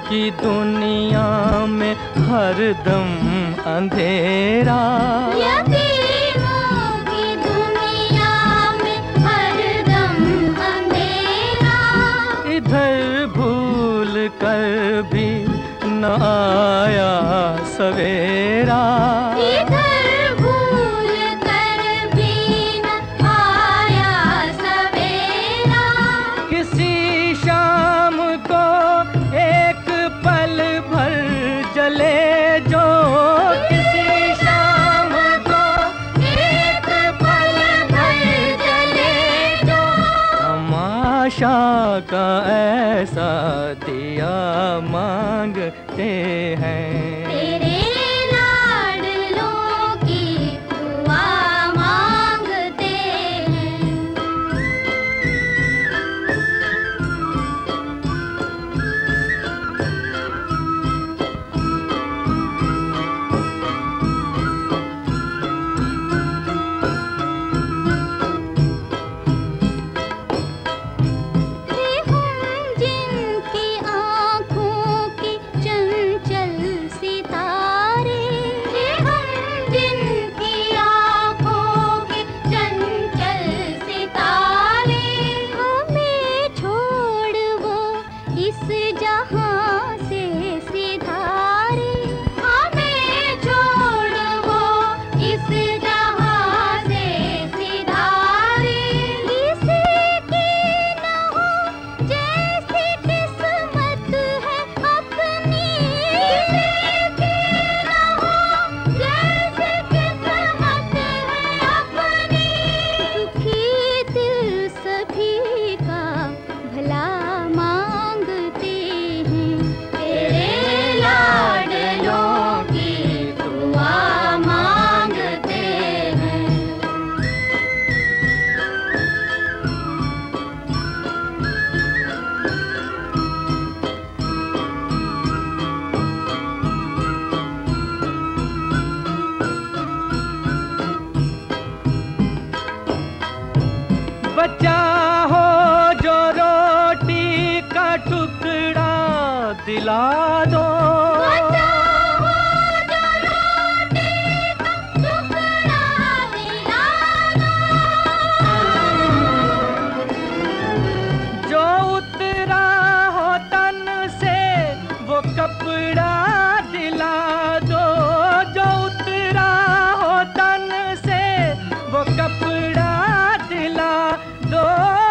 की दुनिया में हरदम अंधेरा, यतीमों की दुनिया में हरदम अंधेरा, इधर भूल कर भी न आया सवेरा, इधर भूल कर भी न आया सवेरा, किसी शाम को एक पल भर जले जो, किसी शाम को एक पल भर जले जो, तमाशा का ऐसा दिया मांगते हैं, तेरे लाडलों की दुआ मांगते हैं। रे हम जिनकी आँखों के चंचल सितारे, रे हम जिनकी आँखों के चंचल सितारे, हमें छोड़ वो इस जहां से सिधारे, हमें छोड़ वो इस जहां से सिधारे, किसी की न हो जैसी किस्मत है अपनी, किसी की न हो जैसी किस्मत है अपनी, दुखी दिल सभी का भला मांगते हैं, तेरे लाडलों की दुआ मांगते हैं। बचा हो जो रोटी का टुकड़ा दिला दो, बचा हो जो रोटी का टुकड़ा दिला दो, जो उतरा हो तन से वो कपड़ा दिला दो, जो उतरा हो तन से वो कपड़ा दिला दो।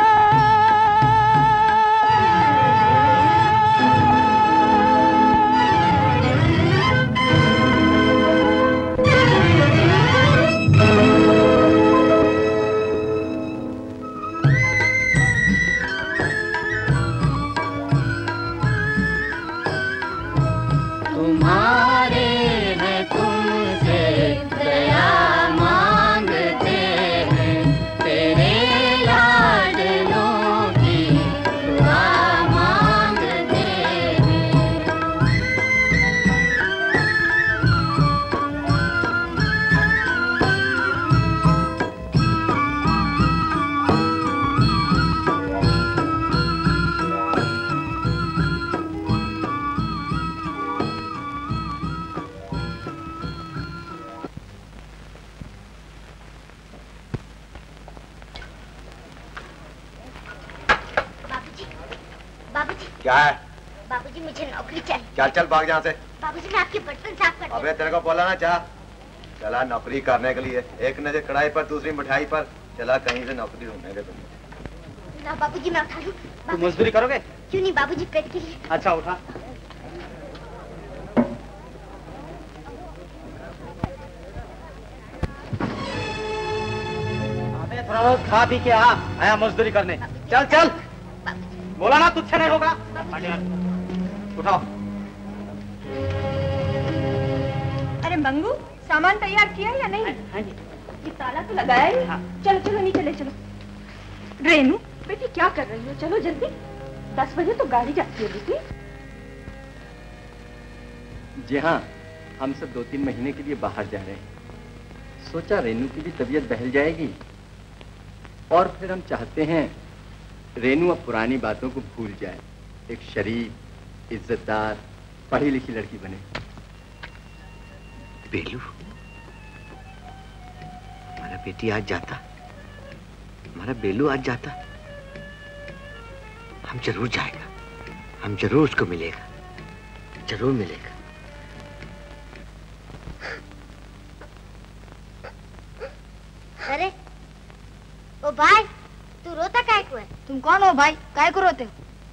तुम्हारे हैं तुमसे दया मांगते हैं, तेरे लाडलों की दुआ मांगते हैं। बाबूजी, बाबूजी, क्या है? बाबूजी मुझे नौकरी चाहिए। चल चल भाग यहाँ से। बाबूजी मैं आपके बर्तन साफ कर अबे तेरे को बोला ना चाह, चला नौकरी करने के लिए, एक नजर कढ़ाई पर दूसरी मिठाई पर, चला कहीं से नौकरी ढूंढने के तुम। ना बाबूजी मैं उठा लूं। तुम मजदूरी करोगे? क्यों नहीं बाबूजी, पेट के लिए। अच्छा उठा। अबे थोड़ा बहुत खा पी के आ, आया मजदूरी करने। चल चल, बोला ना तुझसे नहीं होगा। उठाओ। अरे मंगू, सामान तैयार किया या नहीं? हाँ जी। ये ताला तो लगाया ही। हाँ। चलो चलो नीचे ले चलो। रेनू बेटी क्या कर रही हो, चलो जल्दी, दस बजे तो गाड़ी जाती है बेटी। जी हाँ, हम सब दो तीन महीने के लिए बाहर जा रहे हैं। सोचा रेनू की भी तबीयत बहल जाएगी, और फिर हम चाहते हैं रेनू अब पुरानी बातों को भूल जाए। एक शरीफ, इज्जतदार, पढ़ी लिखी लड़की बने। बेलू, हमारा बेटी आज जाता, हमारा बेलू आज जाता, हम जरूर जाएगा, हम जरूर उसको मिलेगा, जरूर मिलेगा। अरे ओ भाई, तू रोता काहे को है? तुम कौन हो भाई, काहे को रोते हो?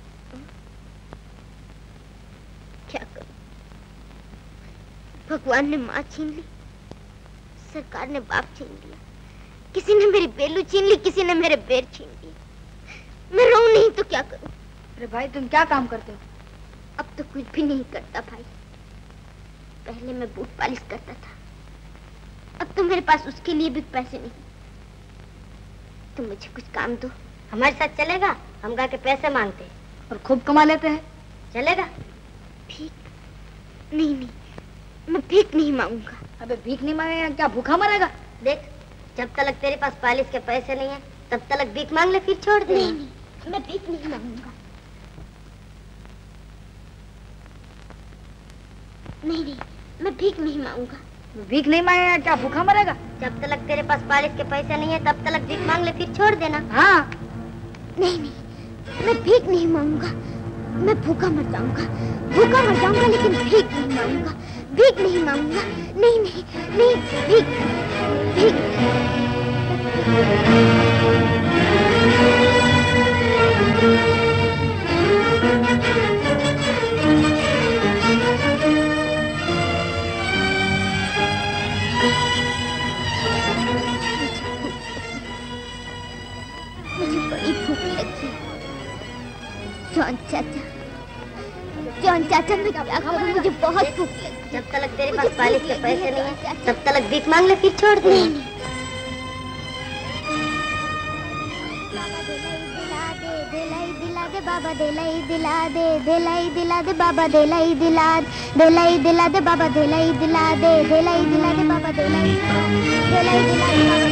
क्या करूं? भगवान ने माँ छीन ली, सरकार ने बाप छीन लिया, किसी ने मेरी बेलू छीन ली, किसी ने मेरे बेर छीन लिए। मैं रोऊं नहीं तो क्या करूं? अरे भाई तुम क्या काम करते हो? अब तो कुछ भी नहीं करता भाई। पहले मैं बूट पालिश करता था, अब तो मेरे पास उसके लिए भी पैसे नहीं। तुम मुझे कुछ काम दो। हमारे साथ चलेगा? हम गा के पैसे मांगते हैं और खूब कमा लेते हैं। चलेगा? भीख? नहीं नहीं, मैं भीख नहीं मांगूंगा। अबे भीख नहीं मांगेगा क्या भूखा मरेगा? देख, जब तक तेरे पास पालिश के पैसे नहीं है तब तक भीख मांग ले, फिर छोड़ दे। नहीं नहीं, मैं भीख नहीं मांगूंगा। नहीं नहीं, मैं भीख नहीं मांगूंगा। भीख नहीं मांगेगा क्या भूखा मरेगा? जब तक तेरे पास पालिश के पैसे नहीं है तब तक भीख मांग ले, फिर छोड़ देना। हाँ। नहीं नहीं, मैं भीख नहीं मांगूंगा। मैं भूखा मर जाऊंगा, भूखा मर जाऊंगा, लेकिन भीख नहीं मांगूंगा, भीख नहीं मांगूंगा। नहीं नहीं नहीं, भीख भीख मुझे बड़ी भूख लगी। जॉन चाचा, जॉन चाचा, मैं क्या करूं? मुझे बहुत भूख लगी। जब तक तेरे पास पालिश के पैसे नहीं है तब तक भीख मांग ले, फिर छोड़ दे। बाबा दिलाई दिला दे, दिलाई दिला दे बाबा, दिलाई दिला दिलाई दिला दे बाबा, दिलाई दिला दे, दिलाई दिला दे बाबा, दिलाई दिलाई दिला दे बाबा।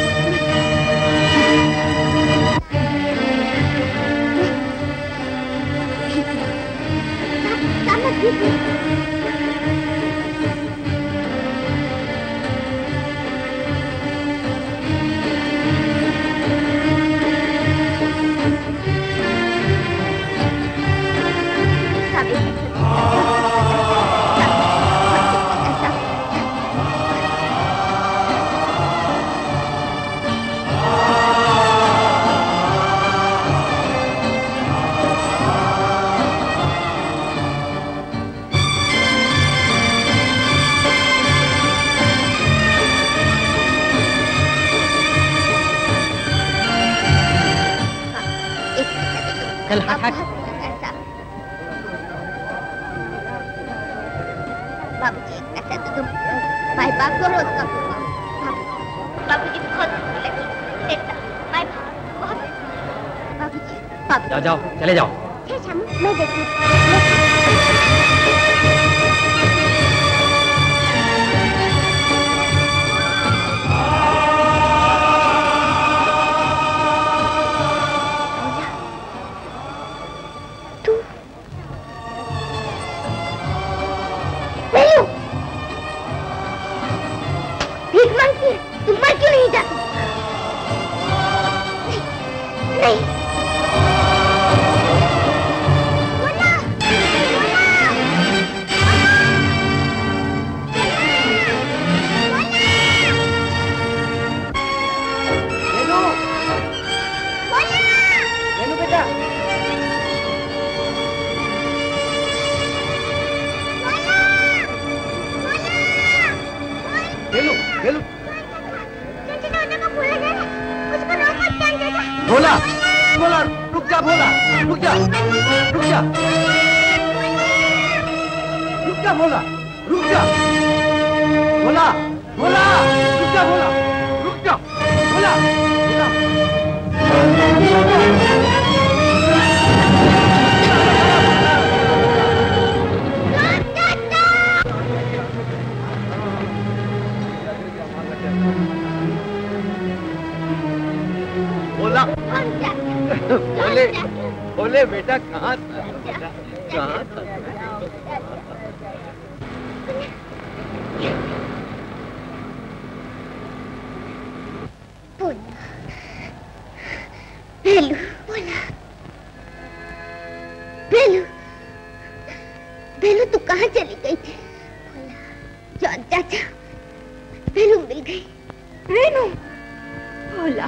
बाबूजी एक पैसा दे दो, माई बाप को रोज का बाबूजी बहुत लगी देता, माई बहुत बाबूजी बाबूजी जाओ जाओ चले जाओ। ठीक है मैं देखती हूँ। भोला, भोला, रुक जा भोला, रुक जा, रुक जा, रुक जा भोला, रुक जा, भोला, भोला, रुक जा भोला, रुक जा, भोला, भोला। बोले बोले बेटा कहाँ था बेटा, कहाँ था? बोला बेलू, बोला बेलू, बेलू तू कहाँ चली गई थी? बोला जॉन चाचा, बेलू मिल गई। रेनू, बोला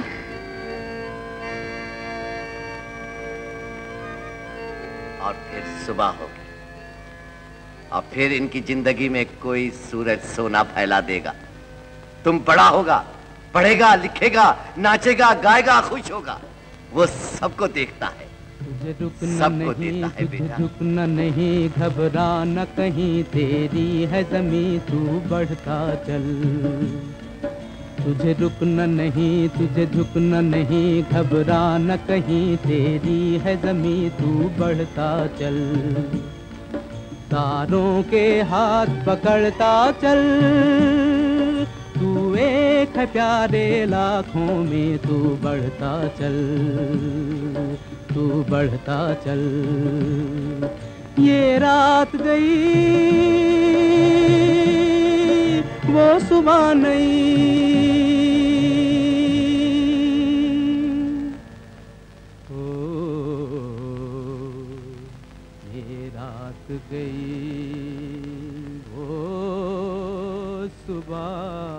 और फिर सुबह होगी और फिर इनकी जिंदगी में कोई सूरज सोना फैला देगा। तुम बड़ा होगा, पढ़ेगा, लिखेगा, नाचेगा, गाएगा, खुश होगा। वो सबको देखता है, तुझे रुकना सबको नहीं, देता है तुझे बेटा। झुकना नहीं, घबराना कहीं, तेरी है जमीन तू बढ़ता चल। तुझे रुकना नहीं, तुझे झुकना नहीं, घबराना कहीं, तेरी है जमीन तू बढ़ता चल। तारों के हाथ पकड़ता चल, तू एक है प्यारे लाखों में, तू बढ़ता चल, तू बढ़ता चल। ये रात गई वो सुबह नहीं, गई वो सुबह